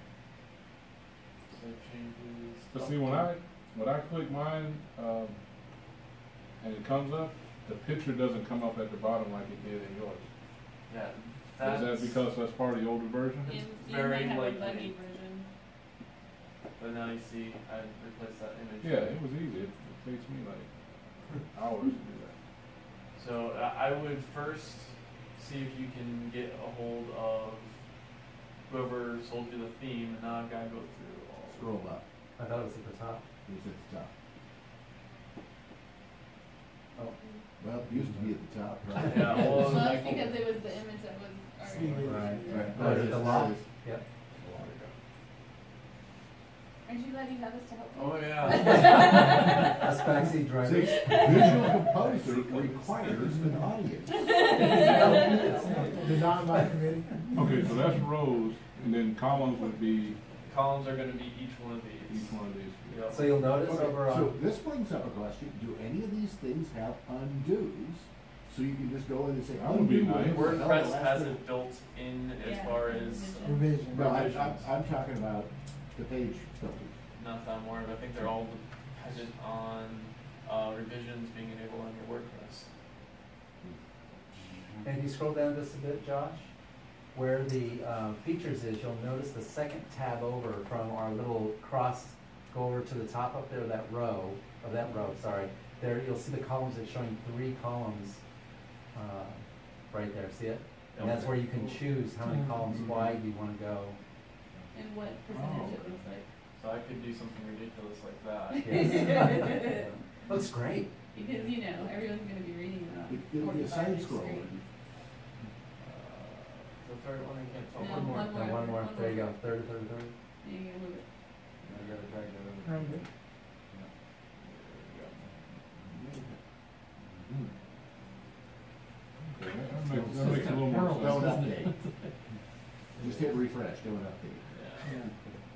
[SPEAKER 11] so changes.
[SPEAKER 15] But see, when I, when I click mine, um, and it comes up, the picture doesn't come up at the bottom like it did in yours.
[SPEAKER 11] Yeah,
[SPEAKER 15] Is
[SPEAKER 11] that's
[SPEAKER 15] that because that's part of the older version?
[SPEAKER 2] You, you
[SPEAKER 11] very
[SPEAKER 2] might have a
[SPEAKER 11] likely.
[SPEAKER 2] buggy version.
[SPEAKER 11] But now you see, I replaced that image.
[SPEAKER 15] Yeah, it was easy. It, it takes me like hours to do that.
[SPEAKER 11] So uh, I would first see if you can get a hold of whoever sold you the theme, and now I've got to go through all.
[SPEAKER 4] Scroll up.
[SPEAKER 14] I thought it was at the top.
[SPEAKER 4] It's at the top. Oh, well, it used to be at the top, right?
[SPEAKER 11] Yeah, well,
[SPEAKER 2] Well,
[SPEAKER 11] like-
[SPEAKER 2] that's because it was the image that was already.
[SPEAKER 4] Right, right.
[SPEAKER 10] Oh, is it the lock? Yep.
[SPEAKER 2] Aren't you glad you have us to help you?
[SPEAKER 11] Oh, yeah.
[SPEAKER 10] That's backseat driver.
[SPEAKER 4] See, Visual Composer requires an audience.
[SPEAKER 1] Designed by committee.
[SPEAKER 15] Okay, so that's rows, and then columns would be
[SPEAKER 11] Columns are going to be each one of these.
[SPEAKER 15] each one of these.
[SPEAKER 11] Yep.
[SPEAKER 10] So you'll notice
[SPEAKER 4] Okay,
[SPEAKER 10] over on.
[SPEAKER 4] so this brings up a question, do any of these things have undos? So you can just go in and say,
[SPEAKER 15] That would be
[SPEAKER 4] undo
[SPEAKER 15] nice.
[SPEAKER 4] whatever the hell the
[SPEAKER 11] WordPress
[SPEAKER 4] last
[SPEAKER 11] has
[SPEAKER 4] thing-
[SPEAKER 11] it built in as
[SPEAKER 2] Yeah.
[SPEAKER 11] far as
[SPEAKER 1] Revision.
[SPEAKER 4] No, I, I'm,
[SPEAKER 11] revisions.
[SPEAKER 4] I'm talking about the page filters.
[SPEAKER 11] Not that I'm aware of. I think they're all dependent on uh, revisions being enabled on your WordPress.
[SPEAKER 10] And if you scroll down just a bit, Josh, where the um, features is, you'll notice the second tab over from our little cross, go over to the top up there of that row, of that row, sorry. There, you'll see the columns, it's showing three columns uh, right there, see it? And that's where you can choose how many columns wide you want to go.
[SPEAKER 2] And what percentage it looks like.
[SPEAKER 11] So I could do something ridiculous like that.
[SPEAKER 10] Yes. Looks great.
[SPEAKER 2] Because, you know, everyone's going to be reading it on
[SPEAKER 4] It- it'll be a
[SPEAKER 2] forty-five
[SPEAKER 4] side
[SPEAKER 2] inch
[SPEAKER 4] scroll.
[SPEAKER 2] screen.
[SPEAKER 11] The third one I can't tell.
[SPEAKER 2] No,
[SPEAKER 11] One more.
[SPEAKER 2] one
[SPEAKER 10] No,
[SPEAKER 2] more.
[SPEAKER 10] one more,
[SPEAKER 2] one
[SPEAKER 10] there you
[SPEAKER 2] more.
[SPEAKER 10] go, third, third, third.
[SPEAKER 2] Yeah, you gotta move it.
[SPEAKER 11] I gotta drag that over.
[SPEAKER 1] I'm good.
[SPEAKER 15] Okay, that makes, that makes a little more
[SPEAKER 4] Don't
[SPEAKER 15] sense.
[SPEAKER 4] update. Just hit refresh, don't update.
[SPEAKER 11] Yeah.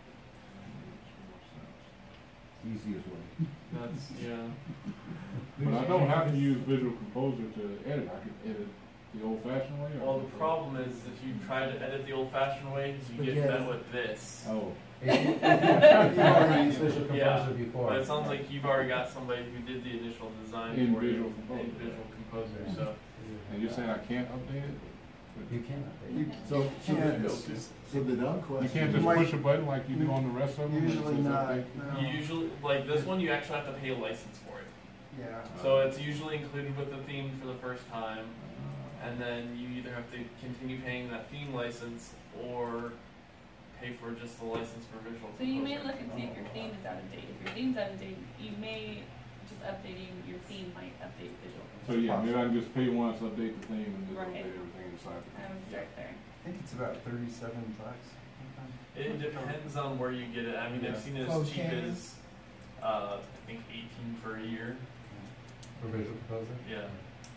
[SPEAKER 4] Easiest way.
[SPEAKER 11] That's, yeah.
[SPEAKER 15] But I don't have to use Visual Composer to edit. I can edit the old-fashioned way. Or
[SPEAKER 11] Well, the problem is if you try to edit the old-fashioned way, is you get
[SPEAKER 1] Forget
[SPEAKER 11] met
[SPEAKER 1] it.
[SPEAKER 11] with this.
[SPEAKER 15] Oh,
[SPEAKER 10] If you- if you've already used Visual
[SPEAKER 11] Yeah,
[SPEAKER 10] Composer before.
[SPEAKER 11] but it sounds like you've already got somebody who did the initial design
[SPEAKER 15] In
[SPEAKER 11] for you
[SPEAKER 15] Visual Composer.
[SPEAKER 11] in Visual Composer. So
[SPEAKER 15] and you're saying I can't update it?
[SPEAKER 10] You can update
[SPEAKER 9] You
[SPEAKER 10] it.
[SPEAKER 4] So, so
[SPEAKER 9] can't.
[SPEAKER 4] the, so the dumb question.
[SPEAKER 15] You can't just
[SPEAKER 9] Like-
[SPEAKER 15] push a button like you do on the rest of them? and it
[SPEAKER 9] Usually
[SPEAKER 15] says
[SPEAKER 9] not,
[SPEAKER 15] update?
[SPEAKER 9] no.
[SPEAKER 11] you usually, like this one, you actually have to pay a license for it.
[SPEAKER 9] Yeah.
[SPEAKER 11] So it's usually included with the theme for the first time, and then you either have to continue paying that theme license or pay for just the license for Visual
[SPEAKER 2] So you may
[SPEAKER 11] Composer.
[SPEAKER 2] look and see if your theme is out of date. If your theme's out of date, you may, just updating your theme might update Visual
[SPEAKER 15] So
[SPEAKER 2] Composer.
[SPEAKER 15] yeah, maybe I can just pay once, update the theme, and just
[SPEAKER 2] Right.
[SPEAKER 15] update everything inside the
[SPEAKER 2] I
[SPEAKER 15] theme.
[SPEAKER 2] would start there.
[SPEAKER 9] I think it's about thirty-seven bucks. sometimes.
[SPEAKER 11] It depends on where you get it. I mean,
[SPEAKER 9] Yeah.
[SPEAKER 11] I've seen it
[SPEAKER 1] Closed
[SPEAKER 11] as cheap
[SPEAKER 1] canvas.
[SPEAKER 11] as, uh, I think eighteen for a year.
[SPEAKER 10] For Visual Composer?
[SPEAKER 11] Yeah.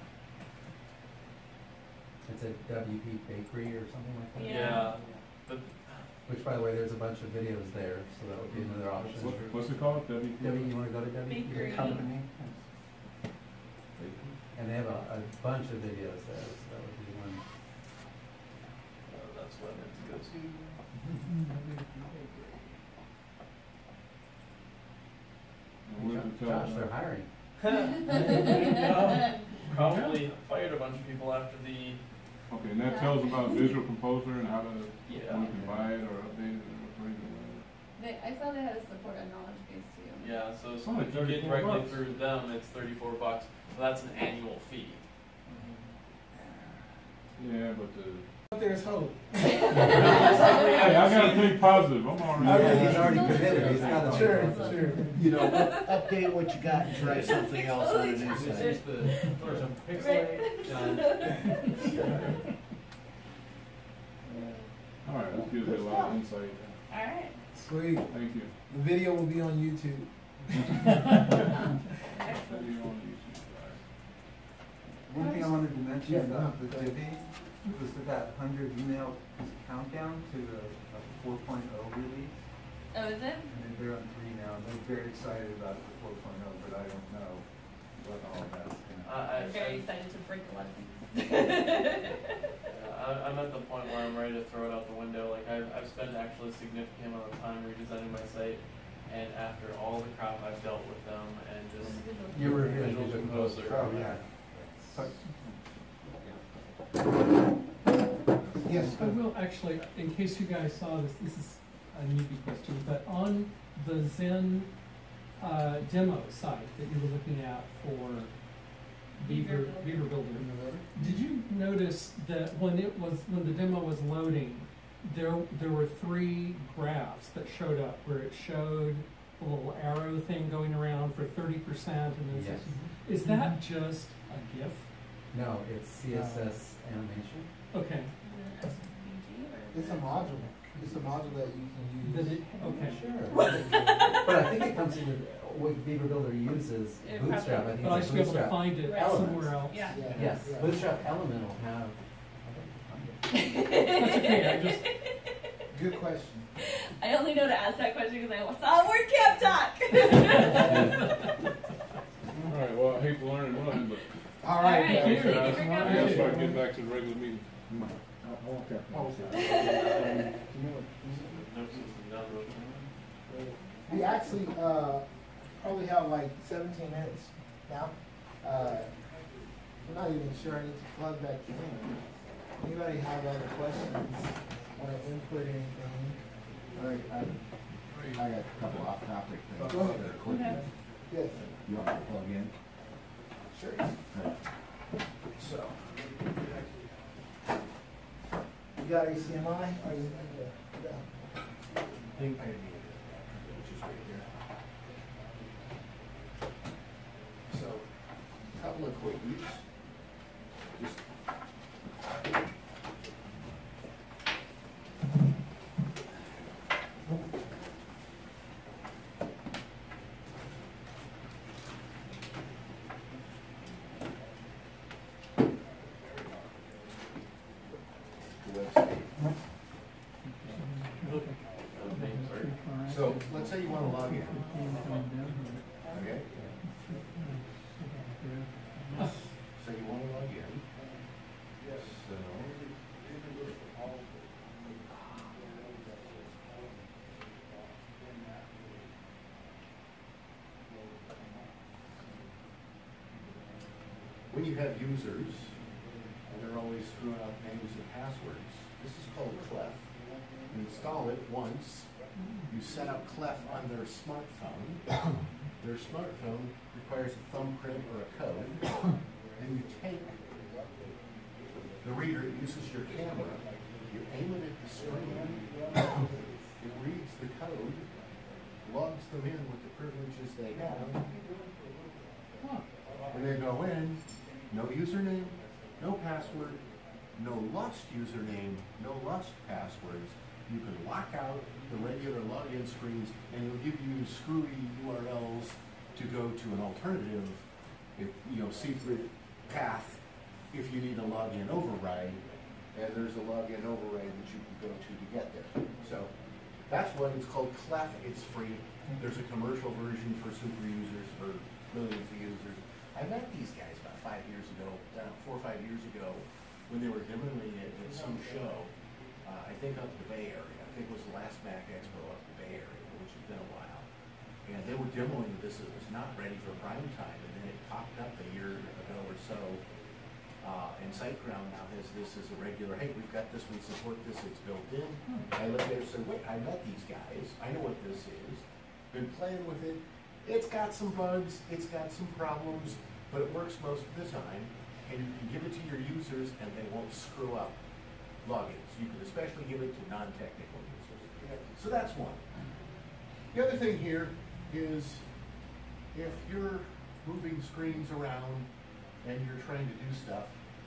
[SPEAKER 10] It's a W P Bakery or something like that?
[SPEAKER 11] Yeah. But
[SPEAKER 10] Which, by the way, there's a bunch of videos there, so that would be another option.
[SPEAKER 15] What, what's it called? W P?
[SPEAKER 10] W, you wanna go to W P?
[SPEAKER 2] Bakery.
[SPEAKER 9] Company.
[SPEAKER 10] And they have a, a bunch of videos there, so that would be one.
[SPEAKER 11] uh, that's what I meant to go to.
[SPEAKER 15] And what does it tell
[SPEAKER 10] Josh,
[SPEAKER 15] us?
[SPEAKER 10] they're hiring.
[SPEAKER 11] Probably fired a bunch of people after the.
[SPEAKER 15] Okay, and that tells about Visual Composer and how to,
[SPEAKER 11] Yeah.
[SPEAKER 15] when you can buy it or update it or upgrade it or whatever.
[SPEAKER 2] They, I saw they had a support on knowledge base too.
[SPEAKER 11] Yeah, so
[SPEAKER 15] It's only
[SPEAKER 11] if you get
[SPEAKER 15] thirty-four
[SPEAKER 11] directly
[SPEAKER 15] bucks.
[SPEAKER 11] through them, it's thirty-four bucks. So that's an annual fee.
[SPEAKER 15] Yeah, but the,
[SPEAKER 1] There's hope.
[SPEAKER 15] hey, I gotta think positive, I'm all
[SPEAKER 10] Yeah,
[SPEAKER 15] right.
[SPEAKER 10] he's already committed, he's got it.
[SPEAKER 1] Sure, sure.
[SPEAKER 4] You know, up- update what you got and try something else on a new
[SPEAKER 11] Here's
[SPEAKER 4] site.
[SPEAKER 11] the first one, pixelate, done.
[SPEAKER 15] All right, that gives me a lot of insight.
[SPEAKER 2] Alright.
[SPEAKER 1] Sweet.
[SPEAKER 15] Thank you.
[SPEAKER 1] The video will be on YouTube.
[SPEAKER 2] Excellent.
[SPEAKER 15] Maybe on YouTube, all right.
[SPEAKER 9] One thing I wanted to mention
[SPEAKER 1] Yeah,
[SPEAKER 9] about
[SPEAKER 1] no,
[SPEAKER 9] the
[SPEAKER 1] go ahead.
[SPEAKER 9] Divi was that that hundred email countdown to the four point oh release.
[SPEAKER 2] Oh, is it?
[SPEAKER 9] And they're on three now, and they're very excited about the four point oh, but I don't know what all that's gonna.
[SPEAKER 11] I,
[SPEAKER 2] I'm
[SPEAKER 11] I,
[SPEAKER 2] very excited to break a lot of things.
[SPEAKER 11] I, I'm at the point where I'm ready to throw it out the window. Like I've, I've spent actually a significant amount of time redesigning my site, and after all the crap I've dealt with them and just
[SPEAKER 10] You were here,
[SPEAKER 11] Visual
[SPEAKER 10] Visual
[SPEAKER 11] Composer.
[SPEAKER 9] Oh, yeah. But
[SPEAKER 1] Yes.
[SPEAKER 6] I will actually, in case you guys saw this, this is a newbie question, but on the Zen uh, demo site that you were looking at for Beaver, Beaver Builder, did you notice that when it was, when the demo was loading, there, there were three graphs that showed up where it showed the little arrows other thing going around for thirty percent, and then
[SPEAKER 10] Yes.
[SPEAKER 6] is that just a GIF?
[SPEAKER 10] No, it's C S S animation.
[SPEAKER 6] Okay.
[SPEAKER 1] It's a module. It's a module that you can use.
[SPEAKER 6] That it, okay.
[SPEAKER 10] Sure. But I think it comes in with what Beaver Builder uses
[SPEAKER 2] It
[SPEAKER 10] Bootstrap. I think
[SPEAKER 6] But I
[SPEAKER 10] it's
[SPEAKER 6] should
[SPEAKER 10] a
[SPEAKER 6] be able to
[SPEAKER 10] Bootstrap
[SPEAKER 6] find it
[SPEAKER 10] element.
[SPEAKER 6] somewhere else.
[SPEAKER 2] Yeah.
[SPEAKER 1] Yeah.
[SPEAKER 10] Yes,
[SPEAKER 1] Yeah.
[SPEAKER 10] Bootstrap element will have.
[SPEAKER 6] That's okay. I just.
[SPEAKER 1] Good question.
[SPEAKER 2] I only know to ask that question because I saw WordCamp talk.
[SPEAKER 15] All right, well, I hate to learn and run, but.
[SPEAKER 1] All right.
[SPEAKER 2] All right,
[SPEAKER 1] guys.
[SPEAKER 2] thank you for coming.
[SPEAKER 15] That's why I get back to the regular meeting.
[SPEAKER 1] We actually uh, probably have like seventeen minutes now. Uh, I'm not even sure I need to plug back in. Anybody have other questions? Want to input anything?
[SPEAKER 4] All right, I, I got a couple off-topic things.
[SPEAKER 1] Go ahead.
[SPEAKER 4] that are quick.
[SPEAKER 2] Okay.
[SPEAKER 1] Yes.
[SPEAKER 4] You want me to plug in?
[SPEAKER 1] Sure.
[SPEAKER 4] Okay.
[SPEAKER 1] So, you got A C M I? Or you need to go?
[SPEAKER 4] I think I need it, which is right here. So, a couple of quickies. Just So let's say you want to log in. Okay? So you want to log in. So when you have users and they're always screwing up names and passwords, this is called Clef. You install it once. You set up Clef on their smartphone. Their smartphone requires a thumbprint or a code. And you take the reader, it uses your camera, you aim it at the screen, it reads the code, logs them in with the privileges they have, and they go in, no username, no password, no lost username, no lost passwords. You can lock out the regular login screens, and it'll give you screwy U R Ls to go to an alternative, if, you know, secret path if you need a login override, and there's a login override that you can go to to get there. So that's what it's called Clef. It's free. There's a commercial version for super users, for millions of users. I met these guys about five years ago, uh, four or five years ago, when they were demoing it at some show. Uh, I think up the Bay Area. I think it was the last Mac Expo up the Bay Area, which has been a while. And they were demoing this. It was not ready for prime time, and then it popped up a year ago or so. Uh, and SiteGround now has this as a regular, hey, we've got this, we support this, it's built in. I looked at it and said, wait, I met these guys, I know what this is, been playing with it. It's got some bugs, it's got some problems, but it works most of the time, and you can give it to your users and they won't screw up logins. You can especially give it to non-technical users. So that's one. The other thing here is if you're moving screens around and you're trying to do stuff,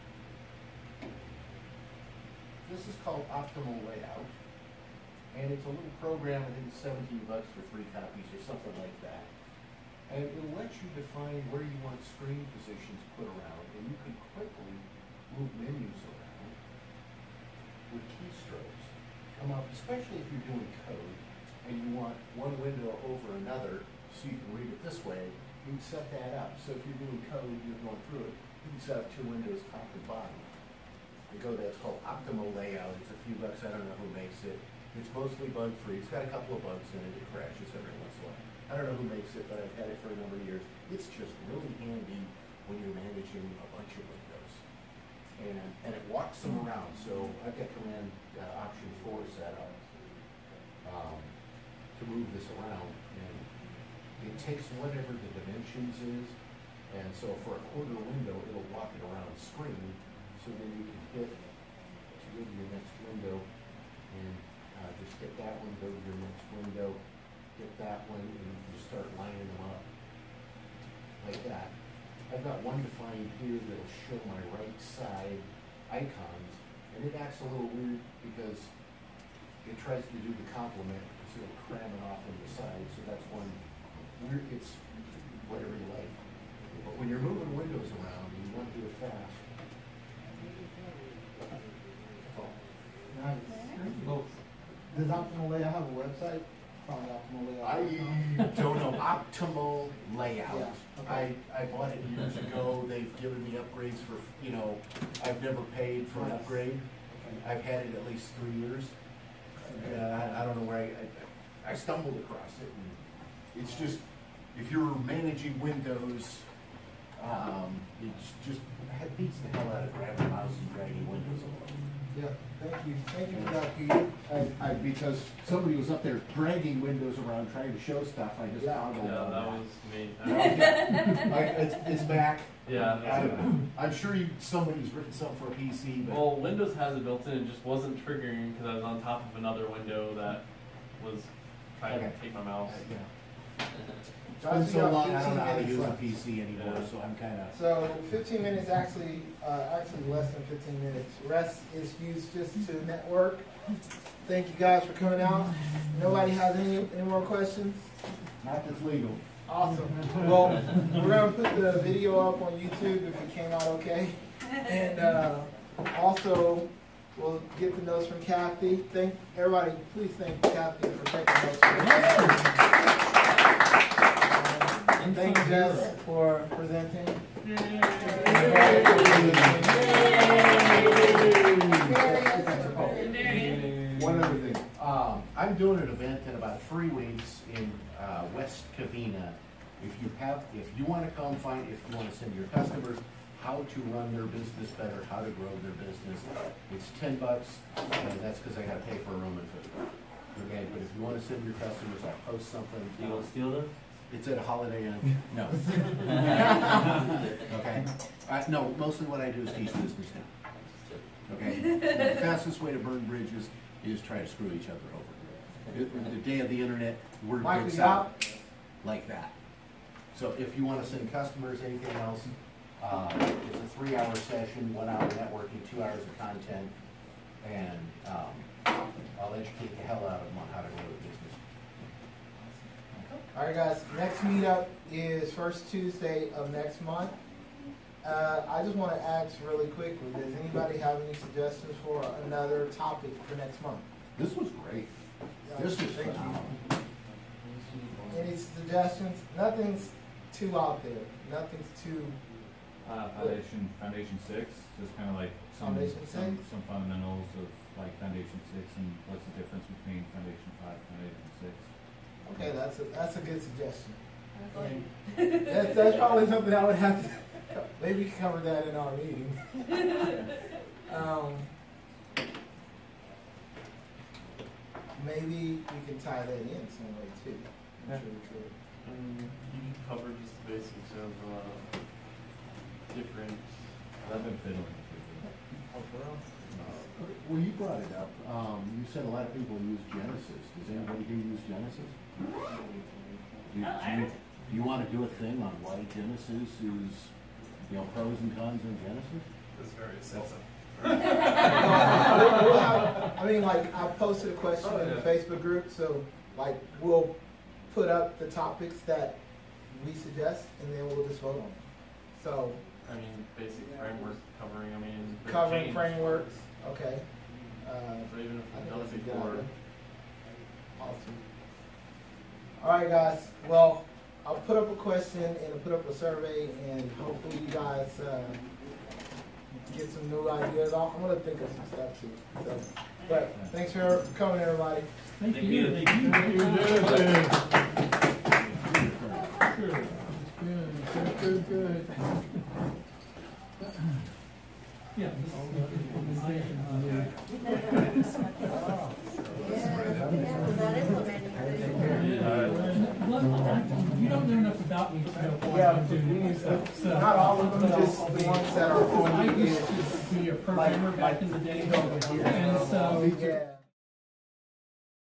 [SPEAKER 4] this is called optimal layout, and it's a little program. I think it's seventeen bucks for three copies or something like that, and it'll let you define where you want screen positions put around, and you can quickly move menus around with keystrokes. Come up, especially if you're doing code and you want one window over another so you can read it this way. You can set that up. So if you're doing code, you're going through it, you can set up two windows, top and bottom. You go there, it's called optimal layout. It's a few bucks, I don't know who makes it. It's mostly bug free. It's got a couple of bugs in it. It crashes every once in a while. I don't know who makes it, but I've had it for a number of years. It's just really handy when you're managing a bunch of windows. And, and it walks them around. So I've got command uh, option four set up um, to move this around. And it takes whatever the dimensions is, and so for a quarter window, it'll walk it around the screen, so then you can hit to go to your next window, and uh, just hit that one, go to your next window, hit that one, and you can start lining like that. I've got one defined here that'll show my right side icons, and it acts a little weird because it tries to do the complement, so it'll cram it off on the side, so that's one weird, it's whatever you like. But when you're moving windows around, you want to do it fast.
[SPEAKER 1] Nice. Well, does Optimal Layout have a website? Probably Optimal Layout.
[SPEAKER 4] I don't know. Optimal Layout.
[SPEAKER 1] Yeah, okay.
[SPEAKER 4] I, I bought it years ago. They've given me upgrades for, you know, I've never paid for an
[SPEAKER 1] Nice.
[SPEAKER 4] upgrade.
[SPEAKER 1] Okay.
[SPEAKER 4] I've had it at least three years. Uh, I, I don't know where I, I, I stumbled across it. And it's just, if you're managing Windows, um, it's just, it beats the hell out of grabbing a mouse and dragging Windows along.
[SPEAKER 1] Yeah, thank you. Thank you for that, Peter.
[SPEAKER 4] I, I, because somebody was up there dragging Windows around trying to show stuff, I just
[SPEAKER 1] Yeah.
[SPEAKER 4] toggled
[SPEAKER 11] Yeah,
[SPEAKER 4] on
[SPEAKER 11] that
[SPEAKER 4] that.
[SPEAKER 11] was me.
[SPEAKER 4] I, it's, it's back.
[SPEAKER 11] Yeah.
[SPEAKER 4] I, I'm sure you, somebody's written something for a P C, but.
[SPEAKER 11] Well, Windows has it built in, it just wasn't triggering because I was on top of another window that was trying
[SPEAKER 4] Okay.
[SPEAKER 11] to take my mouse.
[SPEAKER 4] Uh, yeah. It's been so long, I don't know how to use a P C anymore,
[SPEAKER 11] Yeah.
[SPEAKER 4] so I'm kinda.
[SPEAKER 1] So fifteen minutes, actually, uh, actually less than fifteen minutes. Rest is used just to network. Thank you guys for coming out. Nobody has any, any more questions?
[SPEAKER 4] Not that's legal.
[SPEAKER 1] Awesome. Well, we're gonna put the video up on YouTube if it came out okay. And uh, also, we'll get the notes from Kathy. Thank everybody. Please thank Kathy for taking notes. And thank Jess for presenting.
[SPEAKER 4] One other thing, um, I'm doing an event in about three weeks in uh, West Covina. If you have, if you want to come find, if you want to send your customers how to run their business better, how to grow their business, it's ten bucks, and that's because I got to pay for room and food. Okay, but if you want to send your customers, I'll post something.
[SPEAKER 7] You gonna steal them?
[SPEAKER 4] It's at a Holiday Inn. No. Okay. Uh, no, mostly what I do is teach business now. Okay. The fastest way to burn bridges is try to screw each other over. It, the day of the internet, word
[SPEAKER 1] Mike,
[SPEAKER 4] gets
[SPEAKER 1] we
[SPEAKER 4] out
[SPEAKER 1] out.
[SPEAKER 4] like that. So if you want to send customers anything else, uh, it's a three-hour session, one hour networking, two hours of content, and um, I'll educate the hell out of them on how to grow the business.
[SPEAKER 1] All right, guys. Next meetup is first Tuesday of next month. Uh, I just want to ask really quickly, does anybody have any suggestions for another topic for next month?
[SPEAKER 4] This was great. This was
[SPEAKER 1] Thank
[SPEAKER 4] phenomenal.
[SPEAKER 1] you. Any suggestions? Nothing's too out there. Nothing's too...
[SPEAKER 5] Uh, foundation, Foundation Six, just kind of like some,
[SPEAKER 1] Foundation
[SPEAKER 5] some,
[SPEAKER 1] six?
[SPEAKER 5] some fundamentals of like Foundation Six and what's the difference between Foundation Five and Foundation Six.
[SPEAKER 1] Okay, that's a, that's a good suggestion. And that's, that's probably something I would have to... Maybe we can cover that in our meeting. um, maybe we can tie that in some way too. I'm sure we could.
[SPEAKER 11] Um, you can cover just the basics of uh, different.
[SPEAKER 5] I've been fiddling.
[SPEAKER 4] Well, you brought it up. Um, you said a lot of people use Genesis. Does anybody here use Genesis? Do you, do you, do you want to do a thing on why Genesis is, you know, pros and cons on Genesis?
[SPEAKER 13] It's very excessive.
[SPEAKER 1] I mean, like, I posted a question
[SPEAKER 13] Oh,
[SPEAKER 1] in
[SPEAKER 13] yeah.
[SPEAKER 1] the Facebook group, so, like, we'll put up the topics that we suggest, and then we'll just vote on it. So,
[SPEAKER 11] I mean, basic framework covering. I mean, they've
[SPEAKER 1] covering
[SPEAKER 11] changed.
[SPEAKER 1] frameworks, okay. Uh,
[SPEAKER 11] So even if
[SPEAKER 1] I
[SPEAKER 11] we've
[SPEAKER 1] think
[SPEAKER 11] done
[SPEAKER 1] that's a
[SPEAKER 11] it
[SPEAKER 1] good
[SPEAKER 11] before.
[SPEAKER 1] idea. Awesome. All right, guys. Well, I'll put up a question and I'll put up a survey, and hopefully you guys uh, get some new ideas. I'm going to think of some stuff too. So, but thanks for coming, everybody.
[SPEAKER 5] Thank,
[SPEAKER 7] Thank
[SPEAKER 5] you.
[SPEAKER 7] you.
[SPEAKER 5] Thank you. Good. Good. Good. Good.
[SPEAKER 6] Yeah, this is the You don't know enough about me to know what
[SPEAKER 1] Yeah,
[SPEAKER 6] I'm doing. So, so,
[SPEAKER 1] not all of them, just the ones that are
[SPEAKER 6] I
[SPEAKER 1] on
[SPEAKER 6] used to be a programmer back in the day, and so
[SPEAKER 1] yeah.